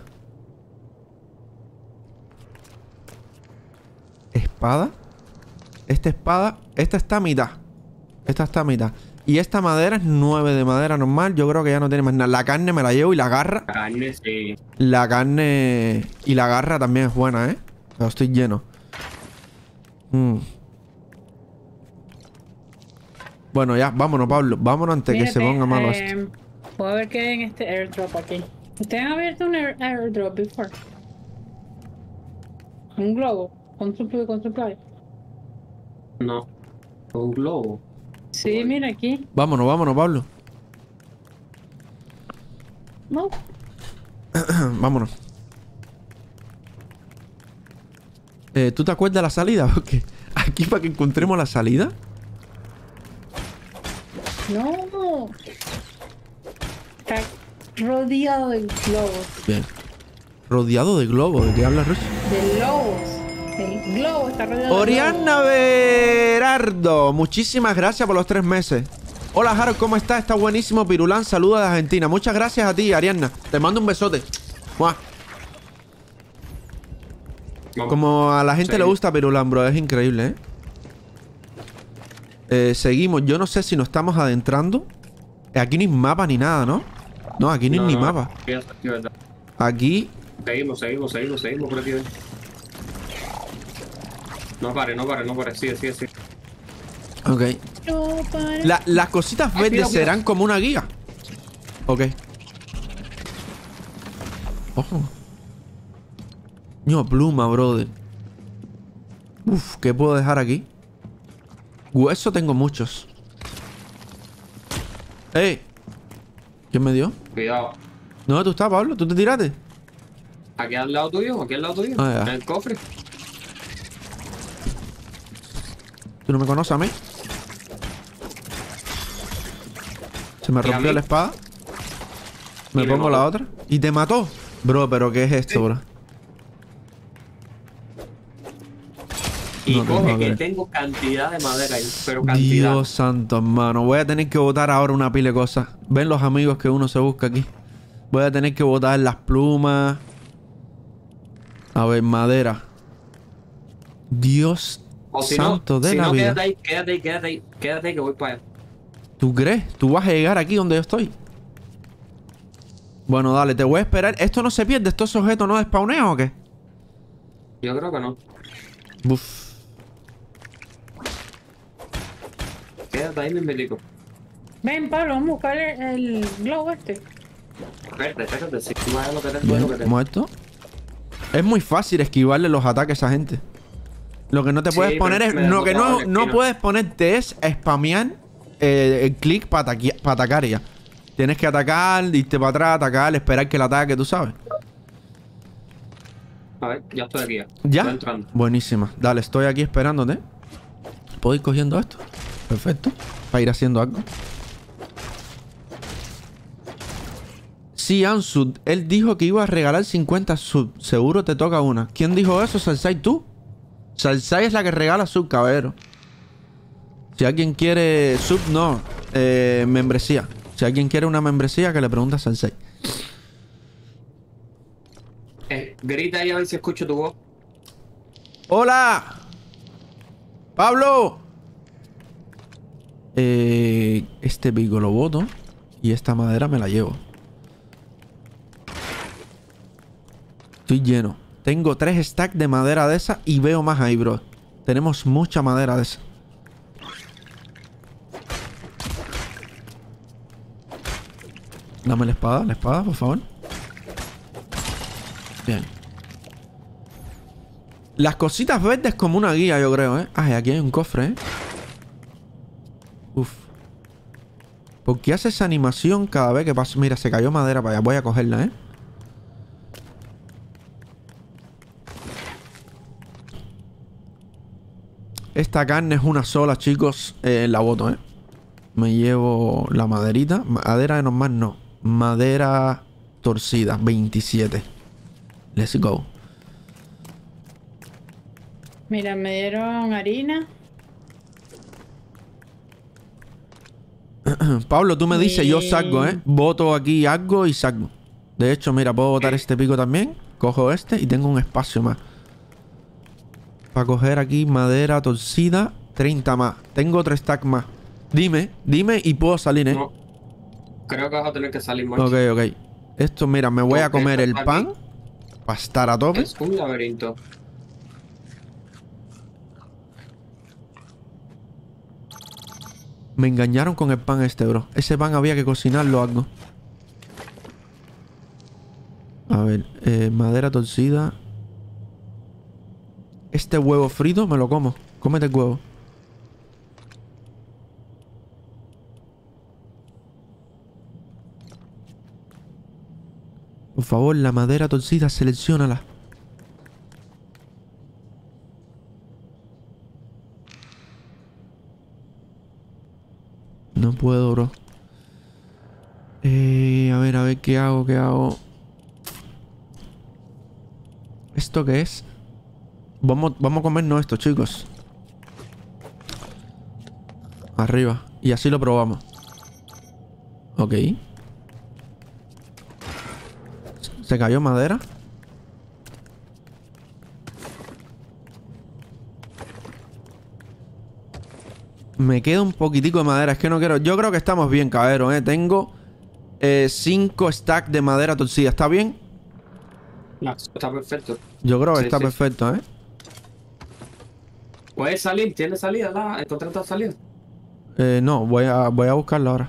¿Espada? Esta está a mitad. Esta está a mitad. Y esta madera es 9 de madera normal. Yo creo que ya no tiene más nada. La carne me la llevo y la garra. La carne, sí. La carne y la garra también es buena, ¿eh? Pero estoy lleno. Bueno, ya, vámonos, Pablo. Vámonos antes que se ponga malo esto. Puedo ver qué hay en este airdrop aquí. ¿Ustedes han abierto un airdrop before? Un globo. Con supply. No. Un globo. Sí, mira aquí. Vámonos, vámonos, Pablo. No. Vámonos. ¿Tú te acuerdas de la salida? Porque aquí para que encontremos la salida. No. Está rodeado de globos. Bien. Rodeado de globos. ¿De qué habla Rush? De lobos. El globo está rodeado Oriana Berardo, muchísimas gracias por los 3 meses. Hola, Harold, ¿cómo estás? Está buenísimo, Pirulán. Saludos de Argentina. Muchas gracias a ti, Ariana. Te mando un besote. ¡Mua! Como a la gente le gusta Pirulán, bro. Es increíble, seguimos. Yo no sé si nos estamos adentrando. Aquí ni mapa ni nada, ¿no? No, aquí ni mapa. Aquí... Seguimos por aquí. No pare. Sigue. Ok. No, Las cositas verdes serán como una guía. Ok. Ojo. No, pluma, brother. Uf, ¿qué puedo dejar aquí? Hueso tengo muchos. ¡Ey! ¿Quién me dio? Cuidado. ¿Dónde tú estás, Pablo? ¿Tú te tiraste? Aquí al lado tuyo. Ah, ya. En el cofre. ¿Tú no me conoces a mí? Se me ¿Y a rompió mí? la espada. Me Y me pongo la mató. otra. ¿Y te mató? Bro, ¿pero qué es esto, Sí. bro? Y No te coge puedo que creer. tengo cantidad de madera ahí. Pero cantidad. Dios santo, hermano. Voy a tener que botar ahora una pila de cosas. Ven los amigos que uno se busca aquí. Voy a tener que botar las plumas. A ver, madera. Dios O si santo no, de si la no, vida. quédate ahí que voy para allá. ¿Tú crees? ¿Tú vas a llegar aquí donde yo estoy? Bueno, dale, te voy a esperar. ¿Esto no se pierde? ¿Estos objetos no despawnean o qué? Yo creo que no. Uf. Quédate ahí, mi melico. Ven, Pablo, vamos a buscar el globo este. Espérate, si tú vas a lo que te Bien, lo que te muerto. Es muy fácil esquivarle los ataques a esa gente. Lo que no te Sí, puedes poner pero es... me Lo que dejó no, toda la no esquina. puedes ponerte es spamear el clic para atacar ya. Tienes que atacar, irte para atrás, atacar, esperar que el ataque, tú sabes. A ver, ya estoy aquí. ¿Ya? Estoy entrando. Buenísima. Dale, estoy aquí esperándote. ¿Puedo ir cogiendo esto? Perfecto. Para ir haciendo algo. Sí, Ansud. Él dijo que iba a regalar 50 sub. Seguro te toca una. ¿Quién dijo eso? ¿Salsai tú? Salsai es la que regala sub, caballero. Si alguien quiere sub, no. Membresía. Si alguien quiere una membresía, que le pregunte a Salsai. Grita ahí a ver si escucho tu voz. ¡Hola! ¡Pablo! Este pico lo boto. Y esta madera me la llevo. Estoy lleno. Tengo 3 stacks de madera de esa y veo más ahí, bro. Tenemos mucha madera de esa. Dame la espada, por favor. Bien. Las cositas verdes como una guía, yo creo, ¿eh? Ah, y aquí hay un cofre, ¿eh? Uf. ¿Por qué hace esa animación cada vez que paso? Mira, se cayó madera para allá. Voy a cogerla, ¿eh? Esta carne es una sola, chicos. La boto, ¿eh? Me llevo la maderita. Madera de normal, no. Madera torcida, 27. Let's go. Mira, me dieron harina. Pablo, tú me dices, yo salgo, ¿eh? Boto aquí algo y salgo. De hecho, mira, puedo botar este pico también. Cojo este y tengo un espacio más. Para coger aquí madera torcida, 30 más. Tengo 3 stacks más. Dime y puedo salir, ¿eh? No. Creo que vas a tener que salir, macho. Ok, ok. Esto, mira, me voy a Ok, comer el aquí. pan para estar a tope. Es un laberinto. Me engañaron con el pan este, bro. Ese pan había que cocinarlo o algo. A ver, madera torcida. Este huevo frito me lo como. Cómete el huevo. Por favor, la madera torcida, selecciónala. No puedo, bro. A ver, ¿qué hago? ¿Qué hago? ¿Esto qué es? Vamos a comernos esto, chicos. Arriba. Y así lo probamos. Ok. Se cayó madera. Me queda un poquitico de madera. Es que no quiero... Yo creo que estamos bien, cabrón, Tengo 5 stacks de madera torcida. ¿Está bien? No, está perfecto. Yo creo que Sí, está sí. perfecto, ¿Puedes salir? ¿Tienes salida? ¿Encontraste salida? No, voy a buscarlo ahora.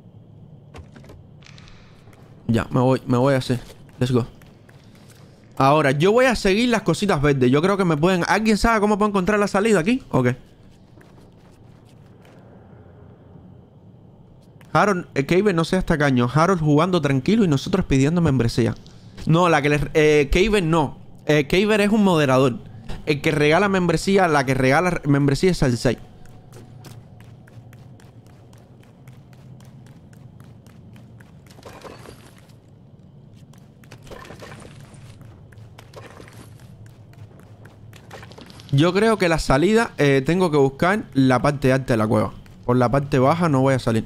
Ya, me voy así. Let's go. Ahora, yo voy a seguir las cositas verdes. Yo creo que me pueden... ¿Alguien sabe cómo puedo encontrar la salida aquí? Ok. Harold, Caver no seas tacaño. Harold jugando tranquilo y nosotros pidiendo membresía. No, la que le... Caver no. Caver es un moderador. El que regala membresía, la que regala membresía es el 6. Yo creo que la salida tengo que buscar la parte alta de la cueva. Por la parte baja no voy a salir.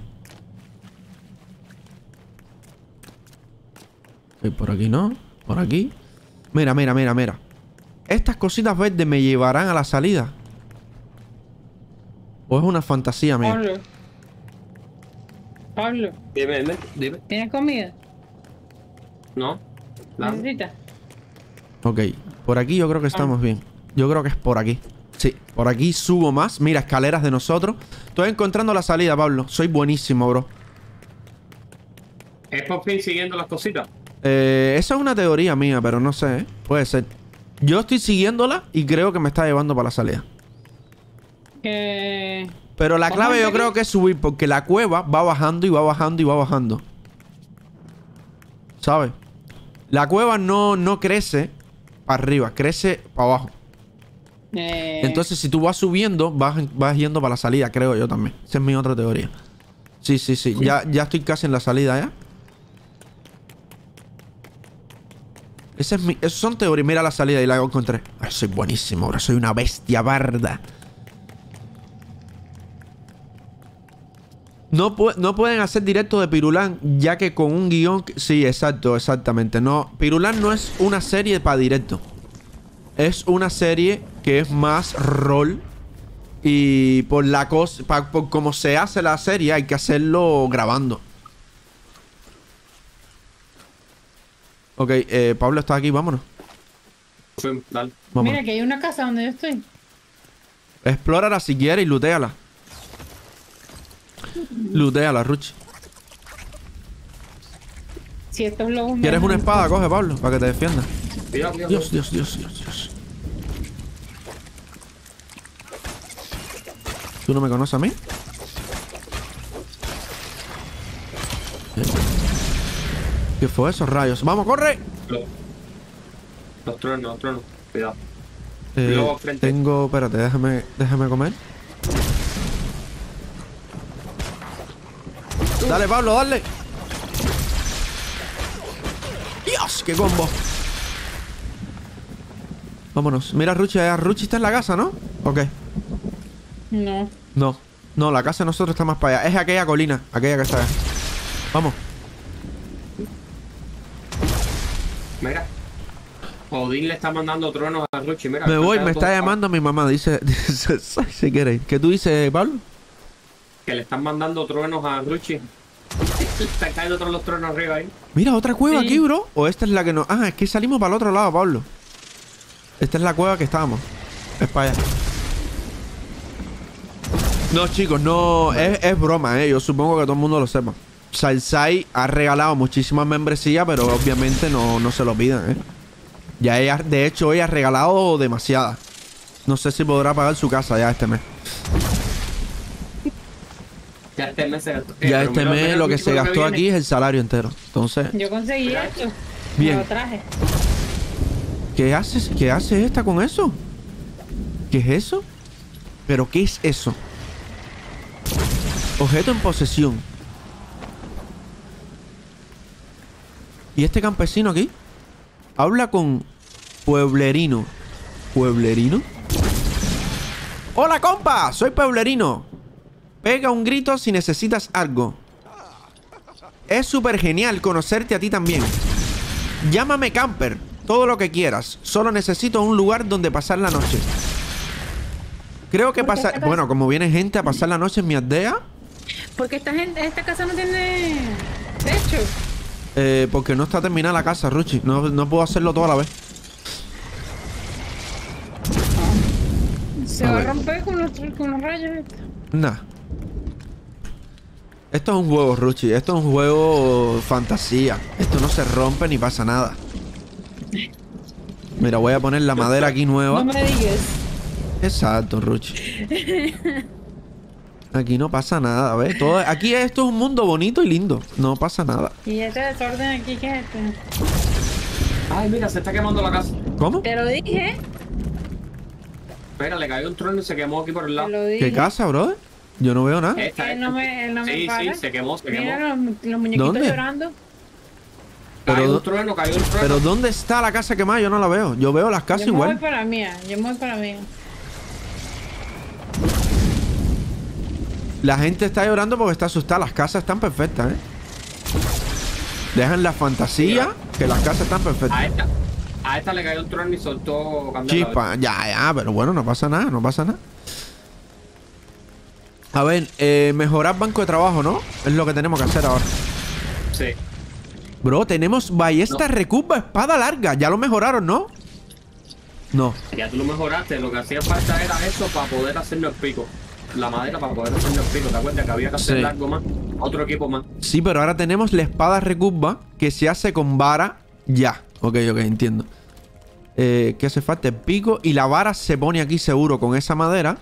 Y por aquí no. Por aquí. Mira, mira, mira, mira. Estas cositas verdes me llevarán a la salida. ¿O es una fantasía mía? Pablo. Pablo, Dime. ¿tienes comida? No. Nada. ¿Necesitas? Ok. Por aquí yo creo que estamos bien. Yo creo que es por aquí. Sí, por aquí subo más. Mira, escaleras de nosotros. Estoy encontrando la salida, Pablo. Soy buenísimo, bro. ¿Es por fin siguiendo las cositas? Esa es una teoría mía, pero no sé, ¿eh? Puede ser. Yo estoy siguiéndola y creo que me está llevando para la salida. Pero la clave yo creo que es subir, porque la cueva va bajando y va bajando y va bajando. ¿Sabes? La cueva no crece para arriba, crece para abajo. Entonces, si tú vas subiendo, vas yendo para la salida, creo yo también. Esa es mi otra teoría. Sí, sí, sí. Ya estoy casi en la salida, ¿ya? Esas son teorías. Mira la salida y la encontré. Ay, soy buenísimo, ahora soy una bestia barda. No pueden hacer directo de Pirulán, ya que con un guión... Sí, exacto, exactamente. No, Pirulán no es una serie para directo. Es una serie que es más rol. Y por la cosa... Por cómo se hace la serie, hay que hacerlo grabando. Ok, Pablo está aquí, vámonos. Sí, dale. Vámonos. Mira, que hay una casa donde yo estoy. Explórala si quieres y lootéala. Lootéala, Ruchi. Si estos lobos me ¿Quieres una dejan- espada? Coge, Pablo, para que te defienda. Cuidado. Dios, Dios, Dios, Dios, Dios. ¿Tú no me conoces a mí? ¿Qué fue esos rayos? ¡Vamos, corre! Los truenos. Cuidado. Luego al frente. Tengo... Espérate, déjame comer. Dale, Pablo, dale. ¡Dios! ¡Qué combo! Vámonos. Mira, Ruchi, Ruchi está en la casa, ¿no? Ok. No. No, la casa de nosotros está más para allá. Es aquella colina, aquella que está allá. Vamos. Mira. Odín le está mandando truenos a Ruchi. Mira. Me voy, me está llamando mi mamá. Dice si quieres. ¿Qué tú dices, Pablo? Que le están mandando truenos a Ruchi. Están cayendo todos los truenos arriba ahí. Mira, otra cueva Sí. aquí, bro. O esta es la que no. Ah, es que salimos para el otro lado, Pablo. Esta es la cueva que estábamos. Es para allá. No, chicos, no. Es broma, Yo supongo que todo el mundo lo sepa. Salsai ha regalado muchísimas membresías, pero obviamente no se lo pidan, Ya ella, de hecho, ella ha regalado demasiadas. No sé si podrá pagar su casa ya este mes. Ya este mes se gastó. Ya pero este mira, mes mira lo que Ruchi se con lo gastó viene. aquí es el salario entero. Entonces, Yo conseguí Mira. esto. Bien. Me lo traje. ¿qué haces? ¿Qué hace esta con eso? ¿Qué es eso? ¿Pero qué es eso? Objeto en posesión. ¿Y este campesino aquí? Habla con Pueblerino. ¿Pueblerino? ¡Hola, compa! Soy Pueblerino. Pega un grito si necesitas algo. Es súper genial conocerte a ti también. Llámame camper. Todo lo que quieras. Solo necesito un lugar donde pasar la noche. Creo que ¿Por qué pasar... esta casa? Bueno, como viene gente a pasar la noche en mi aldea... Porque esta casa no tiene techo. Porque no está terminada la casa, Ruchi. No puedo hacerlo toda la vez. Se A va a ver. romper con los rayos. Nah. Esto es un juego, Ruchi. Esto es un juego fantasía. Esto no se rompe ni pasa nada. Mira, voy a poner la madera aquí nueva. No me digas. Exacto, Ruchi. Aquí no pasa nada, ¿ves? Todo, aquí esto es un mundo bonito y lindo. No pasa nada. Y ese desorden aquí, ¿qué es esto? Ay, mira, se está quemando la casa. ¿Cómo? Te lo dije. Espera, le cayó un trueno y se quemó aquí por el Te lado. lo dije. ¿Qué casa, brother? Yo no veo nada. Esta, Él no me sí, para. sí, se quemó, se Mira quemó. los muñequitos ¿Dónde? llorando. Pero- Cayó un trueno, cayó un trueno. Pero ¿dónde está la casa quemada? Yo no la veo. Yo veo las casas Yo me voy igual. para la mía. Yo me voy para la mía. La gente está llorando porque está asustada. Las casas están perfectas, Dejan la fantasía que las casas están perfectas. A esta le cayó un trueno y soltó candela. Chispa, ya, pero bueno, no pasa nada, no pasa nada. A ver, mejorar banco de trabajo, ¿no? Es lo que tenemos que hacer ahora. Sí. Bro, tenemos ballesta, recurva, espada larga. Ya lo mejoraron, ¿no? No. Ya tú lo mejoraste. Lo que hacía falta era eso para poder hacernos el pico. La madera para poder hacernos el pico. ¿Te acuerdas que había que hacer Sí. algo más? Otro equipo más. Sí, pero ahora tenemos la espada recurva que se hace con vara ya. Ok, entiendo. ¿Qué hace falta? El pico y la vara se pone aquí seguro con esa madera.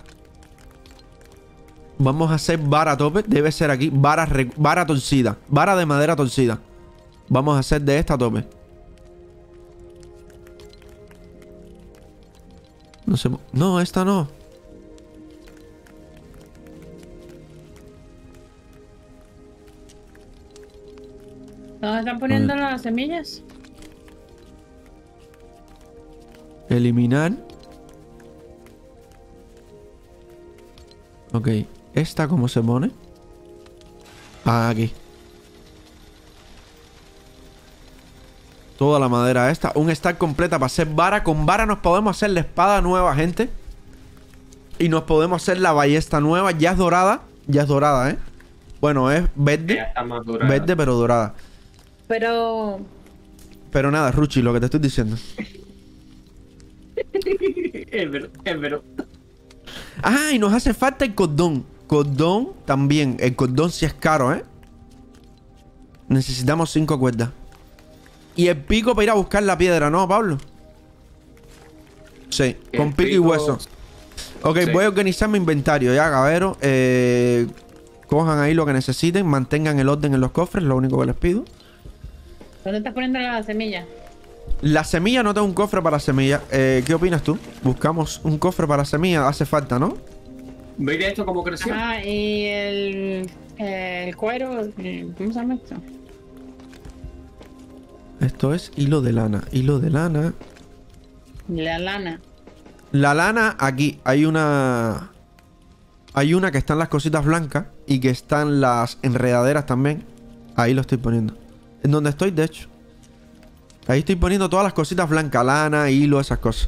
Vamos a hacer vara a tope. Debe ser aquí. Vara torcida. Vara de madera torcida. Vamos a hacer de esta a tope. No sé. No, esta no. ¿Dónde están poniendo las semillas? Eliminar. Ok. ¿Esta cómo se pone? Ah, aquí. Toda la madera esta. Un stack completa para hacer vara. Con vara nos podemos hacer la espada nueva, gente. Y nos podemos hacer la ballesta nueva. Ya es dorada. Ya es dorada, Bueno, es Ya verde. está más dura. Verde, pero dorada. Pero Pero nada, Ruchi, lo que te estoy diciendo. Es verdad. Ah, y nos hace falta el cordón. Cordón también. El cordón sí es caro, Necesitamos 5 cuerdas. Y el pico para ir a buscar la piedra, ¿no, Pablo? Sí, El con pico y pico- hueso. Ok, Sí. voy a organizar mi inventario ya, cabero. Cojan ahí lo que necesiten. Mantengan el orden en los cofres, lo único que les pido. ¿dónde estás poniendo las semillas? La semilla, no tengo un cofre para semilla. ¿Qué opinas tú? Buscamos un cofre para semilla. Hace falta, ¿no? Mira esto cómo creció. Ah, y el cuero, ¿cómo se llama esto? Esto es hilo de lana. Hilo de lana. La lana. La lana, aquí hay una... Hay una que están las cositas blancas y que están las enredaderas también. Ahí lo estoy poniendo. En donde estoy, de hecho. Ahí estoy poniendo todas las cositas blancas. Lana, hilo, esas cosas.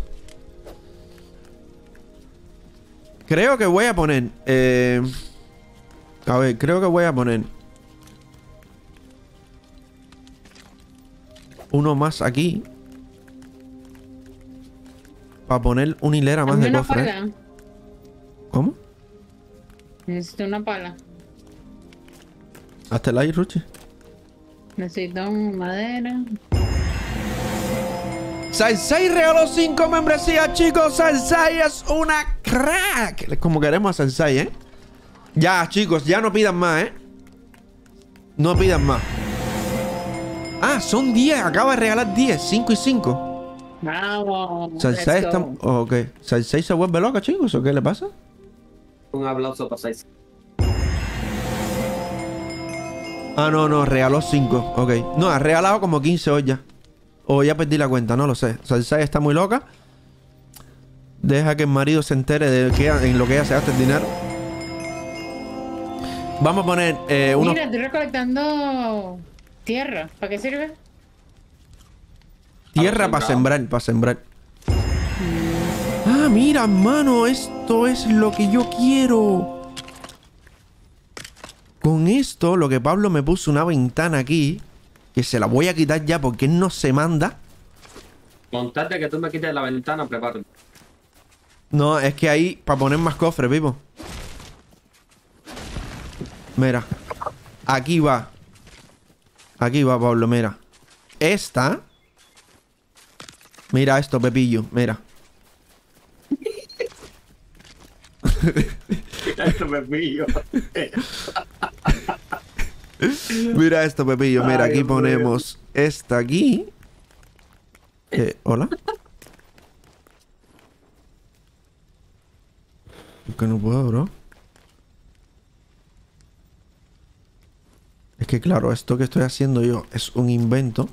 Creo que voy a poner... A ver, creo que voy a poner uno más aquí. Para poner una hilera más Hazme de una cofres. pala. ¿Cómo? Necesito una pala. Hasta el aire, Ruchi. Necesito madera. Salsai regaló 5 membresías, chicos. Salsai es una crack. Como queremos a Salsai, ¿eh? Ya, chicos, ya no pidan más, ¿eh? No pidan más. Ah, son 10. Acaba de regalar 10. 5 y 5. Vamos. Salsai let's está... go. Oh, ok. ¿Salsai se vuelve loca, chicos? ¿O qué le pasa? Un aplauso para 6. Ah, no, regaló 5. Ok. No, ha regalado como 15 hoy ya. O ya perdí la cuenta, no lo sé. Salsai está muy loca. Deja que el marido se entere de que en lo que ella se gasta el dinero. Vamos a poner unos... Mira, estoy recolectando tierra. ¿Para qué sirve? Tierra para sembrar, Ah, mira, hermano, esto es lo que yo quiero. Con esto, lo que Pablo me puso una ventana aquí, que se la voy a quitar ya porque él no se manda. Montate que tú me quites la ventana, prepárate. No, es que ahí, para poner más cofres, vivo. Mira. Aquí va. Aquí va, Pablo, mira. Esta. Mira esto, Pepillo, mira. Esto me pillo. Mira esto, Pepillo, mira, Ay, aquí Dios mío. ponemos esta aquí. ¿Hola? Que no puedo, bro. Es que claro, esto que estoy haciendo yo es un invento.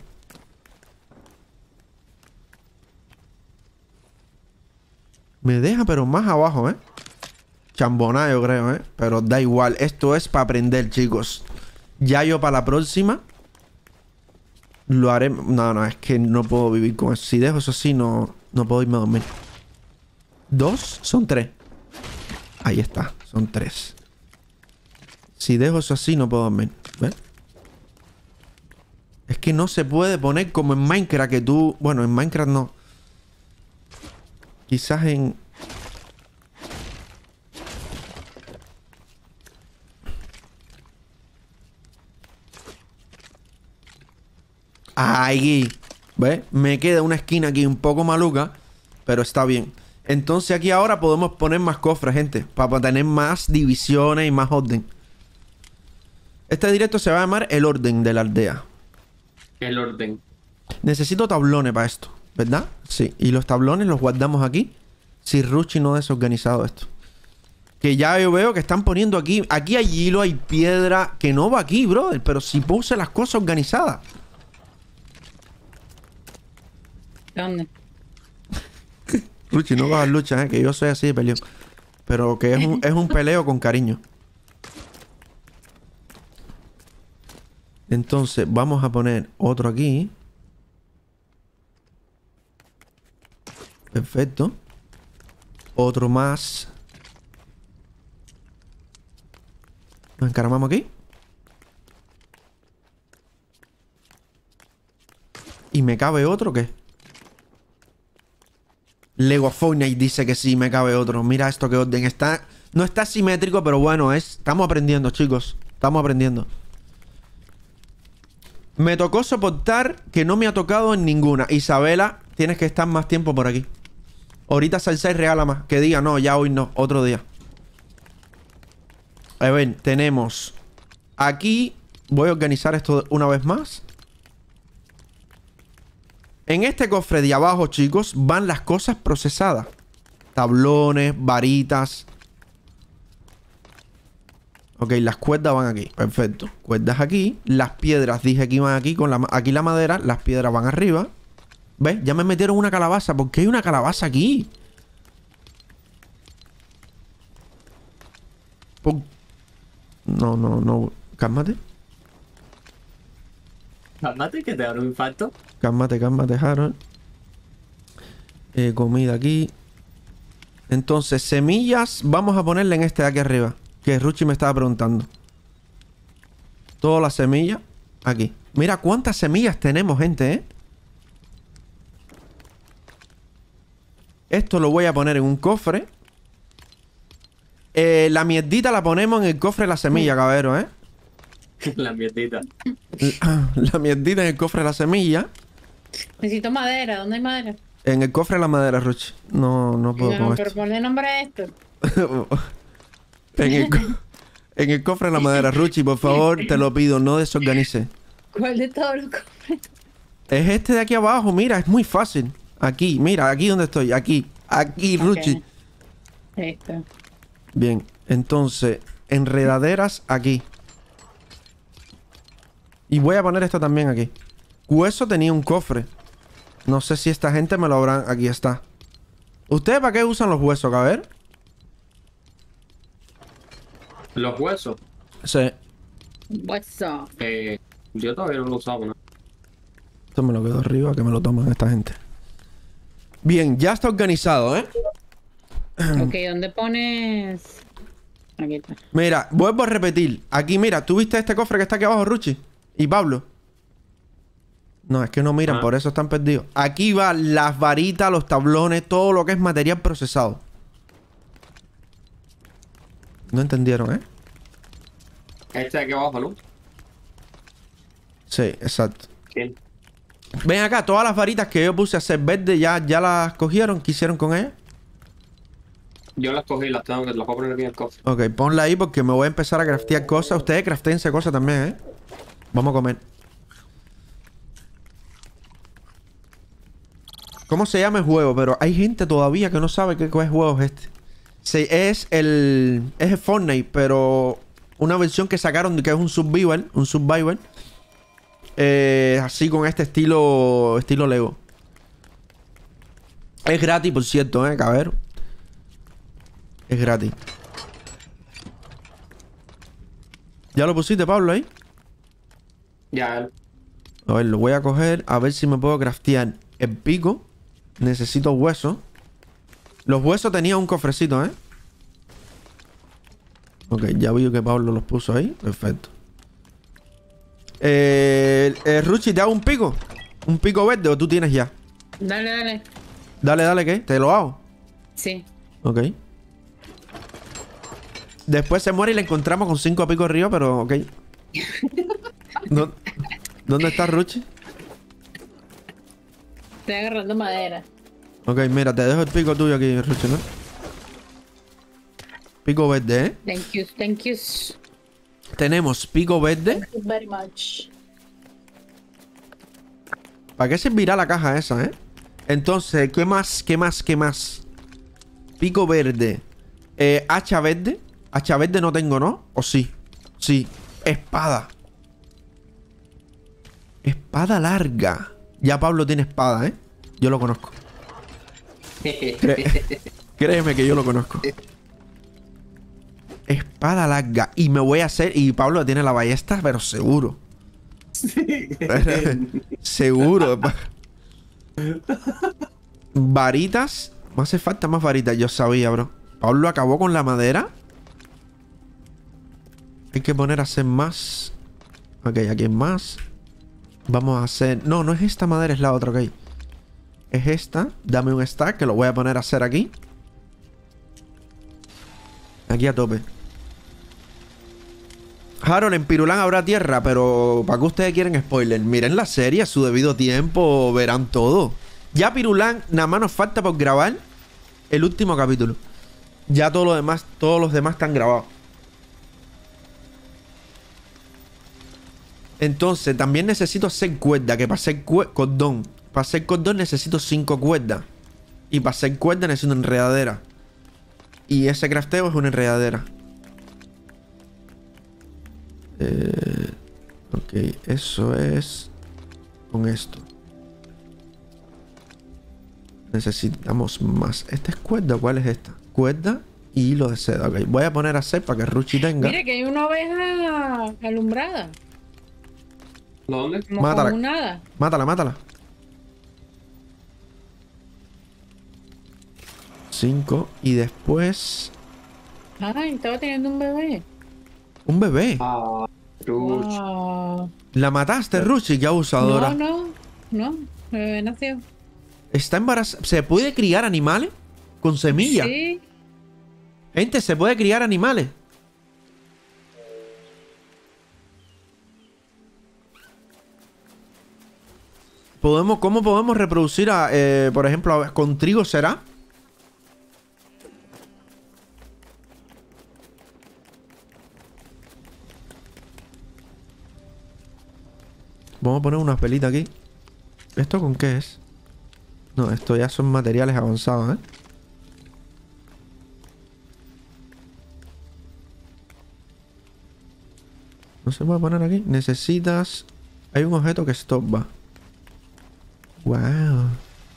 Me deja pero más abajo, ¿eh? Chambona, yo creo, ¿eh? Pero da igual, esto es para aprender, chicos. Ya yo para la próxima lo haré. No, es que no puedo vivir con eso. Si dejo eso así, no puedo irme a dormir. 2 son 3. Ahí está, son 3. Si dejo eso así, no puedo dormir. ¿Ves? Es que no se puede poner como en Minecraft que tú... Bueno, en Minecraft no. Quizás en... Ahí. ¿Ves? Me queda una esquina aquí un poco maluca, pero está bien. Entonces aquí ahora podemos poner más cofres, gente, para tener más divisiones y más orden. Este directo se va a llamar El Orden de la Aldea. El orden. Necesito tablones para esto, ¿verdad? Sí, y los tablones los guardamos aquí. Si Ruchi no ha desorganizado esto. Que ya yo veo que están poniendo aquí. Aquí hay hilo, hay piedra. Que no va aquí, brother. Pero si puse las cosas organizadas. ¿Dónde? Ruchi, no cojas luchas, que yo soy así de peleón. Pero que es un peleo con cariño. Entonces, vamos a poner otro aquí. Perfecto. Otro más. Nos encaramamos aquí. ¿Y me cabe otro o qué? Lego Fortnite dice que sí, me cabe otro. Mira esto que orden está. No está simétrico, pero bueno, estamos aprendiendo, chicos. Estamos aprendiendo. Me tocó soportar que no me ha tocado en ninguna. Isabela, tienes que estar más tiempo por aquí. Ahorita Salsai regala más. Que diga, no, ya hoy no, otro día. A ver, tenemos aquí. Voy a organizar esto una vez más. En este cofre de abajo, chicos, van las cosas procesadas. Tablones, varitas. Ok, las cuerdas van aquí. Perfecto. Cuerdas aquí. Las piedras, dije que iban aquí. Aquí la madera. Las piedras van arriba. ¿Ves? Ya me metieron una calabaza. ¿Por qué hay una calabaza aquí? No. Cálmate. Cálmate que te da un infarto. Cálmate, Harold. Comida aquí. Entonces, semillas vamos a ponerle en este de aquí arriba. Que Ruchi me estaba preguntando. Todas las semillas. Aquí. Mira cuántas semillas tenemos, gente, ¿eh? Esto lo voy a poner en un cofre. La mierdita la ponemos en el cofre de la semilla, cabero, ¿eh? La mierdita. La mierdita en el cofre de la semilla. Necesito madera. ¿Dónde hay madera? En el cofre de la madera, Ruchi. No puedo No, con pero esto. ponle nombre a esto. En el cofre de la madera, Ruchi, por favor, te lo pido, no desorganice. ¿Cuál de todos los cofres? Es este de aquí abajo, mira, es muy fácil. Aquí, mira, aquí donde estoy, aquí. Aquí, Ruchi. Ok. Esto. Bien, entonces, enredaderas aquí. Y voy a poner esto también aquí. Hueso tenía un cofre. No sé si esta gente me lo habrán... Aquí está. ¿Ustedes para qué usan los huesos, a ver? Los huesos. Sí. What's up? Yo todavía no lo usaba, ¿no? Esto me lo quedo arriba, que me lo toman esta gente. Bien, ya está organizado, ¿eh? Ok, ¿dónde pones...? Aquí está. Mira, vuelvo a repetir. Aquí, mira, ¿tú viste este cofre que está aquí abajo, Ruchi? ¿Y Pablo? No, es que no miran, por eso están perdidos. Aquí van las varitas, los tablones, todo lo que es material procesado. No entendieron, ¿eh? Este de aquí abajo, ¿no? Sí, exacto. ¿Quién? Ven acá, todas las varitas que yo puse a hacer verde, ya las cogieron. ¿Qué hicieron con ellas? Yo las cogí, las tengo que las voy a poner aquí en el cofre. Ok, ponla ahí porque me voy a empezar a craftear cosas. Ustedes craftéense cosas también, ¿eh? Vamos a comer. ¿Cómo se llama el juego? Pero hay gente todavía que no sabe qué juego es este. Sí, es el Fortnite, pero una versión que sacaron que es un survival. Así con este estilo Lego. Es gratis, por cierto, cabrón. Es gratis. ¿Ya lo pusiste, Pablo, ahí? Ya, A ver, lo voy a coger. A ver si me puedo craftear el pico. Necesito huesos. Los huesos tenían un cofrecito, ¿eh? Ok, ya vi que Pablo los puso ahí. Perfecto. Ruchi, ¿te hago un pico? ¿Un pico verde o tú tienes ya? Dale, dale. Dale, ¿qué? ¿Te lo hago? Sí. Ok. Después se muere y le encontramos con 5 picos arriba, pero ok. ¿Dónde está Ruchi? Estoy agarrando madera. Ok, mira, te dejo el pico tuyo aquí, Ruchi, ¿no? Pico verde, ¿eh? Thank you. Tenemos pico verde. Thank you very much. ¿Para qué servirá la caja esa, eh? Entonces, ¿qué más? Pico verde. Hacha verde. Hacha verde no tengo, ¿no? ¿O sí? Sí. Espada. Espada larga. Ya Pablo tiene espada, ¿eh? Yo lo conozco. Créeme que yo lo conozco. Espada larga. Y me voy a hacer... Y Pablo tiene la ballesta, pero seguro. Seguro. Varitas. Me hace falta más varitas. Yo sabía, bro. Pablo acabó con la madera. Hay que poner a hacer más. Ok, aquí hay más. Vamos a hacer... No, no es esta madera, es la otra, ok. Es esta. Dame un stack que lo voy a poner a hacer aquí. Aquí a tope. Harold, en Pirulán habrá tierra, pero ¿para qué ustedes quieren spoiler? Miren la serie a su debido tiempo, verán todo. Ya Pirulán, nada más nos falta por grabar el último capítulo. Ya todo lo demás, todos los demás están grabados. Entonces, también necesito hacer cuerda, que para hacer cordón. Para hacer cordón necesito 5 cuerdas. Y para hacer cuerda necesito una enredadera. Y ese crafteo es una enredadera. Ok, eso es con esto. Necesitamos más. ¿Esta es cuerda o cuál es esta? Cuerda y hilo de seda. Ok, voy a poner a hacer para que Ruchi tenga. Mira que hay una oveja alumbrada. ¿Dónde? Como Mátala. con un hada. Mátala. 5 y después... Ay, estaba teniendo un bebé. Un bebé. Ah, Ruch. Wow. ¿La mataste, Ruchi? Qué abusadora. No, bebé nació. Está embarazada. ¿Se puede criar animales? Con semillas. Sí. Gente, ¿se puede criar animales? ¿Cómo podemos reproducir por ejemplo, con trigo será? Vamos a poner unas pelitas aquí. ¿Esto con qué es? No, esto ya son materiales avanzados, ¿eh? No se puede poner aquí. Necesitas... Hay un objeto que stop va. Wow.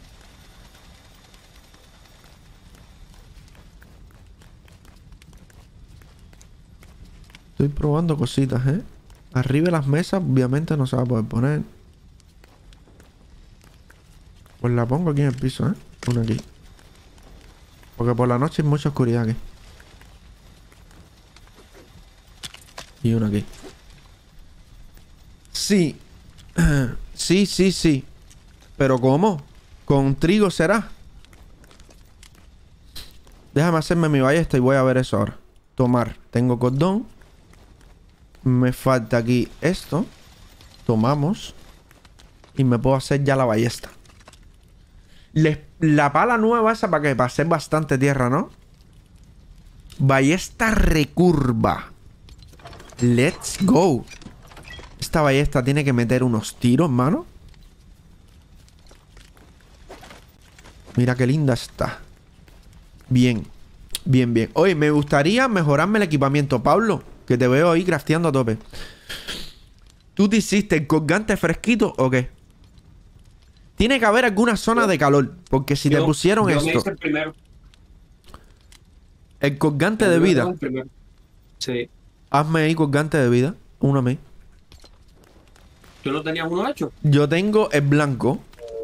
Estoy probando cositas, ¿eh? Arriba de las mesas, obviamente no se va a poder poner. Pues la pongo aquí en el piso, ¿eh? Una aquí. Porque por la noche hay mucha oscuridad aquí. Y una aquí. Sí. Sí. ¿Pero cómo? ¿Con trigo será? Déjame hacerme mi ballesta y voy a ver eso ahora. Tomar. Tengo cordón. Me falta aquí esto. Tomamos. Y me puedo hacer ya la ballesta. La pala nueva esa para que para hacer bastante tierra, ¿no? Ballesta recurva. Let's go. Esta ballesta tiene que meter unos tiros, mano. Mira qué linda está. Bien. Oye, me gustaría mejorarme el equipamiento, Pablo. Que te veo ahí crafteando a tope. ¿Tú te hiciste el colgante fresquito o qué? Tiene que haber alguna zona de calor. Porque si te pusieron yo me esto... hice el primero. El colgante de vida. El primero. Sí. Hazme ahí colgante de vida. Uno a mí. ¿Tú no tenías uno hecho? Yo tengo el blanco.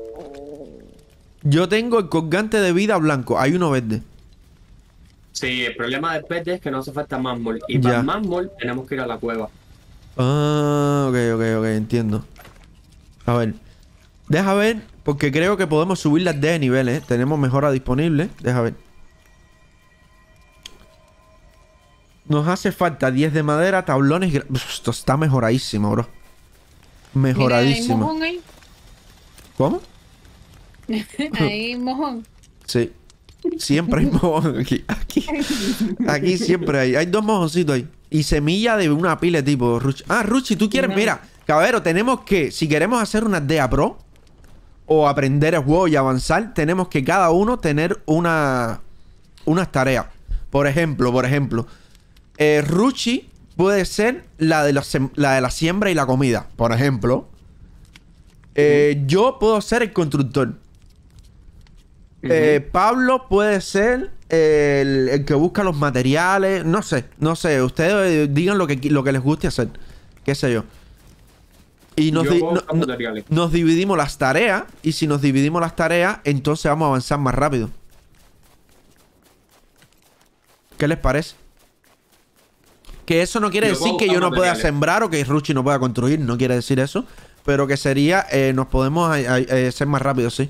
Yo tengo el colgante de vida blanco. Hay uno verde. Sí, el problema del verde es que no hace falta mármol. Y Ya. para el mármol tenemos que ir a la cueva. Ah, ok, entiendo. A ver. Deja ver, porque creo que podemos subir las de nivel, ¿eh? Tenemos mejora disponible. Deja ver. Nos hace falta 10 de madera, tablones... Esto está mejoradísimo, bro. Mejoradísimo. Mira, hay mojón ahí. ¿Cómo? Hay mojón. Sí. Siempre hay mojón aquí. Aquí siempre hay. Hay dos mojoncitos ahí. Y semilla de una pila de tipo. Ruchi, tú quieres... Mira, caballero, tenemos que... Si queremos hacer una aldea pro... O aprender el juego y avanzar... Tenemos que cada uno tener unas tareas. Por ejemplo... Ruchi puede ser la de la siembra y la comida. Por ejemplo. Yo puedo ser el constructor. Pablo puede ser el que busca los materiales. No sé. Ustedes digan lo que les guste hacer. Qué sé yo. Y nos dividimos las tareas. Y si nos dividimos las tareas, entonces vamos a avanzar más rápido. ¿Qué les parece? Que eso no quiere decir que yo no pueda sembrar o que Ruchi no pueda construir. No quiere decir eso. Pero que sería... nos podemos hacer más rápido, sí.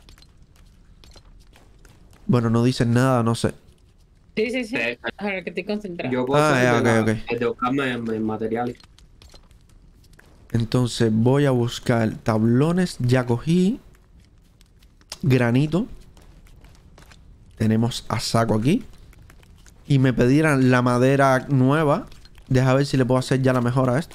Bueno, no dicen nada, no sé. Sí. Ahora que estoy concentrado. Yo puedo ok. de buscarme en materiales. Entonces voy a buscar tablones. Ya cogí. Granito. Tenemos a saco aquí. Y me pedirán la madera nueva. Deja ver si le puedo hacer ya la mejora a esto.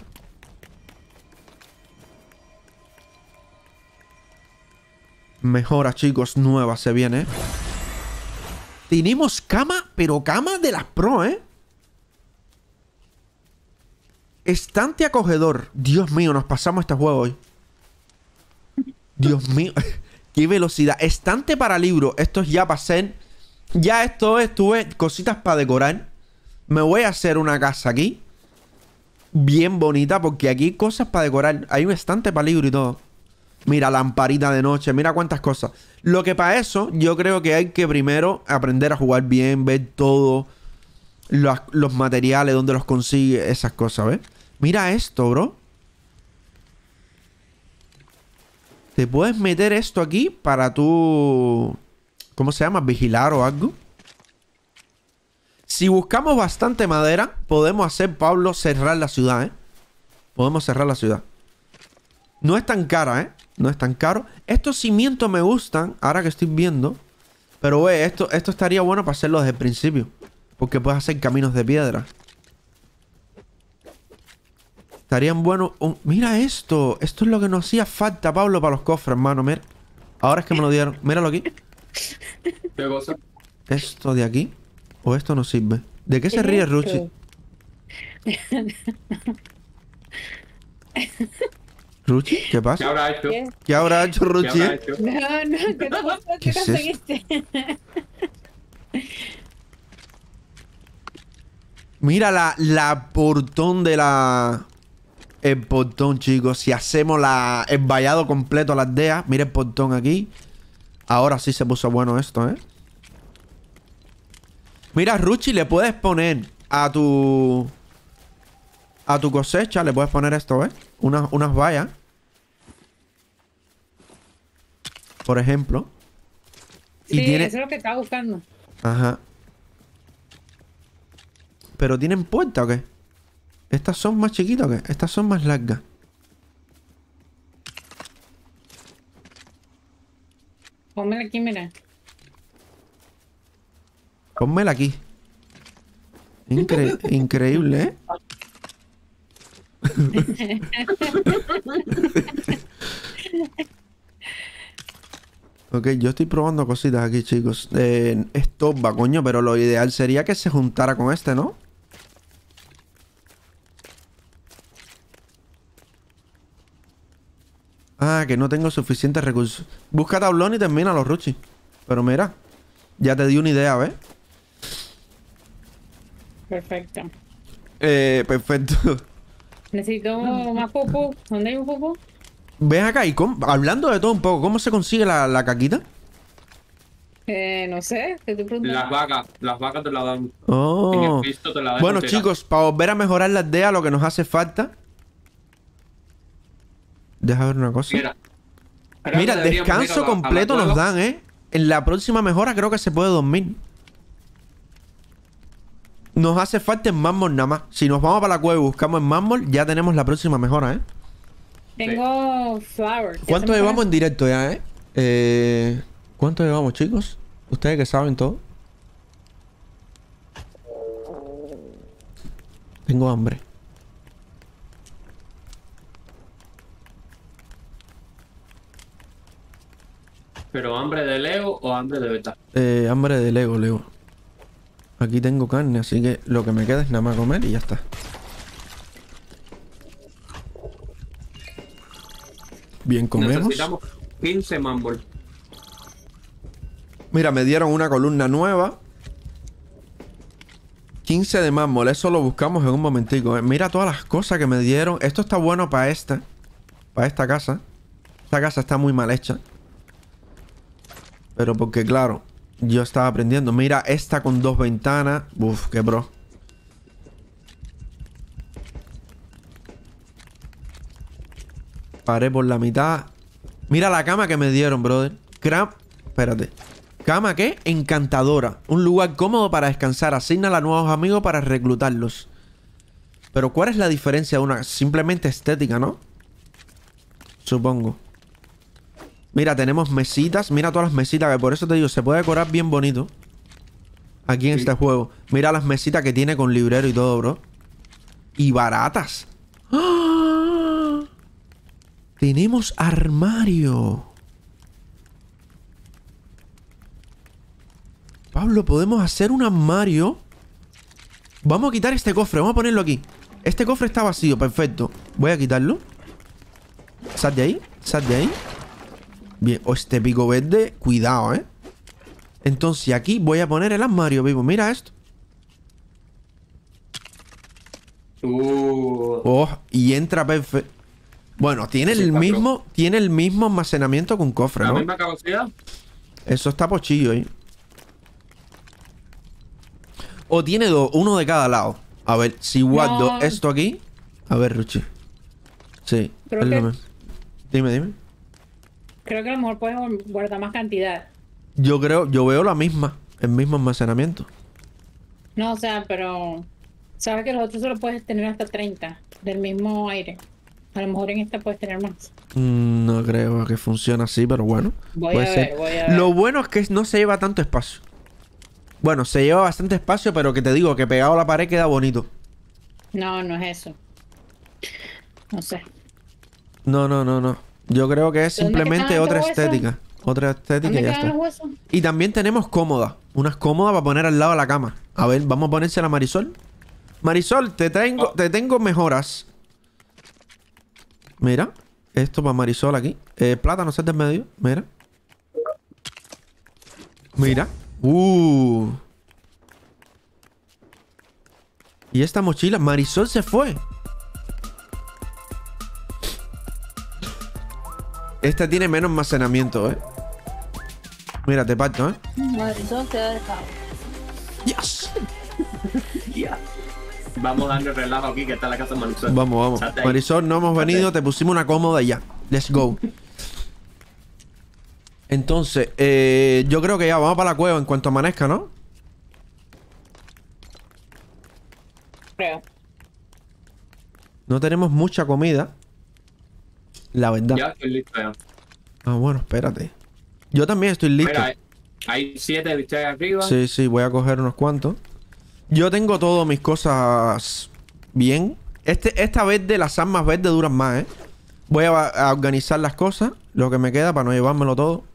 Mejora, chicos, nueva se viene. Tenemos cama, pero cama de las pro, ¿eh? Estante acogedor. Dios mío, nos pasamos este juego hoy. Dios mío. Qué velocidad. Estante para libro. Esto es ya para hacer... Ya esto es, tuve cositas para decorar. Me voy a hacer una casa aquí. Bien bonita, porque aquí hay cosas para decorar. Hay un estante para libro y todo. Mira, lamparita de noche. Mira cuántas cosas. Lo que para eso, yo creo que hay que primero aprender a jugar bien. Ver todo. Los materiales, dónde los consigue. Esas cosas, ¿ves? Mira esto, bro. Te puedes meter esto aquí para tú... ¿Cómo se llama? Vigilar o algo. Si buscamos bastante madera, podemos hacer, Pablo, cerrar la ciudad, ¿eh? Podemos cerrar la ciudad. No es tan cara, ¿eh? No es tan caro. Estos cimientos me gustan, ahora que estoy viendo. Pero, esto estaría bueno para hacerlo desde el principio. Porque puedes hacer caminos de piedra. Estarían buenos... Mira esto. Esto es lo que nos hacía falta, Pablo, para los cofres, hermano. Mira. Ahora es que me lo dieron. Míralo aquí. ¿Qué cosa? Esto de aquí. ¿O esto no sirve? ¿De qué se ríe Ruchi? ¿Ruchi? ¿Qué ¿Qué pasa? habrá hecho? ¿Qué? ¿Qué habrá hecho ¿Qué Ruchi? habrá hecho? No, ¿qué te pasó? ¿Qué ¿Qué es esto? conseguiste? Mira la portón de la... El portón, chicos. Si hacemos el vallado completo a la aldea. Mira el portón aquí. Ahora sí se puso bueno esto, ¿eh? Mira, Ruchi, le puedes poner a tu cosecha, le puedes poner esto, ¿ves? Unas vallas. Por ejemplo. Sí, Y tiene... eso es lo que estaba buscando. Ajá. ¿Pero tienen puerta o qué? ¿Estas son más chiquitas o qué? Estas son más largas. Pónmela aquí, mira. Pónmela aquí. Increíble, ¿eh? Ok, yo estoy probando cositas aquí, chicos. Esto va, coño, pero lo ideal sería que se juntara con este, ¿no? Ah, que no tengo suficientes recursos. Busca tablón y termina los Ruchi. Pero mira, ya te di una idea, ¿ves? Perfecto. Perfecto. Necesito más pupú. ¿Dónde hay un pupú? Ven acá y hablando de todo un poco, ¿cómo se consigue la caquita? No sé, te estoy preguntando. Las vacas te la dan. En Oh. el piso te la dan. Bueno, entera. chicos, para volver a mejorar la aldea, lo que nos hace falta. Deja ver una cosa. Mira, creo Mira, que deberíamos ir descanso a la completo nos cueva. dan, ¿eh? En la próxima mejora creo que se puede dormir. Nos hace falta en mármol nada más. Si nos vamos para la cueva y buscamos en mármol, ya tenemos la próxima mejora, ¿eh? Tengo flowers. Ya ¿Cuánto se me llevamos fueron. en directo ya, ¿Cuánto llevamos, chicos? Ustedes que saben todo. Tengo hambre. Pero hambre de Lego o hambre de beta. Hambre de Lego. Aquí tengo carne, así que lo que me queda es nada más comer y ya está. Bien, comemos. Necesitamos 15 mambol. Mira, me dieron una columna nueva. 15 de mármol, eso lo buscamos en un momentico. Mira todas las cosas que me dieron. Esto está bueno para esta casa. Esta casa está muy mal hecha. Pero porque, claro, yo estaba aprendiendo. Mira, esta con 2 ventanas. Uf, qué pro. Paré por la mitad. Mira la cama que me dieron, brother. Espérate. ¿Cama qué? Encantadora. Un lugar cómodo para descansar. Asígnala a nuevos amigos para reclutarlos. Pero ¿cuál es la diferencia de una? Simplemente estética, ¿no? Supongo. Mira, tenemos mesitas. Mira todas las mesitas, que por eso te digo, se puede decorar bien bonito. Aquí en este juego. Mira las mesitas que tiene con librero y todo, bro. Y baratas. ¡Ah! Tenemos armario. Pablo, podemos hacer un armario. Vamos a quitar este cofre, vamos a ponerlo aquí. Este cofre está vacío, perfecto. Voy a quitarlo. Sal de ahí, sal de ahí. Bien, este pico verde, cuidado, ¿eh? Entonces aquí voy a poner el armario, vivo. Mira esto. Oh, y entra perfecto. Bueno, tiene Sí, el está mismo, tiene el mismo almacenamiento que un cofre, La ¿no? misma capacidad. Eso está pochillo ahí. O tiene dos, uno de cada lado. A ver, si guardo No. esto aquí. A ver, Ruchi. Sí, Creo es lo que- mismo. Dime. Creo que a lo mejor puedes guardar más cantidad. Yo veo la misma, el mismo almacenamiento. No, o sea, pero... Sabes que los otros solo puedes tener hasta 30 del mismo aire. A lo mejor en esta puedes tener más. No creo que funcione así, pero bueno. Voy puede a ser. ver, voy a ver. Lo bueno es que no se lleva tanto espacio. Bueno, se lleva bastante espacio, pero que te digo que pegado a la pared queda bonito. No, no es eso. No sé. No. Yo creo que es ¿Dónde simplemente quedan otra los huesos? estética. Otra estética ¿Dónde y ya quedan los está. huesos? Y también tenemos cómodas. Unas cómodas para poner al lado de la cama. A ver, vamos a ponérsela a Marisol. Marisol, te tengo mejoras. Mira. Esto para Marisol aquí. Plátano, set del medio. Mira. Mira. Y esta mochila. Marisol se fue. Esta tiene menos almacenamiento, Mira, te parto, Marisol te ha dejado. Yes. Ya. Vamos a darle relajo aquí que está la casa de Marisol. Vamos. Salte ahí. Marisol, no hemos venido, te pusimos una cómoda y ya. Let's go. Entonces, yo creo que ya vamos para la cueva en cuanto amanezca, ¿no? Creo. No tenemos mucha comida. La verdad. Ya estoy listo ya. Ah, bueno, espérate. Yo también estoy listo. Mira, hay 7 bistecs arriba. Sí, voy a coger unos cuantos. Yo tengo todas mis cosas bien. Esta vez de las armas verdes duran más, Voy a organizar las cosas, lo que me queda para no llevármelo todo.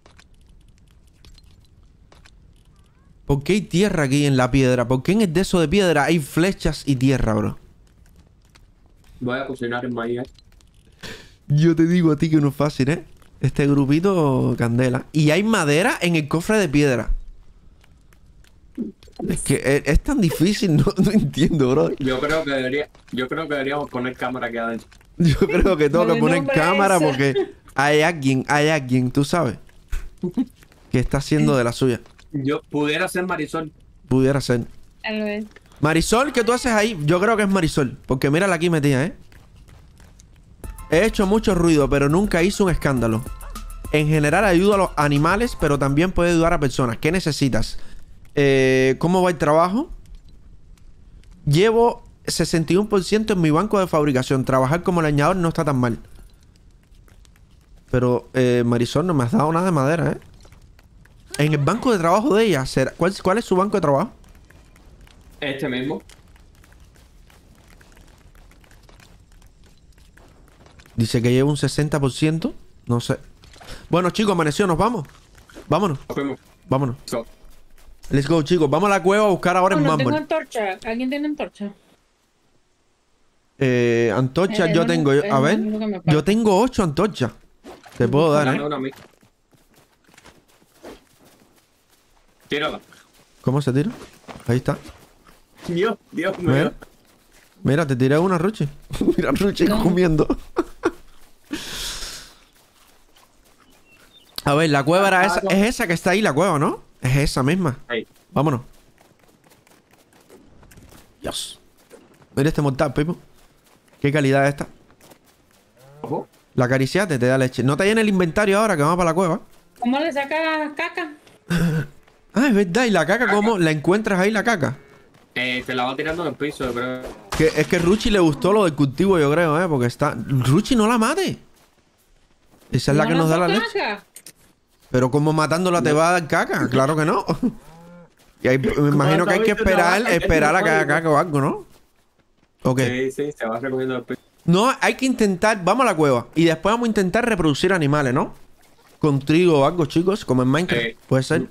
¿Por qué hay tierra aquí en la piedra? ¿Por qué en el deso de piedra hay flechas y tierra, bro? Voy a cocinar en maíz. Yo te digo a ti que no es fácil, Este grupito candela. Y hay madera en el cofre de piedra. Es que es tan difícil, no entiendo, bro. Yo creo que deberíamos poner cámara aquí adentro. Yo creo que tengo que El poner nombre cámara ese. porque hay alguien, tú sabes, que está haciendo de la suya. Yo pudiera ser Marisol. Pudiera ser. Tal vez. Marisol, ¿qué tú haces ahí? Yo creo que es Marisol, porque mírala aquí metida, He hecho mucho ruido, pero nunca hice un escándalo. En general ayudo a los animales, pero también puedo ayudar a personas. ¿Qué necesitas? ¿Cómo va el trabajo? Llevo 61% en mi banco de fabricación. Trabajar como leñador no está tan mal. Pero, Marisol, no me has dado nada de madera, En el banco de trabajo de ella, ¿cuál es su banco de trabajo? Este mismo. Dice que lleva un 60%. No sé. Bueno, chicos, amaneció, nos vamos. Vámonos, Nos fuimos. vámonos. So, Let's go, chicos. Vamos a la cueva a buscar ahora en No tengo Mumble. antorcha. ¿Alguien tiene antorcha? Antorchas yo no, tengo. A no, ver, no, que me falta. yo tengo 8 antorchas. Te puedo dar, dame una a mí. Tírala. ¿Cómo se tira? Ahí está. Dios mío. Mira, mira, te tiré una, Ruchi. Mira, Ruchi No. comiendo. A ver, la cueva era esa. Es esa que está ahí, la cueva, ¿no? Es esa misma. Ahí. Vámonos. Dios. Mira este mortal, Pipo. ¿Qué calidad es esta? Ojo. La acariciate, te da leche. No te llena el inventario ahora que vamos para la cueva. ¿Cómo le sacas caca? Ah, es verdad. ¿Y la caca cómo? ¿La encuentras ahí, la caca? Te la va tirando en el piso, yo creo. Es que Ruchi le gustó lo del cultivo, yo creo, porque está... Ruchi, no la mate. Esa es la que nos da la leche. Caca. Pero como matándola te va a dar caca, claro que no. Y ahí, me imagino que hay que esperar a que haga caca o algo, ¿no? Ok. Sí, se va recogiendo el piso. No, hay que intentar, vamos a la cueva. Y después vamos a intentar reproducir animales, ¿no? Con trigo o algo, chicos, como en Minecraft. Puede ser.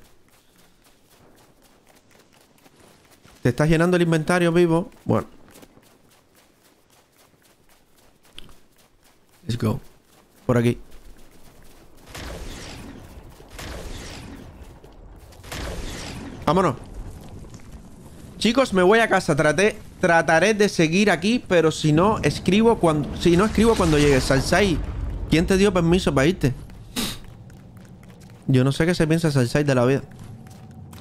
¿Te estás llenando el inventario, Vivo? Bueno. Let's go. Por aquí. Vámonos. Chicos, me voy a casa. Trataré de seguir aquí, pero si no, escribo cuando llegue. Salsai, ¿quién te dio permiso para irte? Yo no sé qué se piensa Salsai de la vida.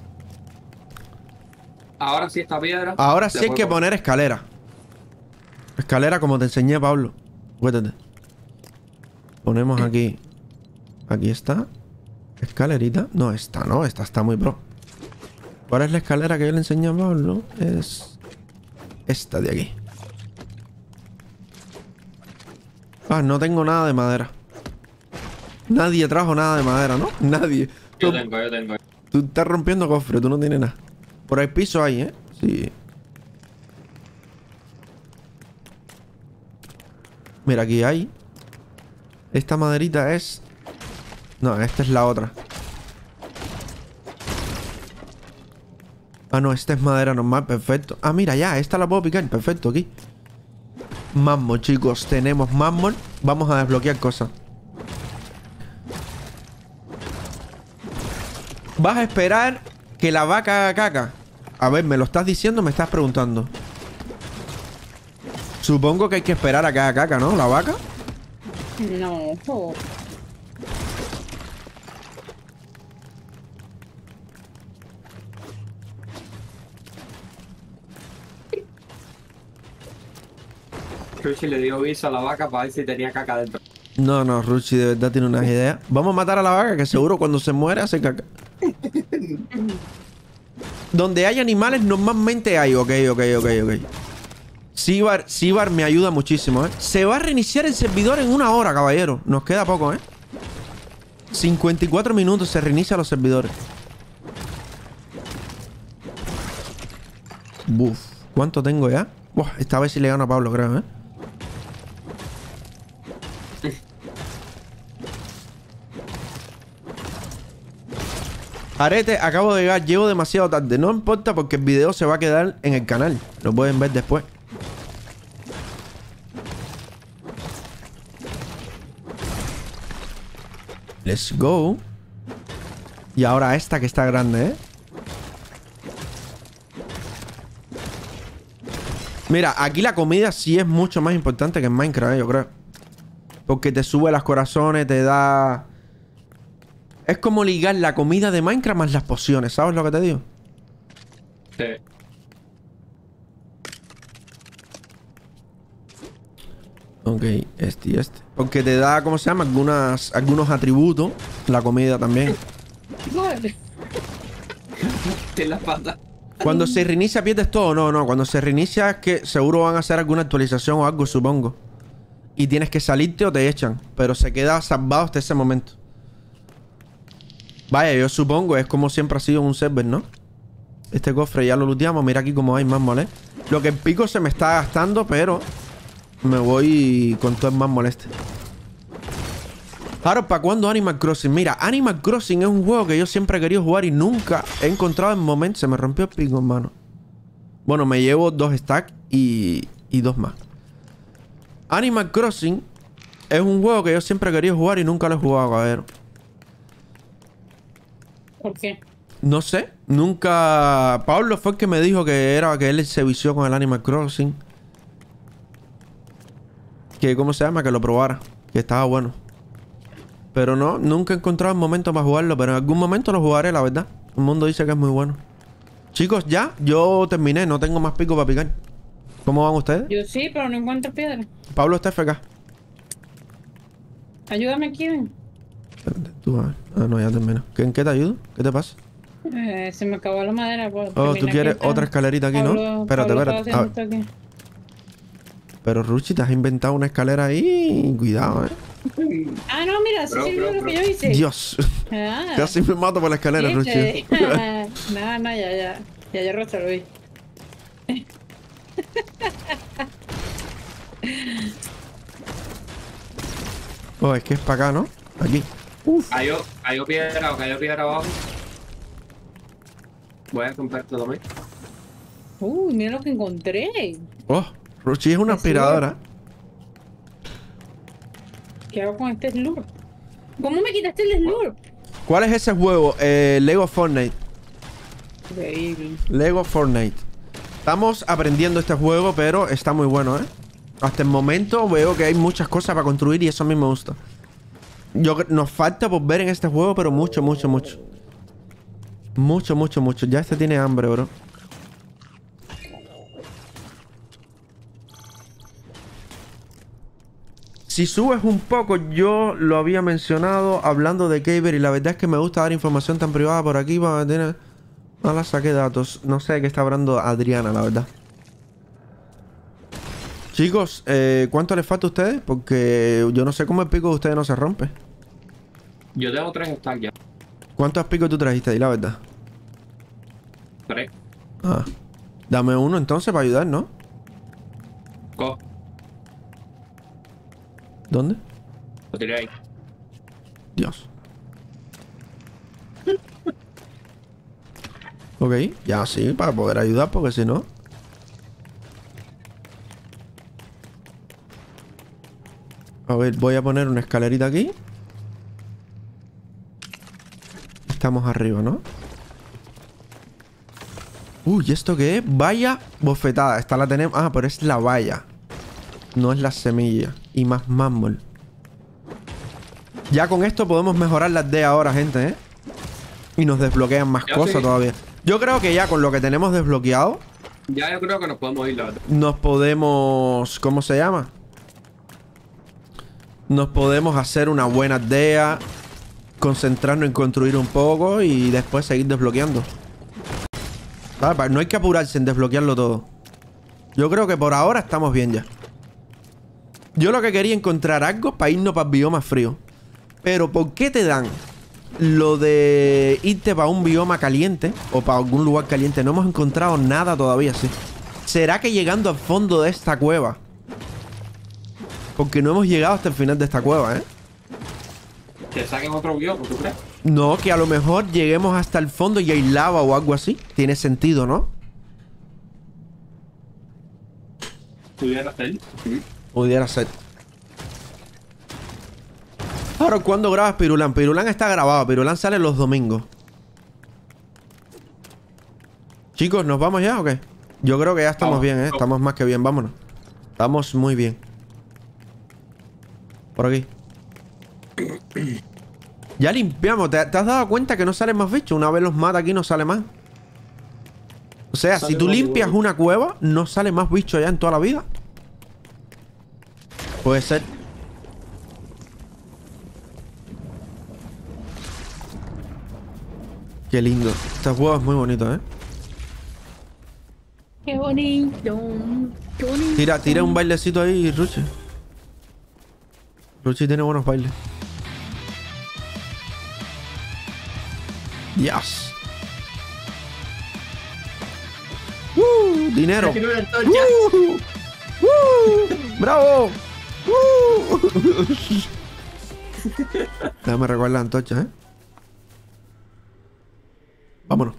Ahora sí esta piedra. Ahora sí hay Después que por- poner escalera. Escalera como te enseñé, Pablo. Cuéntate. Ponemos aquí. Aquí está. Escalerita. No, esta no. Esta está muy pro. ¿Cuál es la escalera que yo le enseñé a Pablo? Es esta de aquí. Ah, no tengo nada de madera. Nadie trajo nada de madera, ¿no? Nadie. Yo tengo. Tú estás rompiendo cofre, tú no tienes nada. Por el piso hay, ¿eh? Sí. Mira, aquí hay. Esta maderita es... No, esta es la otra. Ah, no, esta es madera normal, perfecto. Ah, mira, ya, esta la puedo picar, perfecto, aquí. Mármol, chicos, tenemos mármol. Vamos a desbloquear cosas. ¿Vas a esperar que la vaca haga caca? A ver, ¿me lo estás diciendo o me estás preguntando? Supongo que hay que esperar a que haga caca, ¿no? ¿La vaca? No. Oh. Ruchi le dio viso a la vaca para ver si tenía caca dentro. No, no, Ruchi de verdad tiene unas ideas. Vamos a matar a la vaca, que seguro cuando se muere hace caca. Donde hay animales normalmente hay. Ok. Sibar me ayuda muchísimo, ¿eh? Se va a reiniciar el servidor en 1 hora, caballero. Nos queda poco, ¿eh? 54 minutos se reinicia los servidores. Buf. ¿Cuánto tengo ya? Buah, esta vez sí le gano a Pablo, creo, ¿eh? Arete, acabo de llegar, llego demasiado tarde. No importa porque el video se va a quedar en el canal. Lo pueden ver después. Let's go. Y ahora esta que está grande, ¿eh? Mira, aquí la comida sí es mucho más importante que en Minecraft, yo creo. Porque te sube los corazones, te da... Es como ligar la comida de Minecraft más las pociones, ¿sabes lo que te digo? Sí. Ok, este y este. Porque te da, ¿cómo se llama? Algunos atributos. La comida también. Te la pata. Cuando se reinicia pierdes todo. No. Cuando se reinicia es que seguro van a hacer alguna actualización o algo, supongo. Y tienes que salirte o te echan. Pero se queda salvado hasta ese momento. Vaya, yo supongo. Es como siempre ha sido en un server, ¿no? Este cofre ya lo looteamos. Mira aquí como hay más mole. Lo que el pico se me está gastando, pero... me voy con todo el más moleste. Ahora, ¿para cuándo Animal Crossing? Mira, Animal Crossing es un juego que yo siempre he querido jugar y nunca he encontrado el momento. Se me rompió el pico, hermano. Bueno, me llevo 2 stacks y 2 más. Animal Crossing es un juego que yo siempre he querido jugar y nunca lo he jugado, cabrero. ¿Por qué? No sé, nunca... Pablo fue el que me dijo que él se vició con el Animal Crossing. Que, ¿cómo se llama? Que lo probara. Que estaba bueno. Pero no, nunca he encontrado el momento para jugarlo. Pero en algún momento lo jugaré, la verdad. El mundo dice que es muy bueno. Chicos, ya, yo terminé. No tengo más pico para picar. ¿Cómo van ustedes? Yo sí, pero no encuentro piedra. Pablo está FK. Ayúdame, Kevin. Espérate, tú a ver. Ah, no, ya termino. ¿En qué te ayudo? ¿Qué te pasa? Se me acabó la madera. Pues, Oh, tú quieres aquí está. otra escalerita aquí, ¿no? Pablo Espérate. estaba A haciendo ver. esto aquí. Pero Ruchi, te has inventado una escalera ahí. Cuidado, Ah, no, mira, eso sí es lo que yo hice. Dios. Ah, Casi me mato por la escalera, Ruchi. No, ya. Ya yo resolví. Oh, es que es para acá, ¿no? Aquí. Cayó piedra abajo. Voy a comprar todo también. Uy, mira lo que encontré. Oh, Ruchi es una aspiradora. ¿Qué hago con este slurp? ¿Cómo me quitaste el slurp? ¿Cuál es ese juego? Lego Fortnite. Increíble. Lego Fortnite. Estamos aprendiendo este juego, pero está muy bueno, ¿eh? Hasta el momento veo que hay muchas cosas para construir y eso a mí me gusta. Nos falta por ver en este juego, pero mucho. Mucho. Ya este tiene hambre, bro. si subes un poco, yo lo había mencionado hablando de Caber y la verdad es que me gusta dar información tan privada por aquí para tener... No la saqué datos. No sé de qué está hablando Adriana, la verdad. Chicos, ¿cuánto les falta a ustedes? Porque yo no sé cómo el pico de ustedes no se rompe. Yo tengo 3 stacks ya. ¿Cuántos picos tú trajiste ahí, la verdad? 3. Ah. Dame uno entonces para ayudar, ¿no? Go. ¿Dónde? Lo tiré ahí. Dios. Ok, ya sí, para poder ayudar, porque si no... A ver, voy a poner una escalerita aquí. Estamos arriba, ¿no? Uy, ¿esto qué es? Valla bofetada. Esta la tenemos... Ah, pero es la valla. No es la semilla. Y más mármol. Ya con esto podemos mejorar las D ahora, gente, ¿eh? Y nos desbloquean más Ya cosas sí. todavía. Yo creo que ya con lo que tenemos desbloqueado, Ya yo creo que nos podemos ir, la verdad. nos podemos... ¿Cómo se llama? Nos podemos hacer una buena aldea, concentrarnos en construir un poco y después seguir desbloqueando. ¿Sabes? No hay que apurarse en desbloquearlo todo. Yo creo que por ahora estamos bien ya. Yo lo que quería encontrar algo para irnos para el bioma frío. Pero ¿por qué te dan lo de irte para un bioma caliente o para algún lugar caliente? No hemos encontrado nada todavía, sí. ¿Será que llegando al fondo de esta cueva? Porque no hemos llegado hasta el final de esta cueva, ¿eh? Que saquen otro bioma, ¿tú crees? No, que a lo mejor lleguemos hasta el fondo y hay lava o algo así. Tiene sentido, ¿no? Pudiera ser. Pudiera ser. Ahora, ¿cuándo grabas Pirulán? Pirulán está grabado. Pirulán sale los domingos. Chicos, ¿nos vamos ya o qué? Yo creo que ya estamos Vamos, bien, ¿eh? vamos. Estamos más que bien. Vámonos. Estamos muy bien. Por aquí. Ya limpiamos. ¿Te has dado cuenta que no salen más bichos? Una vez los mata aquí no sale más. O sea, Sale si tú más limpias igual. una cueva, no sale más bicho ya en toda la vida. Puede ser. Qué lindo. Este juego es muy bonito, ¿eh? Qué bonito. Qué bonito. Tira un bailecito ahí, Ruchi. Ruchi tiene buenos bailes. Dios. Dinero. ¡Bravo! Déjame recoger la antorcha, ¿eh? Vámonos.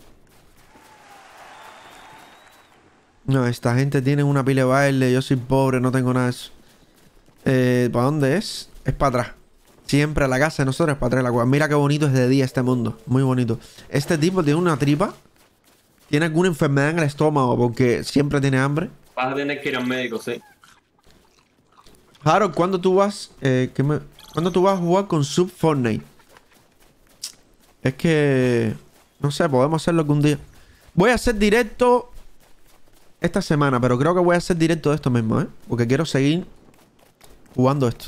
No, esta gente tiene una pila de baile. Yo soy pobre, no tengo nada de eso. ¿Para dónde es? Es para atrás. Siempre a la casa de nosotros es para atrás la cueva. Mira qué bonito es de día este mundo. Muy bonito. Este tipo tiene una tripa. Tiene alguna enfermedad en el estómago porque siempre tiene hambre. Vas a tener que ir al médico, sí. Harold, ¿cuándo tú vas? ¿Cuándo tú vas a jugar con Sub Fortnite? Es que... No sé, podemos hacerlo algún día. Voy a hacer directo esta semana, pero creo que voy a hacer directo de esto mismo, ¿eh? Porque quiero seguir jugando esto.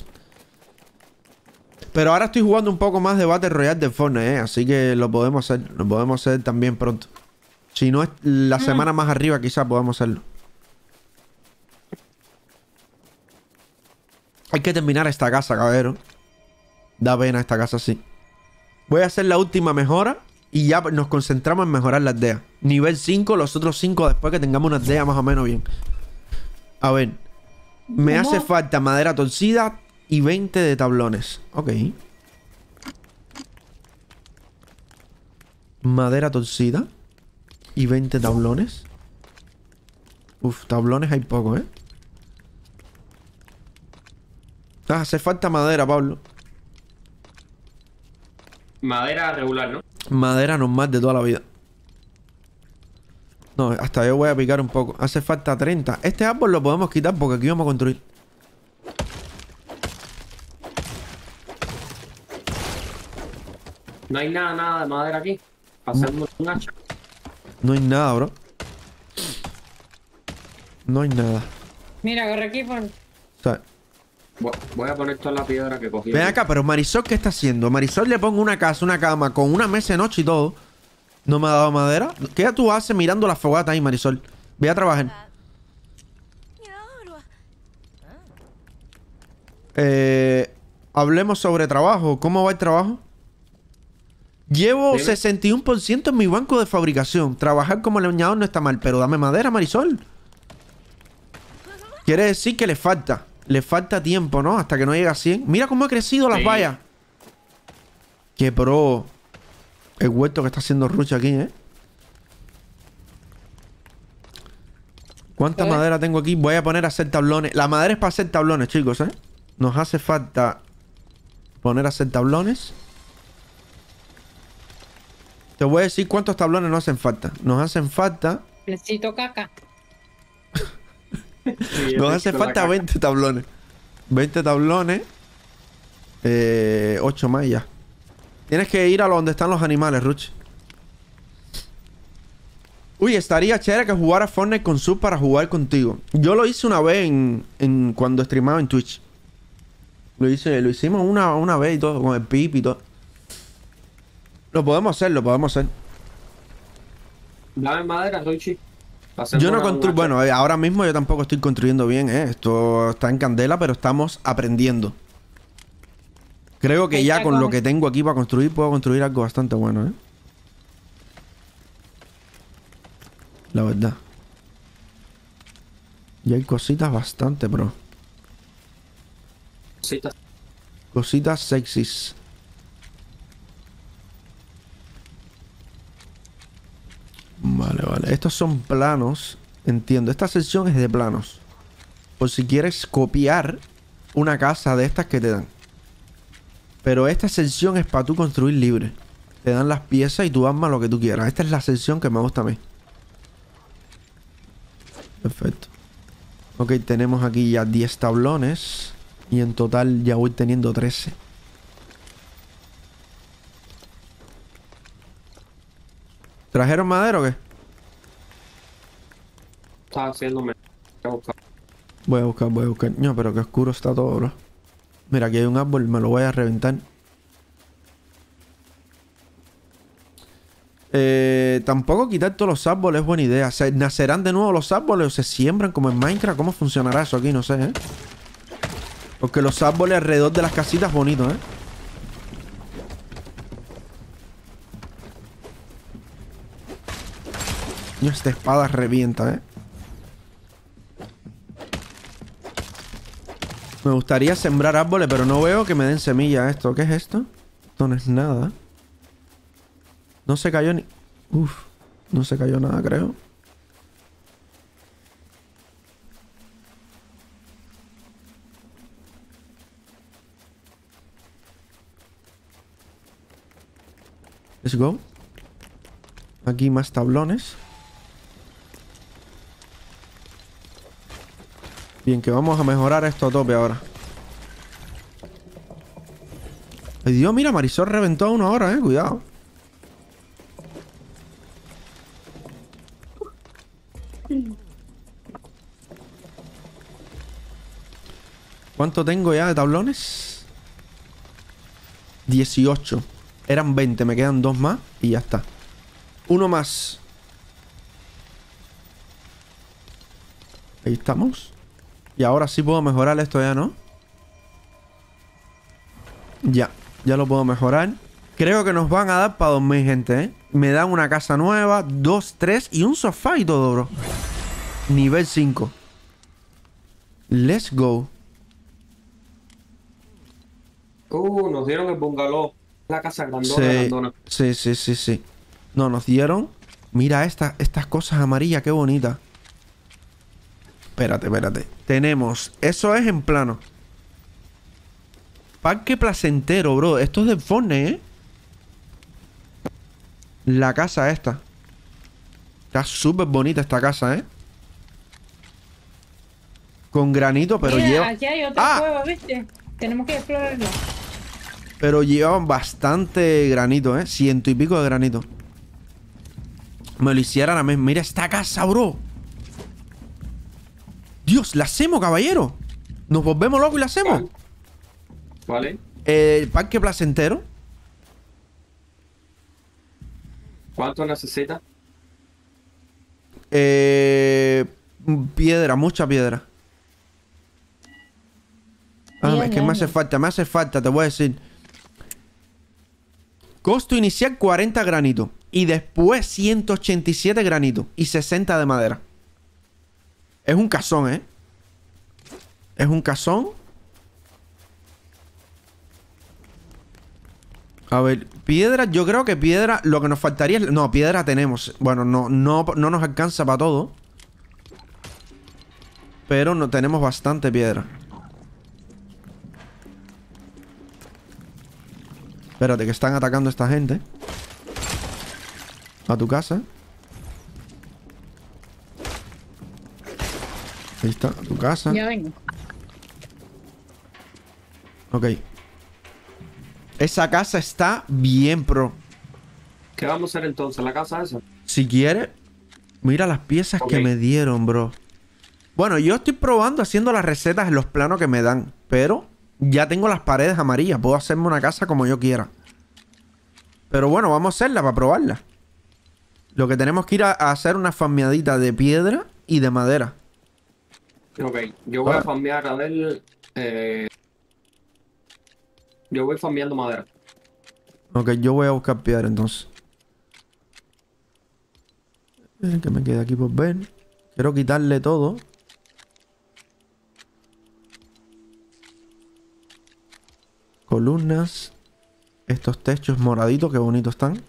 Pero ahora estoy jugando un poco más de Battle Royale de Fortnite, ¿eh? Así que lo podemos hacer. Lo podemos hacer también pronto. Si no es la semana más arriba, quizás podamos hacerlo. Hay que terminar esta casa, caballero. Da pena esta casa así. Voy a hacer la última mejora y ya nos concentramos en mejorar la aldea. Nivel 5, los otros 5 después que tengamos una aldea más o menos bien. A ver. Me ¿Cómo? hace falta madera torcida y 20 de tablones. Ok. Madera torcida y 20 tablones. Uf, tablones hay poco, ¿eh? Ah, hace falta madera, Pablo. Madera regular, ¿no? Madera normal de toda la vida. No, hasta yo voy a picar un poco. Hace falta 30. Este árbol lo podemos quitar porque aquí vamos a construir. No hay nada de madera aquí. Pasando un hacha. No hay nada, bro. No hay nada. Mira, agarra aquí por... O sea, Voy a poner toda la piedra que cogí. Ven acá, pero Marisol, ¿qué está haciendo? Marisol le pongo una casa, una cama, con una mesa de noche y todo. ¿No me ha dado madera? ¿Qué tú haces mirando la fogata ahí, Marisol? Ve a trabajar. Hablemos sobre trabajo. ¿Cómo va el trabajo? Llevo Dime. 61% en mi banco de fabricación. Trabajar como leñador no está mal, pero dame madera, Marisol. Quiere decir que le falta. Le falta tiempo, ¿no? Hasta que no llegue a 100. Mira cómo ha crecido las Sí. vallas. Qué pro. El huerto que está haciendo Rucha aquí, ¿eh? ¿Cuánta A ver. madera tengo aquí? Voy a poner a hacer tablones. La madera es para hacer tablones, chicos, ¿eh? Nos hace falta poner a hacer tablones. Te voy a decir cuántos tablones nos hacen falta. Nos hacen falta... Necesito caca. Sí, Nos yo hace necesito la falta caca. 20 tablones. 20 tablones. 8 más ya. Tienes que ir a donde están los animales, Ruch. Uy, estaría chévere que jugara Fortnite con Sub para jugar contigo. Yo lo hice una vez cuando streamaba en Twitch. Lo hicimos una vez y todo, con el Pip y todo. Lo podemos hacer, lo podemos hacer. Dame madera, Ruchi. Yo no construyo. Bueno, ahora mismo yo tampoco estoy construyendo bien, ¿eh? Esto está en candela, pero estamos aprendiendo. Creo que Ahí ya está, con lo coge. que tengo aquí para construir, puedo construir algo bastante bueno, ¿eh? La verdad. Y hay cositas bastante, bro. Cositas sexys. Vale, vale. Estos son planos. Entiendo. Esta sección es de planos. Por si quieres copiar una casa de estas que te dan. Pero esta sección es para tú construir libre. Te dan las piezas y tú armas lo que tú quieras. Esta es la sección que me gusta a mí. Perfecto. Ok, tenemos aquí ya 10 tablones. Y en total ya voy teniendo 13. ¿Trajeron madera o qué? Estaba haciéndome. Voy a buscar, voy a buscar. No, pero que oscuro está todo, bro. Mira, aquí hay un árbol, me lo voy a reventar. Tampoco quitar todos los árboles es buena idea. ¿Nacerán de nuevo los árboles o se siembran como en Minecraft? ¿Cómo funcionará eso aquí? No sé, ¿eh? Porque los árboles alrededor de las casitas bonitos, ¿eh? Y esta espada revienta, ¿eh? Me gustaría sembrar árboles, pero no veo que me den semillas esto. ¿Qué es esto? Esto no es nada. No se cayó ni... Uf, no se cayó nada, creo. Let's go. Aquí más tablones. Bien, que vamos a mejorar esto a tope ahora. Ay, Dios, mira, Marisol reventó a uno ahora, cuidado. ¿Cuánto tengo ya de tablones? 18. Eran 20, me quedan 2 más y ya está. Uno más. Ahí estamos. Y ahora sí puedo mejorar esto ya, ¿no? Ya lo puedo mejorar. Creo que nos van a dar para dormir, gente, ¿eh? Me dan una casa nueva, 2, 3 y un sofá y todo, bro. Nivel 5. Let's go. Nos dieron el bungalow. La casa grandona, grandona. Sí. No, nos dieron... Mira estas cosas amarillas, qué bonita. Espérate. Tenemos... Eso es en plano. Parque placentero, bro. Esto es de Fortnite, ¿eh? La casa esta. Está súper bonita esta casa, ¿eh? Con granito, pero Mira, lleva... aquí hay otra ¡Ah! cueva, ¿viste? Tenemos que explorarla. Pero llevan bastante granito, ¿eh? 100 y pico de granito. Me lo hicieran a mí. Mira esta casa, bro. Dios, la hacemos, caballero. ¿Nos volvemos locos y lo hacemos? ¿Vale? Parque placentero. ¿Cuánto necesitas? Piedra, mucha piedra. Bien, Es que me hace falta, te voy a decir. Costo inicial 40 granitos. Y después 187 granitos. Y 60 de madera. Es un cazón, ¿eh? Es un cazón. A ver, piedra, yo creo que piedra, lo que nos faltaría es... No, piedra tenemos. Bueno, no nos alcanza para todo. Pero no tenemos bastante piedra. Espérate, que están atacando a esta gente. A tu casa. Ahí está, a tu casa. Ya vengo. Ok. Esa casa está bien pro. ¿Qué vamos a hacer entonces? ¿La casa esa? Si quieres, mira las piezas que Ok. me dieron, bro. Bueno, yo estoy probando haciendo las recetas en los planos que me dan. Pero ya tengo las paredes amarillas. Puedo hacerme una casa como yo quiera. Pero bueno, vamos a hacerla para probarla. Lo que tenemos que ir a hacer una farmeadita de piedra y de madera. Ok, yo voy a farmear a ver. Yo voy farmeando madera. Ok, yo voy a buscar piedra entonces. Que me quede aquí por ver. Quiero quitarle todo. Columnas. Estos techos moraditos, qué bonitos están.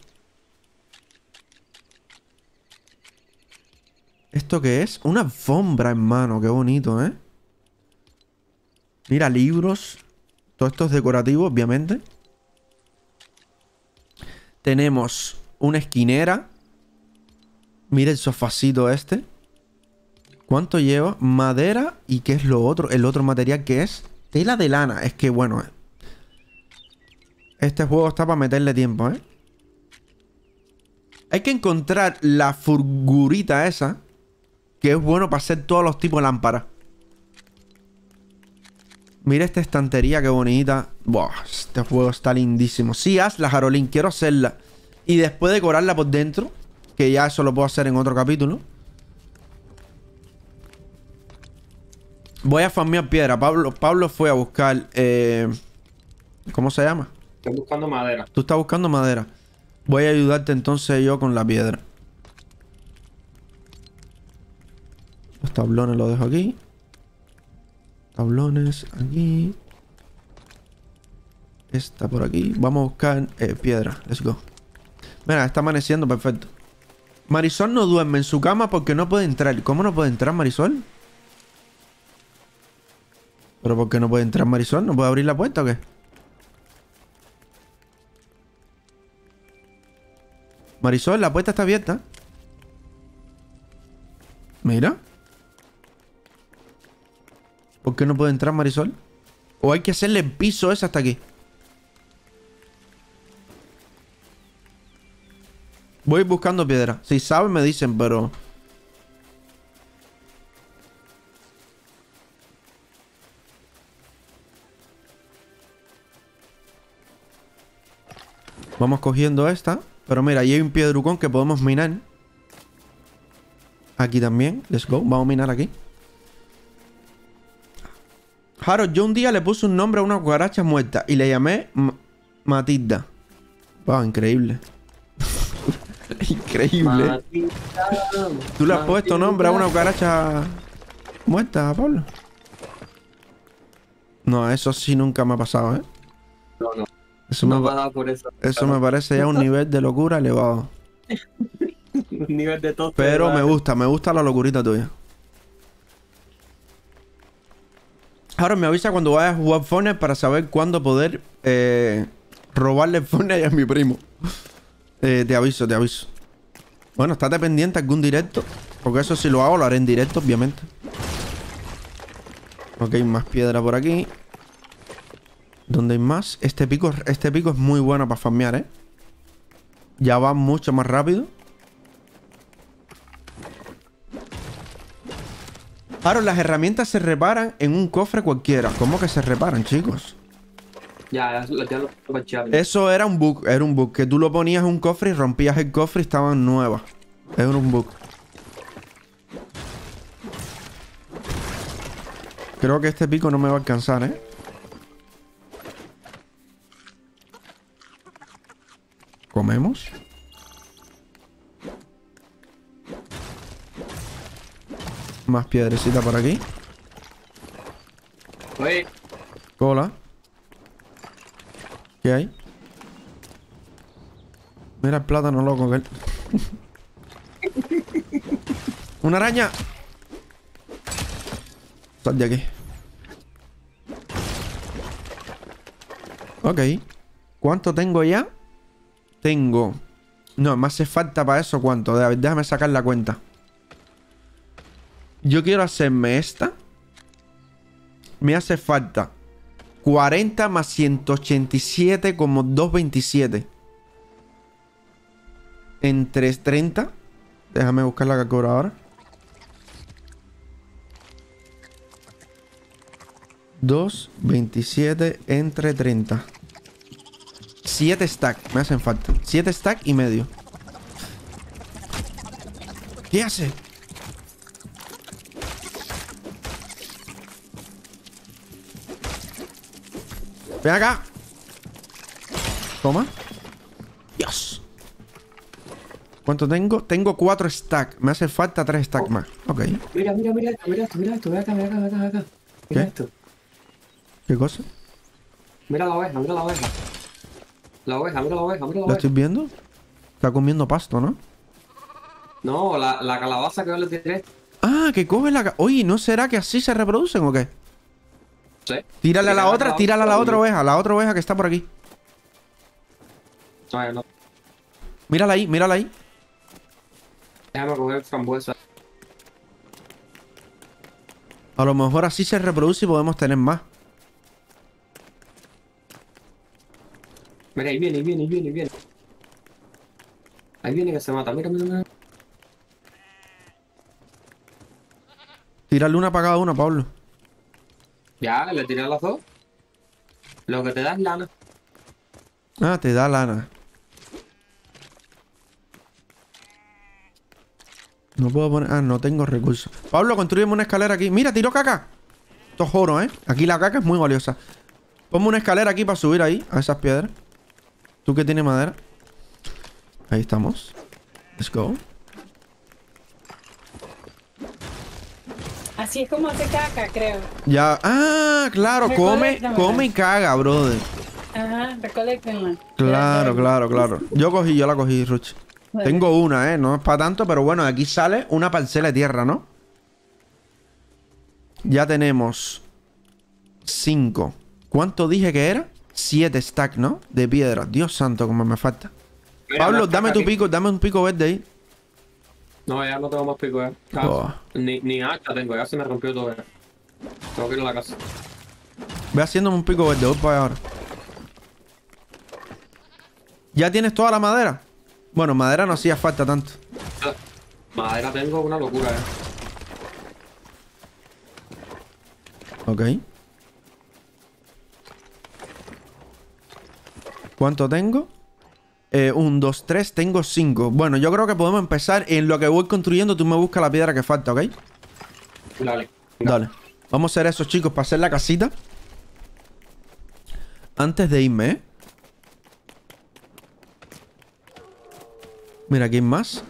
¿Esto qué es? Una alfombra, hermano, qué bonito, ¿eh? Mira, libros. Todo esto es decorativo, obviamente. Tenemos una esquinera. Mira el sofacito este. ¿Cuánto lleva? Madera. ¿Y qué es lo otro? El otro material que es tela de lana. Es que bueno, este juego está para meterle tiempo, ¿eh? Hay que encontrar la furgurita esa, que es bueno para hacer todos los tipos de lámparas. Mira esta estantería, qué bonita. Buah, este juego está lindísimo. Sí, hazla, Jarolín, quiero hacerla. Y después decorarla por dentro, que ya eso lo puedo hacer en otro capítulo. Voy a farmear piedra. Pablo fue a buscar... ¿cómo se llama? Estoy buscando madera. Tú estás buscando madera. Voy a ayudarte entonces yo con la piedra. Los tablones los dejo aquí. Tablones aquí. Esta por aquí. Vamos a buscar piedra. Let's go. Mira, está amaneciendo, perfecto. Marisol no duerme en su cama porque no puede entrar. ¿Cómo no puede entrar, Marisol? ¿Pero por qué no puede entrar, Marisol? ¿No puede abrir la puerta o qué? Marisol, la puerta está abierta. Mira. ¿Por qué no puede entrar, Marisol? ¿O hay que hacerle el piso ese hasta aquí? Voy buscando piedra. Si saben me dicen, pero... Vamos cogiendo esta. Pero mira, ahí hay un piedrucón que podemos minar. Aquí también. Let's go. Vamos a minar aquí. Harold, yo un día le puse un nombre a una cucaracha muerta y le llamé Matilda. Wow, increíble. Increíble. Matita, ¿Tú le has puesto Matita. nombre a una cucaracha muerta, Pablo? No, eso sí nunca me ha pasado, ¿eh? No, no. Eso, No me, me ha dado por eso. eso me parece ya un nivel de locura elevado. Un nivel de tos. Pero me gusta la locurita tuya. Ahora me avisa cuando vayas a jugar Fortnite para saber cuándo poder robarle el Fortnite a mi primo. Te aviso, te aviso. Bueno, estate pendiente a algún directo. Porque eso si lo hago, lo haré en directo, obviamente. Ok, más piedra por aquí. ¿Dónde hay más? Este pico es muy bueno para farmear, ¿eh? Ya va mucho más rápido. Ahora, las herramientas se reparan en un cofre cualquiera. ¿Cómo que se reparan, chicos? Ya lo parchearon. Eso era un bug, que tú lo ponías en un cofre y rompías el cofre y estaban nuevas. Era un bug. Creo que este pico no me va a alcanzar, ¿eh? ¿Comemos? Más piedrecita por aquí. Oye, Cola. ¿Qué hay? Mira el plátano loco que él. ¡Una araña! Sal de aquí. Ok. ¿Cuánto tengo ya? Tengo... No, me hace falta para eso. ¿Cuánto? Déjame sacar la cuenta. Yo quiero hacerme esta. Me hace falta 40 más 187 como 227. Entre 30. Déjame buscar la calculadora. 227 entre 30. 7 stack me hacen falta. 7 stack y medio. ¿Qué hace? Ven acá. Toma. Dios. ¿Cuánto tengo? Tengo 4 stack. Me hace falta 3 stack más. Ok. mira esto, mira acá. Mira ¿Qué? esto. ¿Qué cosa? Mira la oveja, mira la oveja. La oveja, mira la oveja, mira la ¿La oveja. estoy viendo? Está comiendo pasto, ¿no? No, la calabaza que yo le tiré. Ah, que coge la... Oye, ¿no será que así se reproducen o qué? Sí. Tírale a la otra, tírale a la otra oveja. La otra oveja que está por aquí. No, no. Mírala ahí, mírala ahí. Déjame coger frambuesa. A lo mejor así se reproduce y podemos tener más. Mira, ahí viene. Ahí viene que se mata. Mira. Tírale una para cada una, Pablo. Ya, le tiré a las dos. Lo que te da es lana. Ah, te da lana. No puedo poner... Ah, no tengo recursos. Pablo, construyeme una escalera aquí. Mira, tiró caca. Esto es oro, ¿eh? Aquí la caca es muy valiosa. Ponme una escalera aquí para subir ahí, a esas piedras. ¿Tú qué tienes madera? Ahí estamos. Let's go. Así es como hace caca, creo. Ya... Ah, claro. Recoléctamela. Come y caga, brother. Ajá, recolectenla. Claro. Yo la cogí, Ruch. Bueno. Tengo una, no es para tanto, pero bueno, de aquí sale una parcela de tierra, ¿no? Ya tenemos 5. ¿Cuánto dije que era? 7 stack, ¿no? De piedra. Dios santo, como me falta. Mira, Pablo, la dame caca tu aquí. pico, dame un pico verde ahí. No, ya no tengo más pico, ya. Oh. Ni hacha tengo, ya se me rompió todo. Ya. Tengo que ir a la casa. Ve haciéndome un pico verde, voy para allá ahora. ¿Ya tienes toda la madera? Bueno, madera no hacía falta tanto. Madera tengo una locura, Ok. ¿Cuánto tengo? 1, 2, 3, tengo 5. Bueno, yo creo que podemos empezar. En lo que voy construyendo, tú me buscas la piedra que falta, ¿ok? Dale. Dale. Vamos a hacer eso, chicos, para hacer la casita. Antes de irme, ¿eh? Mira, aquí hay más.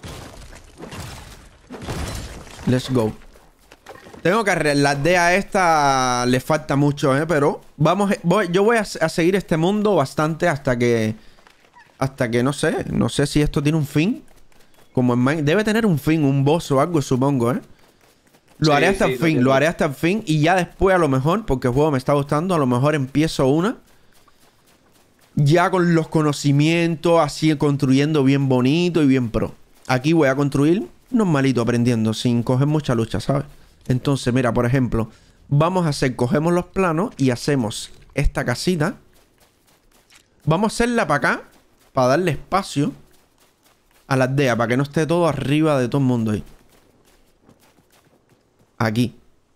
Let's go. Tengo que arreglar a esta. Le falta mucho, pero yo voy a seguir este mundo bastante hasta que no sé. No sé si esto tiene un fin. Como en Minecraft. Debe tener un fin, un boss o algo, supongo, Lo haré hasta el fin, lo haré hasta el fin. Y ya después a lo mejor, porque el juego me está gustando, a lo mejor empiezo una. Ya con los conocimientos, así construyendo bien bonito y bien pro. Aquí voy a construir normalito, aprendiendo, sin coger mucha lucha, ¿sabes? Entonces, mira, por ejemplo, cogemos los planos y hacemos esta casita. Vamos a hacerla para acá, para darle espacio a la aldea, para que no esté todo arriba de todo el mundo ahí. Aquí.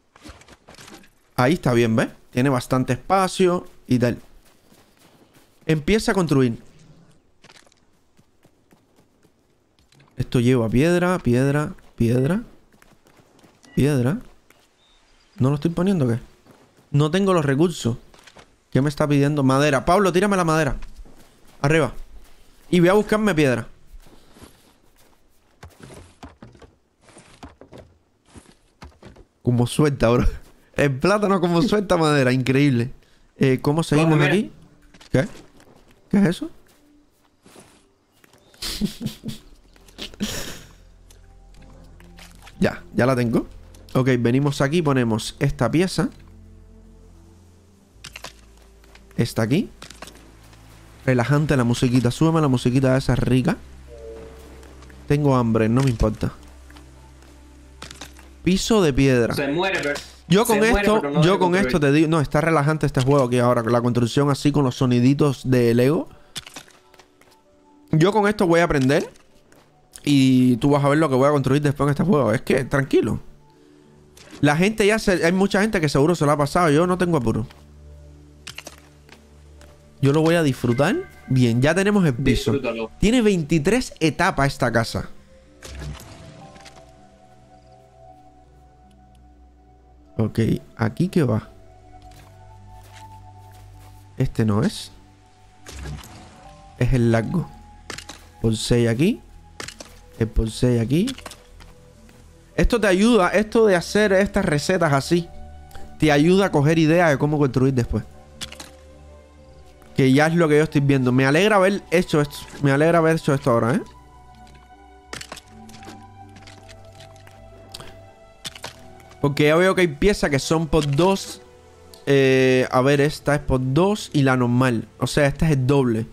Ahí está bien, ¿ves? Tiene bastante espacio y tal. Empieza a construir. Esto lleva piedra, piedra, piedra. Piedra. ¿No lo estoy poniendo o qué? No tengo los recursos. ¿Qué me está pidiendo? Madera. Pablo, tírame la madera. Arriba. Y voy a buscarme piedra. Como suelta, bro. El plátano como suelta madera. Increíble. ¿Cómo seguimos aquí? ¿Qué? ¿Qué es eso? Ya la tengo. Ok, venimos aquí, ponemos esta pieza. Esta aquí. Relajante la musiquita. Súbeme la musiquita esa rica. Tengo hambre, no me importa. Piso de piedra. Se muere, pero... Yo con se muere, esto, pero no yo de con construir. esto te digo... No, está relajante este juego aquí ahora. Con la construcción así, con los soniditos de Lego. Yo con esto voy a aprender. Y tú vas a ver lo que voy a construir después en este juego. Es que, tranquilo. La gente ya se... Hay mucha gente que seguro se lo ha pasado. Yo no tengo apuro. Yo lo voy a disfrutar. Bien, ya tenemos el piso. Disfrútalo. Tiene 23 etapas esta casa. Ok, ¿aquí qué va? Este no es. Es el largo. Por 6 aquí. El por 6 aquí. Esto te ayuda, esto de hacer estas recetas así, te ayuda a coger ideas de cómo construir después. Que ya es lo que yo estoy viendo. Me alegra haber hecho esto. Me alegra haber hecho esto ahora, ¿eh? Porque ya veo que hay piezas que son por 2. A ver, esta es por 2 y la normal. O sea, esta es el doble.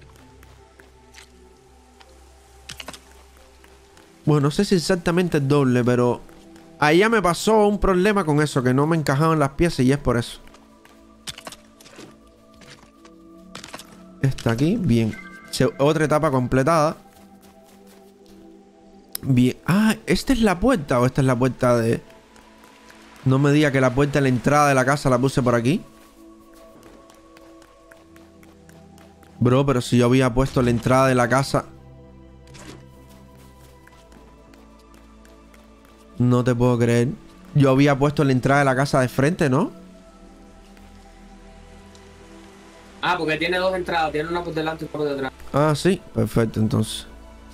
Bueno, no sé si exactamente el doble, pero... Ahí ya me pasó un problema con eso, que no me encajaban las piezas y es por eso. Esta aquí, bien. Otra etapa completada. Bien. Ah, ¿esta es la puerta o esta es la puerta de...? No me diga que la puerta de la entrada de la casa la puse por aquí. Bro, pero si yo había puesto la entrada de la casa... No te puedo creer. Yo había puesto la entrada de la casa de frente, ¿no? Ah, porque tiene dos entradas. Tiene una por delante y otra por detrás. Ah, sí. Perfecto, entonces.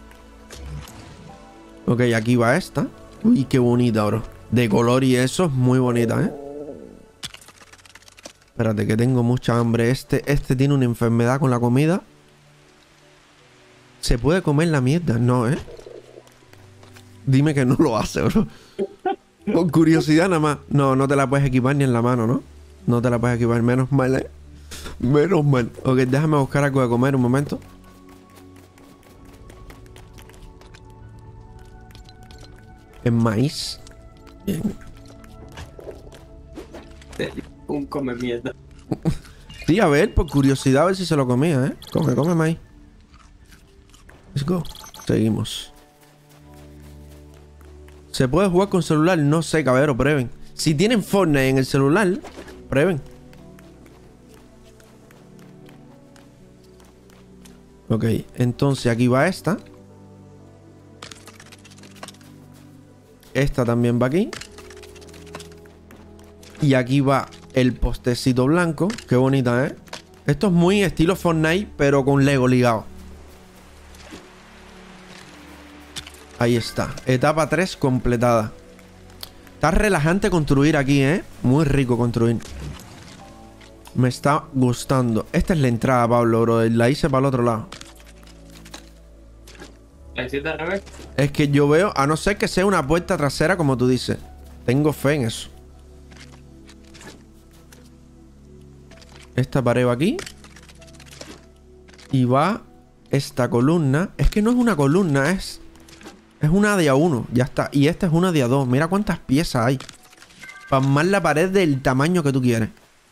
Ok, aquí va esta. Uy, qué bonita, bro. De color y eso es muy bonita, ¿eh? Espérate, que tengo mucha hambre. Este tiene una enfermedad con la comida. ¿Se puede comer la mierda? No, ¿eh? Dime que no lo hace, bro. Con curiosidad nada más. No, no te la puedes equipar ni en la mano, ¿no? No te la puedes equipar. Menos mal, ¿eh? Menos mal. Ok, déjame buscar algo de comer un momento. En maíz. Bien. Un come mierda. Sí, a ver, por curiosidad, a ver si se lo comía, ¿eh? Come maíz. Let's go. Seguimos. ¿Se puede jugar con celular? No sé, caballero, prueben. Si tienen Fortnite en el celular, prueben. Ok, entonces aquí va esta. Esta también va aquí. Y aquí va el postecito blanco. Qué bonita, ¿eh? Esto es muy estilo Fortnite, pero con Lego ligado. Ahí está. Etapa 3 completada. Está relajante construir aquí, ¿eh? Muy rico construir. Me está gustando. Esta es la entrada, Pablo, bro. La hice para el otro lado. ¿La hiciste al revés? Es que yo veo... A no ser que sea una puerta trasera, como tú dices. Tengo fe en eso. Esta pared va aquí. Y va esta columna. Es que no es una columna, es una de A1. Ya está. Y esta es una de A2. Mira cuántas piezas hay. Para armar la pared del tamaño que tú quieres.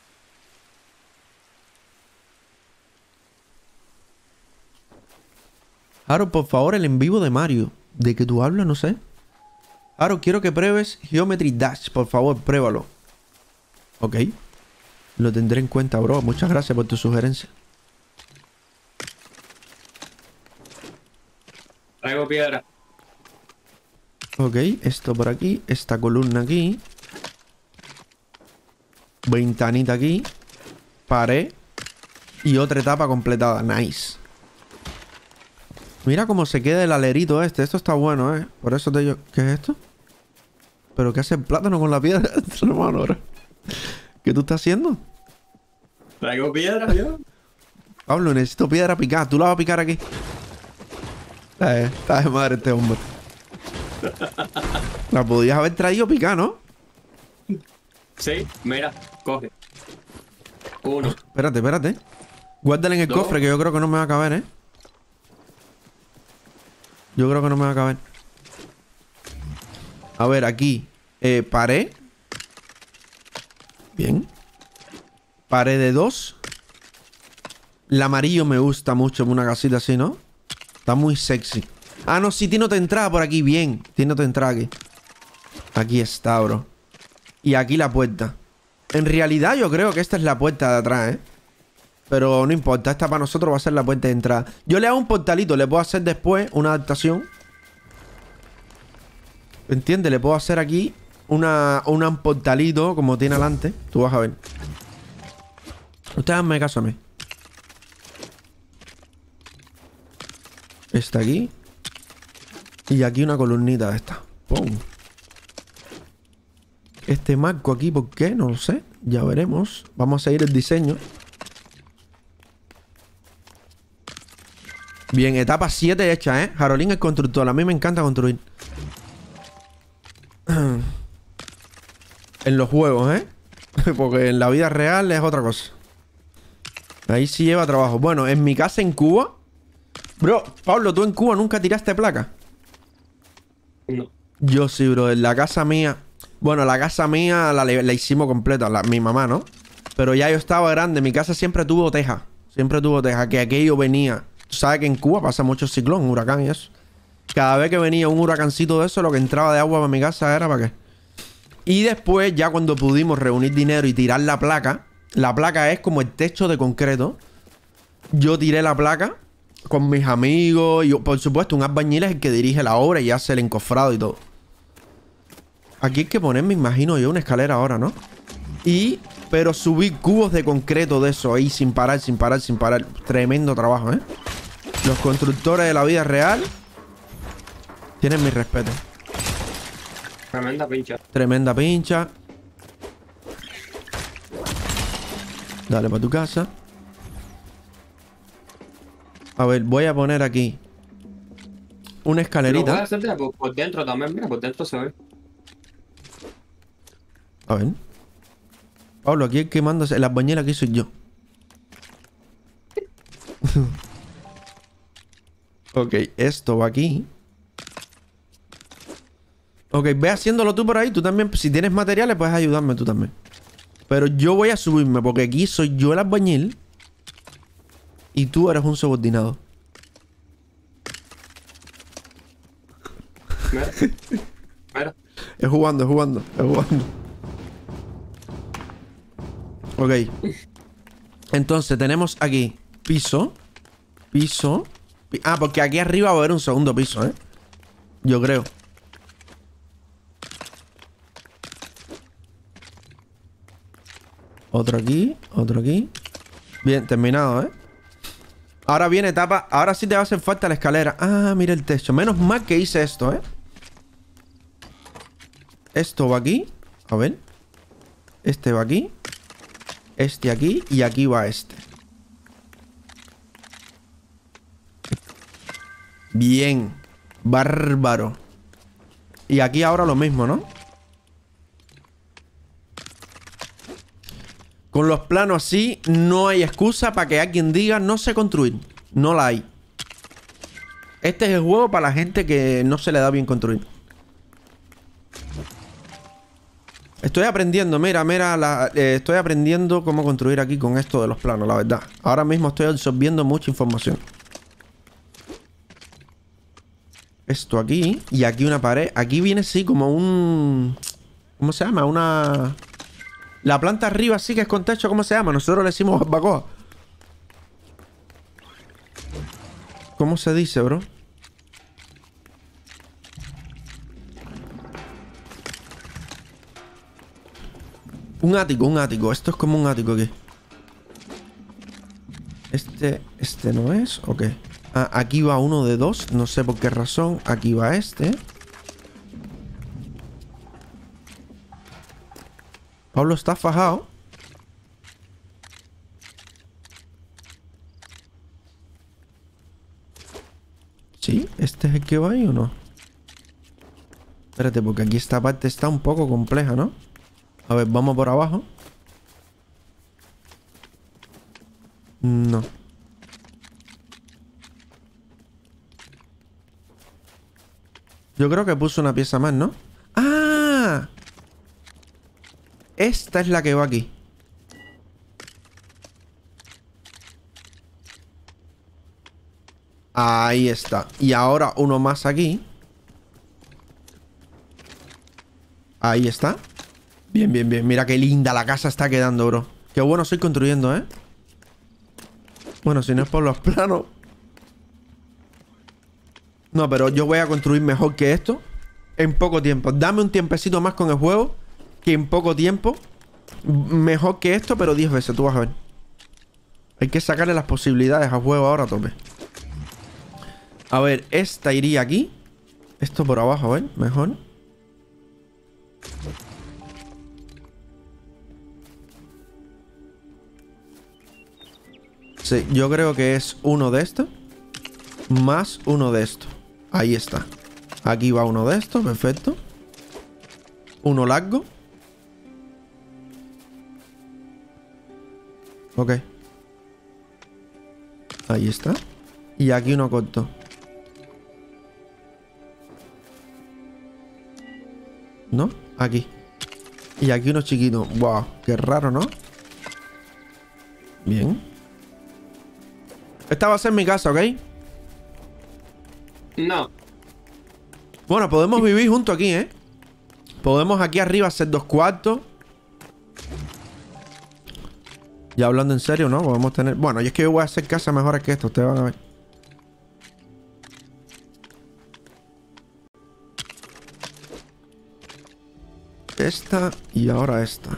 Aro, por favor, el en vivo de Mario. ¿De que tú hablas? No sé. Aro, quiero que pruebes Geometry Dash. Por favor, pruébalo. Ok. Lo tendré en cuenta, bro. Muchas gracias por tu sugerencia. Traigo piedra. Ok, esto por aquí. Esta columna aquí. Ventanita aquí. Pared. Y otra etapa completada. Nice. Mira cómo se queda el alerito este. Esto está bueno, ¿eh? Por eso te digo... ¿Qué es esto? ¿Pero qué hace el plátano con la piedra? Hermano, ahora. ¿Qué tú estás haciendo? Traigo piedra, yo. Pablo, necesito piedra picada. ¿Tú la vas a picar aquí? Está de madre este hombre. La podías haber traído picada, ¿no? Sí, mira, coge. 1. Espérate. Guárdala en el Dos. cofre, que yo creo que no me va a caber, ¿eh? Yo creo que no me va a caber. A ver, aquí. Pared. Bien. Pared de 2. El amarillo me gusta mucho en una casita así, ¿no? Está muy sexy. Ah, no, sí, tiene otra entrada por aquí. Bien. Tiene otra entrada aquí. Aquí está, bro. Y aquí la puerta. En realidad yo creo que esta es la puerta de atrás, ¿eh? Pero no importa. Esta para nosotros va a ser la puerta de entrada. Yo le hago un portalito. Le puedo hacer después una adaptación. ¿Entiendes? Le puedo hacer aquí un portalito como tiene adelante. Tú vas a ver. Ustedes hazme caso a mí. Esta aquí. Y aquí una columnita de esta. ¡Pum! Este marco aquí, ¿por qué? No lo sé. Ya veremos. Vamos a seguir el diseño. Bien, etapa 7 hecha, ¿eh? Jarolín el constructor. A mí me encanta construir. En los juegos, ¿eh? Porque en la vida real es otra cosa. Ahí sí lleva trabajo. Bueno, en mi casa en Cuba... Bro, Pablo, ¿tú en Cuba nunca tiraste placa? No. Yo sí, bro. En la casa mía... Bueno, la casa mía la hicimos completa. Mi mamá, ¿no? Pero ya yo estaba grande. Mi casa siempre tuvo teja. Siempre tuvo teja. Que aquello venía... Tú sabes que en Cuba pasa mucho ciclón, huracán y eso. Cada vez que venía un huracancito de eso, lo que entraba de agua para mi casa era para qué. Y después, ya cuando pudimos reunir dinero y tirar la placa es como el techo de concreto. Yo tiré la placa con mis amigos y por supuesto un albañil es el que dirige la obra y hace el encofrado y todo. Aquí hay que poner, me imagino yo, una escalera ahora, ¿no? Pero subir cubos de concreto de eso ahí sin parar. Tremendo trabajo, ¿eh? Los constructores de la vida real tienen mi respeto. Tremenda pincha. Tremenda pincha. Dale para tu casa. A ver, voy a poner aquí una Lo voy a escalerita. hacer por dentro también, mira, por dentro se ve. A ver. Pablo, aquí el que manda el albañil aquí soy yo. Ok, esto va aquí. Ok, ve haciéndolo tú por ahí. Tú también, si tienes materiales, puedes ayudarme tú también. Pero yo voy a subirme porque aquí soy yo el albañil. Y tú eres un subordinado. Mira. Mira. Es jugando. Ok. Entonces tenemos aquí piso. Ah, porque aquí arriba va a haber un segundo piso, ¿eh? Yo creo. Otro aquí. Bien, terminado, ¿eh? Ahora viene etapa. Ahora sí te va a hacer falta la escalera. Ah, mira el techo. Menos mal que hice esto, ¿eh? Esto va aquí. A ver. Este va aquí. Este aquí. Y aquí va este. Bien. Bárbaro. Y aquí ahora lo mismo, ¿no? Con los planos así, no hay excusa para que alguien diga no sé construir. No la hay. Este es el juego para la gente que no se le da bien construir. Estoy aprendiendo, mira, estoy aprendiendo cómo construir aquí con esto de los planos, la verdad. Ahora mismo estoy absorbiendo mucha información. Esto aquí. Y aquí una pared. Aquí viene sí como un... ¿Cómo se llama? La planta arriba sí que es con techo, ¿cómo se llama? Nosotros le decimos barbacoa. ¿Cómo se dice, bro? Un ático, un ático. Esto es como un ático aquí. Este no es, ok. Ah, aquí va uno de dos, no sé por qué razón. Aquí va este. Pablo está fajado. ¿Sí? ¿Este es el que va ahí o no? Espérate, porque aquí esta parte está un poco compleja, ¿no? A ver, vamos por abajo. No. Yo creo que puso una pieza más, ¿no? ¡Ah! Esta es la que va aquí. Ahí está. Y ahora uno más aquí. Ahí está. Bien, bien, bien. Mira qué linda la casa está quedando, bro. Qué bueno estoy construyendo, ¿eh? Bueno, si no es por los planos. No, pero yo voy a construir mejor que esto en poco tiempo. Dame un tiempecito más con el juego, que en poco tiempo mejor que esto, pero 10 veces, tú vas a ver. Hay que sacarle las posibilidades al juego ahora a tope. A ver, esta iría aquí. Esto por abajo, a ver, mejor. Sí, yo creo que es uno de estos más uno de estos. Ahí está. Aquí va uno de estos, perfecto. Uno largo. Ok. Ahí está. Y aquí uno corto. ¿No? Aquí. Y aquí uno chiquito. Wow, qué raro, ¿no? Bien. Esta va a ser mi casa, ¿ok? No. Bueno, podemos vivir juntos aquí, ¿eh? Podemos aquí arriba hacer 2 cuartos. Ya hablando en serio, ¿no? Podemos tener... Bueno, y es que yo voy a hacer casas mejores que esto. Ustedes van a ver. Esta y ahora esta.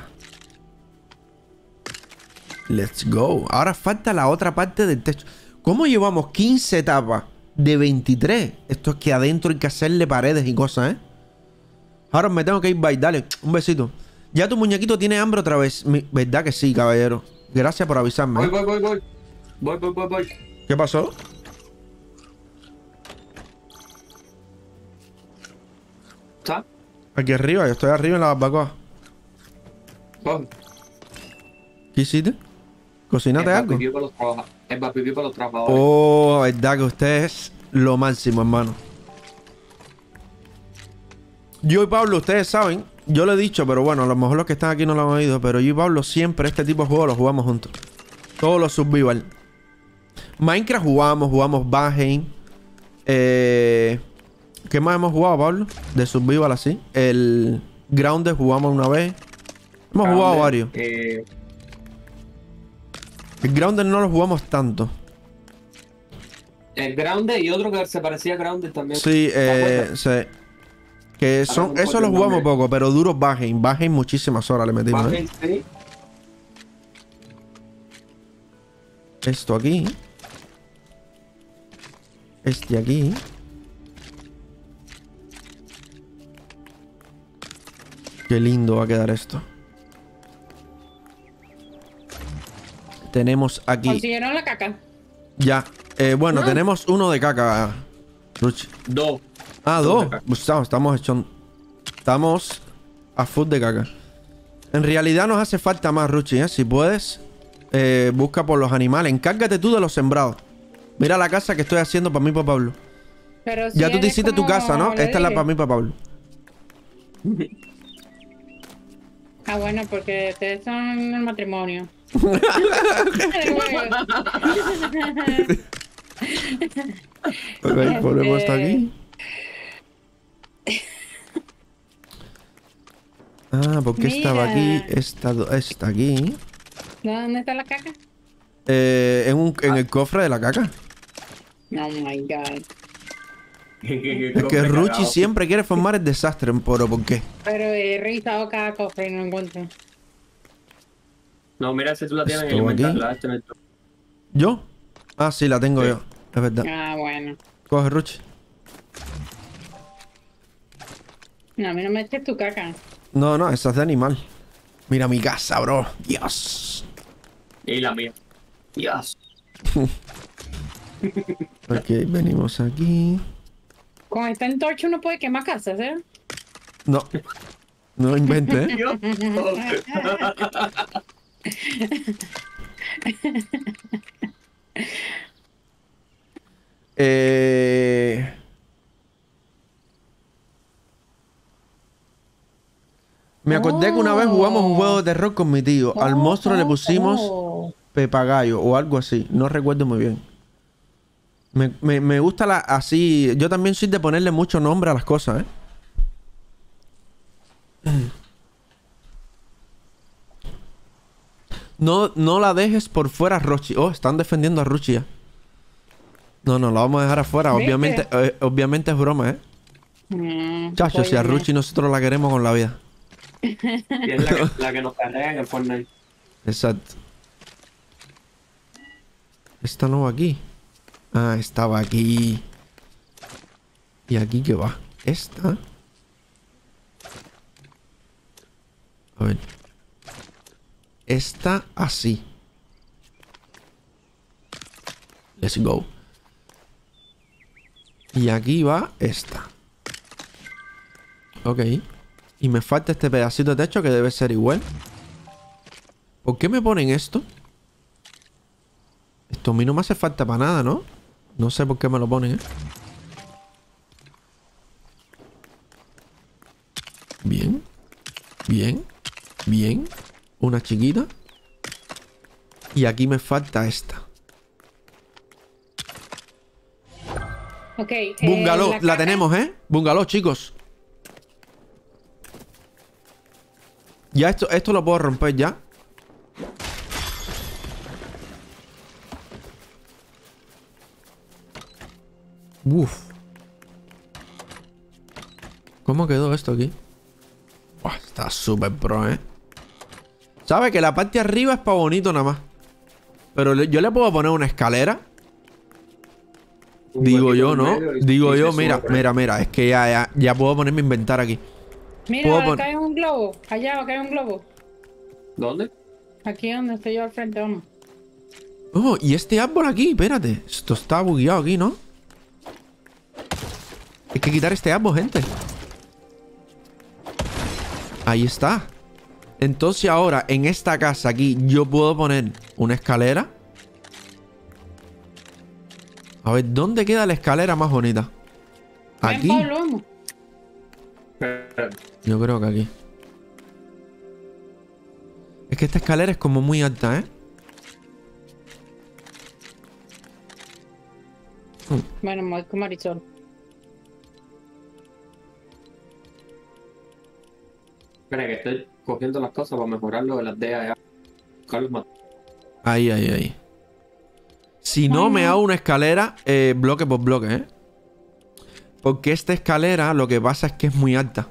Let's go. Ahora falta la otra parte del techo. ¿Cómo llevamos 15 etapas de 23? Esto es que adentro hay que hacerle paredes y cosas, ¿eh? Ahora me tengo que ir, bye. Dale, un besito. Ya tu muñequito tiene hambre otra vez. ¿Verdad que sí, caballero? Gracias por avisarme. Voy. ¿Qué pasó? ¿Está? Aquí arriba, yo estoy arriba en la barbacoa. Oh, ¿Qué hiciste? ¿Cocinaste algo? Es barbecue para los trabajadores. Oh, verdad que usted es lo máximo, hermano. Yo y Pablo, ustedes saben, yo lo he dicho, pero bueno, a lo mejor los que están aquí no lo han oído, pero yo y Pablo siempre este tipo de juegos los jugamos juntos. Todos los survival. Minecraft jugamos Valheim. ¿Qué más hemos jugado, Pablo? De survival así. El Grounded jugamos una vez. Hemos jugado varios. El Grounded no lo jugamos tanto. El Grounded y otro que se parecía a Grounded también. Sí, sí. Que son, eso lo jugamos poco, pero duros Valheim. Valheim muchísimas horas le metimos. Valheim, sí. Esto aquí. Este aquí. Qué lindo va a quedar esto. Tenemos aquí. ¿Consiguieron la caca? Ya. Bueno, tenemos uno de caca, Ruchi. 2. Ah, 2. Pues estamos a full de caca. En realidad nos hace falta más, Ruchi, ¿eh? Si puedes, busca por los animales. Encárgate tú de los sembrados. Mira la casa que estoy haciendo para mí y para Pablo. Pero si Ya tú te eres hiciste tu como casa, ¿no? le Esta es la dije. para mí y para Pablo. Ah, bueno, porque ustedes son el matrimonio. Ok, ponemos esto aquí. Ah, porque estaba aquí, Mira. está aquí. ¿Dónde está la caca? En el cofre de la caca. Oh my god. Es que Ruchi siempre quiere formar el desastre, pero ¿por qué? Pero he revisado cada cofre y no encuentro. No, mira si tú la tienes en el Esto aquí. inventario. La debes tener tú. ¿Yo? Ah, sí, la tengo Sí. yo. Es verdad. Ah, bueno. Coge, Ruchi. No, a mí no me eches tu caca. No, no, esa es de animal. Mira mi casa, bro. Dios. Y la mía. Dios. Ok, venimos aquí. Con esta antorcha uno puede quemar casas, ¿eh? No. No invente, ¿eh? Dios. Eh... Me acordé que una vez jugamos un juego de terror con mi tío. Al monstruo le pusimos Oh. Pepagayo o algo así. No recuerdo muy bien. Me gusta así. Yo también soy de ponerle mucho nombre a las cosas, ¿eh? No, no la dejes por fuera, Rochi. Oh, están defendiendo a Ruchi ya. No, no, la vamos a dejar afuera. ¿Viste? Obviamente es broma, ¿eh? Chacho, si a Ruchi nosotros la queremos con la vida. Y es la que nos carrea en el Fortnite. Exacto. Esta no va aquí. Ah, estaba aquí. ¿Y aquí qué va? Esta. A ver. Esta así. Let's go. Y aquí va esta. Ok. Y me falta este pedacito de techo que debe ser igual. ¿Por qué me ponen esto? Esto a mí no me hace falta para nada, ¿no? No sé por qué me lo ponen, ¿eh? Bien. Bien. Bien. Una chiquita. Y aquí me falta esta. Ok. Bungalow, la caca- tenemos, ¿eh? Bungalow, chicos. Ya esto lo puedo romper ya. Uf. ¿Cómo quedó esto aquí? Buah, está súper pro, ¿eh? ¿Sabe que la parte de arriba es para bonito nada más? Pero yo le puedo poner una escalera. Un Digo huequito yo, en ¿no? medio y- Digo y se yo, sube mira, por ahí. mira. Es que ya puedo ponerme a inventar aquí. Mira, puedo acá hay un globo. Allá, acá hay un globo. ¿Dónde? Aquí donde estoy yo al frente, vamos. Oh, y este árbol aquí, espérate. Esto está bugueado aquí, ¿no? Hay que quitar este árbol, gente. Ahí está. Entonces ahora, en esta casa aquí, yo puedo poner una escalera. A ver, ¿dónde queda la escalera más bonita? Ven, Aquí. Pablo, vamos. Yo creo que aquí. Es que esta escalera es como muy alta, ¿eh? Bueno, me voy con Marisol. Espera, que estoy cogiendo las cosas para mejorar lo de las DEA ya. Carlos Mat- Ahí. Si no, me hago una escalera bloque por bloque, ¿eh? Porque esta escalera lo que pasa es que es muy alta.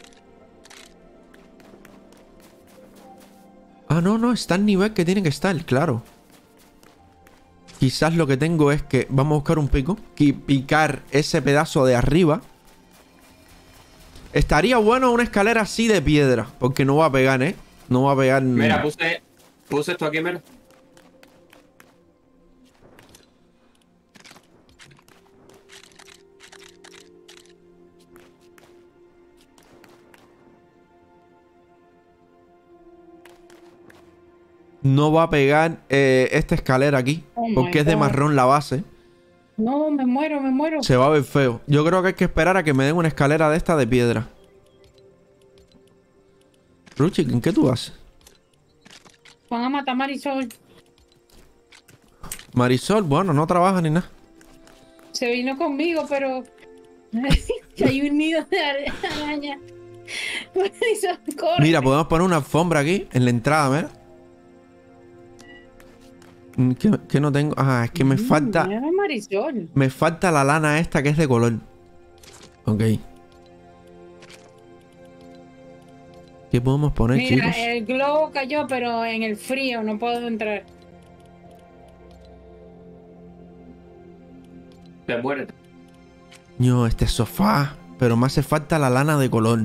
Ah, no, está al nivel que tiene que estar, claro. Quizás lo que tengo es que vamos a buscar un pico y picar ese pedazo de arriba. Estaría bueno una escalera así de piedra, porque no va a pegar, ¿eh? No va a pegar. Mira, puse esto aquí, mira. No va a pegar esta escalera aquí, Oh my porque es de God. marrón la base. No, me muero. Se va a ver feo. Yo creo que hay que esperar a que me den una escalera de esta de piedra. Ruchi, ¿en qué tú haces? Van a matar a Marisol. Marisol, bueno, no trabaja ni nada. Se vino conmigo, pero... hay un nido de araña. Corre. Mira, podemos poner una alfombra aquí, en la entrada, mira. ¿Qué no tengo? Ah, es que me falta... Mira, Marisol. Me falta la lana esta que es de color. Ok. ¿Qué podemos poner, Mira, chicos? el globo cayó, pero en el frío no puedo entrar. Te mueres. No, este sofá. Pero me hace falta la lana de color.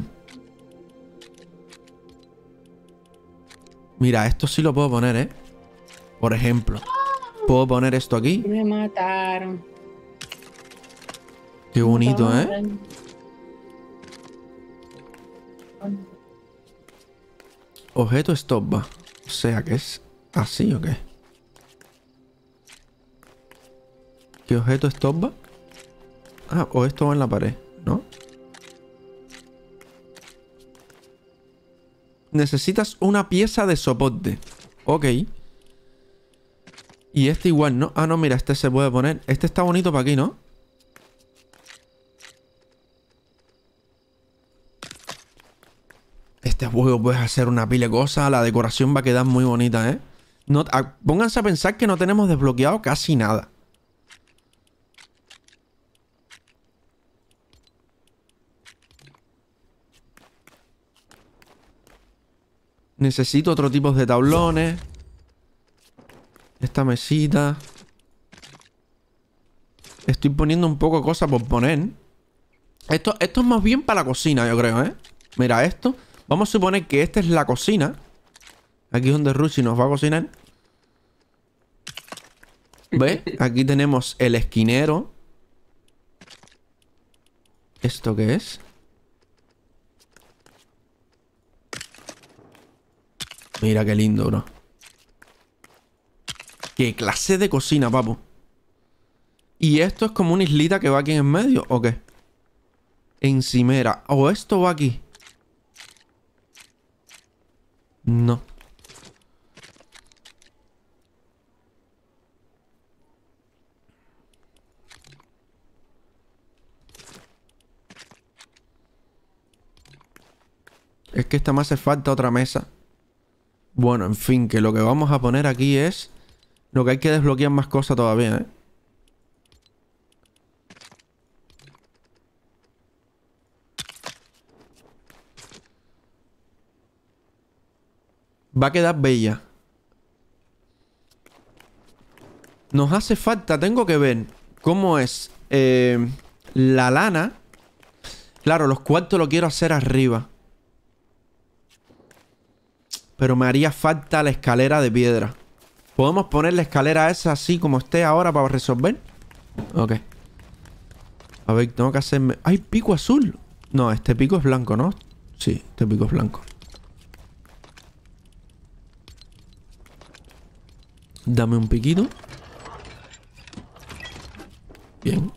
Mira, esto sí lo puedo poner, ¿eh? Por ejemplo. Puedo poner esto aquí. Me mataron. Qué bonito, ¿eh? Objeto stop va. O sea, que es así o qué. ¿Qué objeto stop va? Ah, o esto va en la pared, ¿no? Necesitas una pieza de soporte. Ok. Y este igual, ¿no? Ah, no, mira, este se puede poner. Este está bonito para aquí, ¿no? Este juego puedes hacer una pila de cosas. La decoración va a quedar muy bonita, ¿eh? No, pónganse a pensar que no tenemos desbloqueado casi nada. Necesito otro tipo de tablones. Esta mesita. Estoy poniendo un poco de cosas por poner. Esto es más bien para la cocina, yo creo, ¿eh? Mira esto. Vamos a suponer que esta es la cocina. Aquí es donde Ruchi nos va a cocinar. ¿Ves? Aquí tenemos el esquinero. ¿Esto qué es? Mira qué lindo, bro. Qué clase de cocina, papu. ¿Y esto es como una islita que va aquí en medio o qué? Encimera. ¿O esto va aquí? No. Es que esta me hace falta otra mesa. Bueno, en fin, que lo que vamos a poner aquí es... Lo que hay que desbloquear más cosas todavía, ¿eh? Va a quedar bella. Nos hace falta, tengo que ver cómo es la lana. Claro, los cuartos lo quiero hacer arriba. Pero me haría falta la escalera de piedra. ¿Podemos poner la escalera esa así como esté ahora para resolver? Ok. A ver, tengo que hacerme... ¡Ay, pico azul! No, este pico es blanco, ¿no? Sí, este pico es blanco. Dame un piquito. Bien.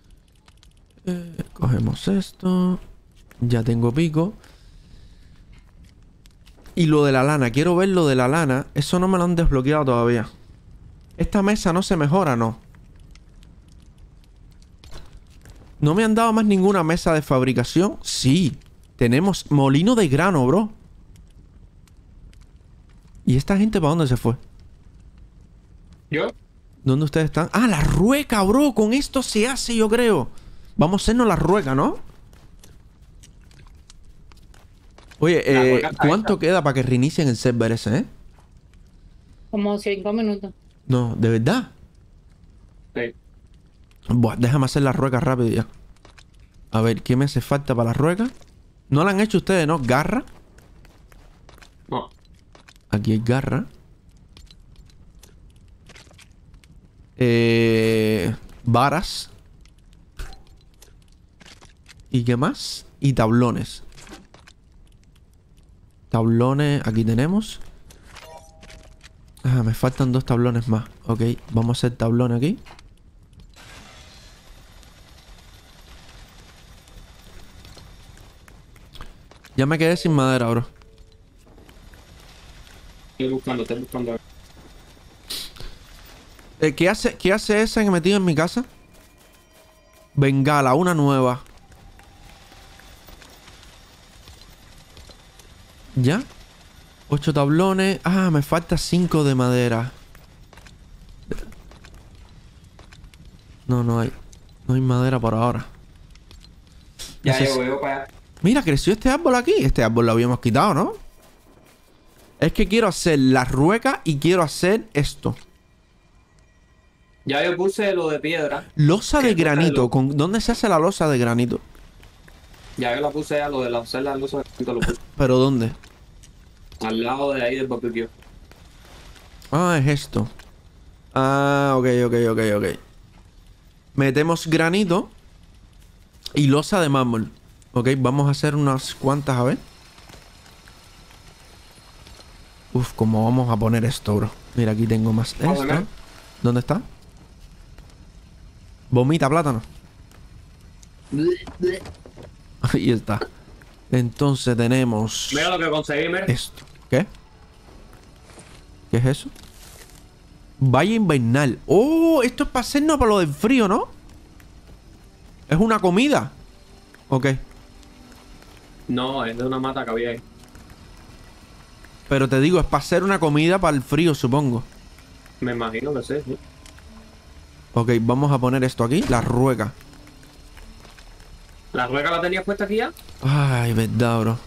Cogemos esto. Ya tengo pico. Y lo de la lana, quiero ver lo de la lana. Eso no me lo han desbloqueado todavía. Esta mesa no se mejora, ¿no? ¿No me han dado más ninguna mesa de fabricación? Sí. Tenemos molino de grano, bro. ¿Y esta gente para dónde se fue? ¿Yo? ¿Dónde ustedes están? ¡Ah, la rueca, bro! Con esto se hace, yo creo. Vamos a hacernos la rueca, ¿no? Oye, ¿cuánto queda para que reinicien el server ese, Como 5 minutos. No, ¿de verdad? Sí. Buah, déjame hacer la rueca rápido ya. A ver, ¿qué me hace falta para la rueca? No la han hecho ustedes, ¿no? Garra. No. Aquí hay garra. Varas. ¿Y qué más? Y tablones. Tablones, aquí tenemos. Ah, me faltan 2 tablones más. Ok, vamos a hacer tablón aquí. Ya me quedé sin madera, bro. Estoy buscando. ¿Qué hace esa que metido en mi casa? Bengala, una nueva. ¿Ya? 8 tablones. Ah, me falta 5 de madera. No, no hay. No hay madera por ahora. Ya yo veo para allá. Mira, creció este árbol aquí. Este árbol lo habíamos quitado, ¿no? Es que quiero hacer la rueca y quiero hacer esto. Ya yo puse lo de piedra. Losa de ¿Qué cosa granito. lo- ¿Dónde se hace la losa de granito? Ya yo la puse a lo de hacer la luz. Lo puse ¿Pero dónde? al lado de ahí del barbecue. Ah, es esto. Ah, ok. Metemos granito y losa de mármol. Ok, vamos a hacer unas cuantas, a ver. Uf, ¿cómo vamos a poner esto, bro? Mira, aquí tengo más Vamos a esto. ver. ¿Dónde está? Vomita plátano. Ahí está. Entonces tenemos Mira lo que conseguí, mira. esto. ¿Qué? ¿Qué es eso? Valle invernal. ¡Oh! Esto es para hacernos para lo del frío, ¿no? Es una comida. Ok. No, es de una mata que había ahí. Pero te digo, es para hacer una comida para el frío, supongo. Me imagino que sí. ¿Sí? Ok, vamos a poner esto aquí. La rueca. ¿La rueca la tenías puesta aquí ya? Ay, verdad, bro.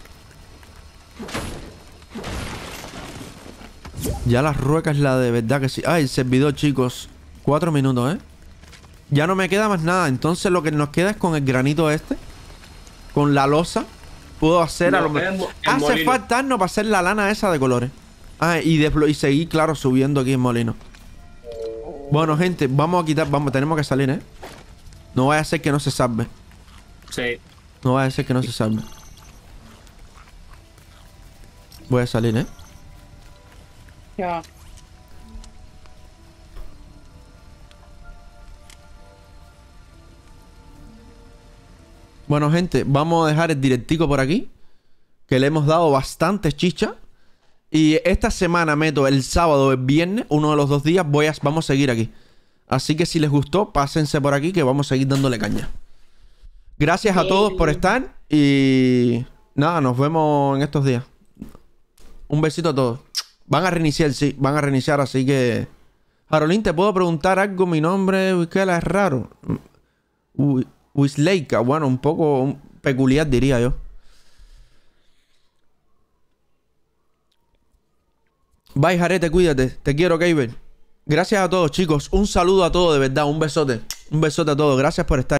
Ya la rueca es la de verdad que sí. Ay, el servidor, chicos. 4 minutos, ¿eh? Ya no me queda más nada. Entonces lo que nos queda es con el granito este. Con la losa. Puedo hacer a No, lo mejor. el Hace molino. falta no para hacer la lana esa de colores. Ah, y seguir, claro, subiendo aquí en molino. Bueno, gente, vamos a quitar. Tenemos que salir, ¿eh? No vaya a ser que no se salve. Sí. No vaya a ser que no se salve. Voy a salir, ¿eh? Ya. Bueno, gente, vamos a dejar el directico por aquí. Que le hemos dado bastante chicha. Y esta semana meto el sábado o el viernes, uno de los 2 días, vamos a seguir aquí. Así que si les gustó, pásense por aquí que vamos a seguir dándole caña. Gracias a todos por estar. Y nada, nos vemos en estos días. Un besito a todos. Van a reiniciar, sí, van a reiniciar, así que... Jarolín, ¿te puedo preguntar algo? Mi nombre, ¿qué es raro? Wisleika, bueno, un poco peculiar diría yo. Bye, Jarete, cuídate. Te quiero, Keiber. Gracias a todos, chicos. Un saludo a todos, de verdad. Un besote. Un besote a todos. Gracias por estar.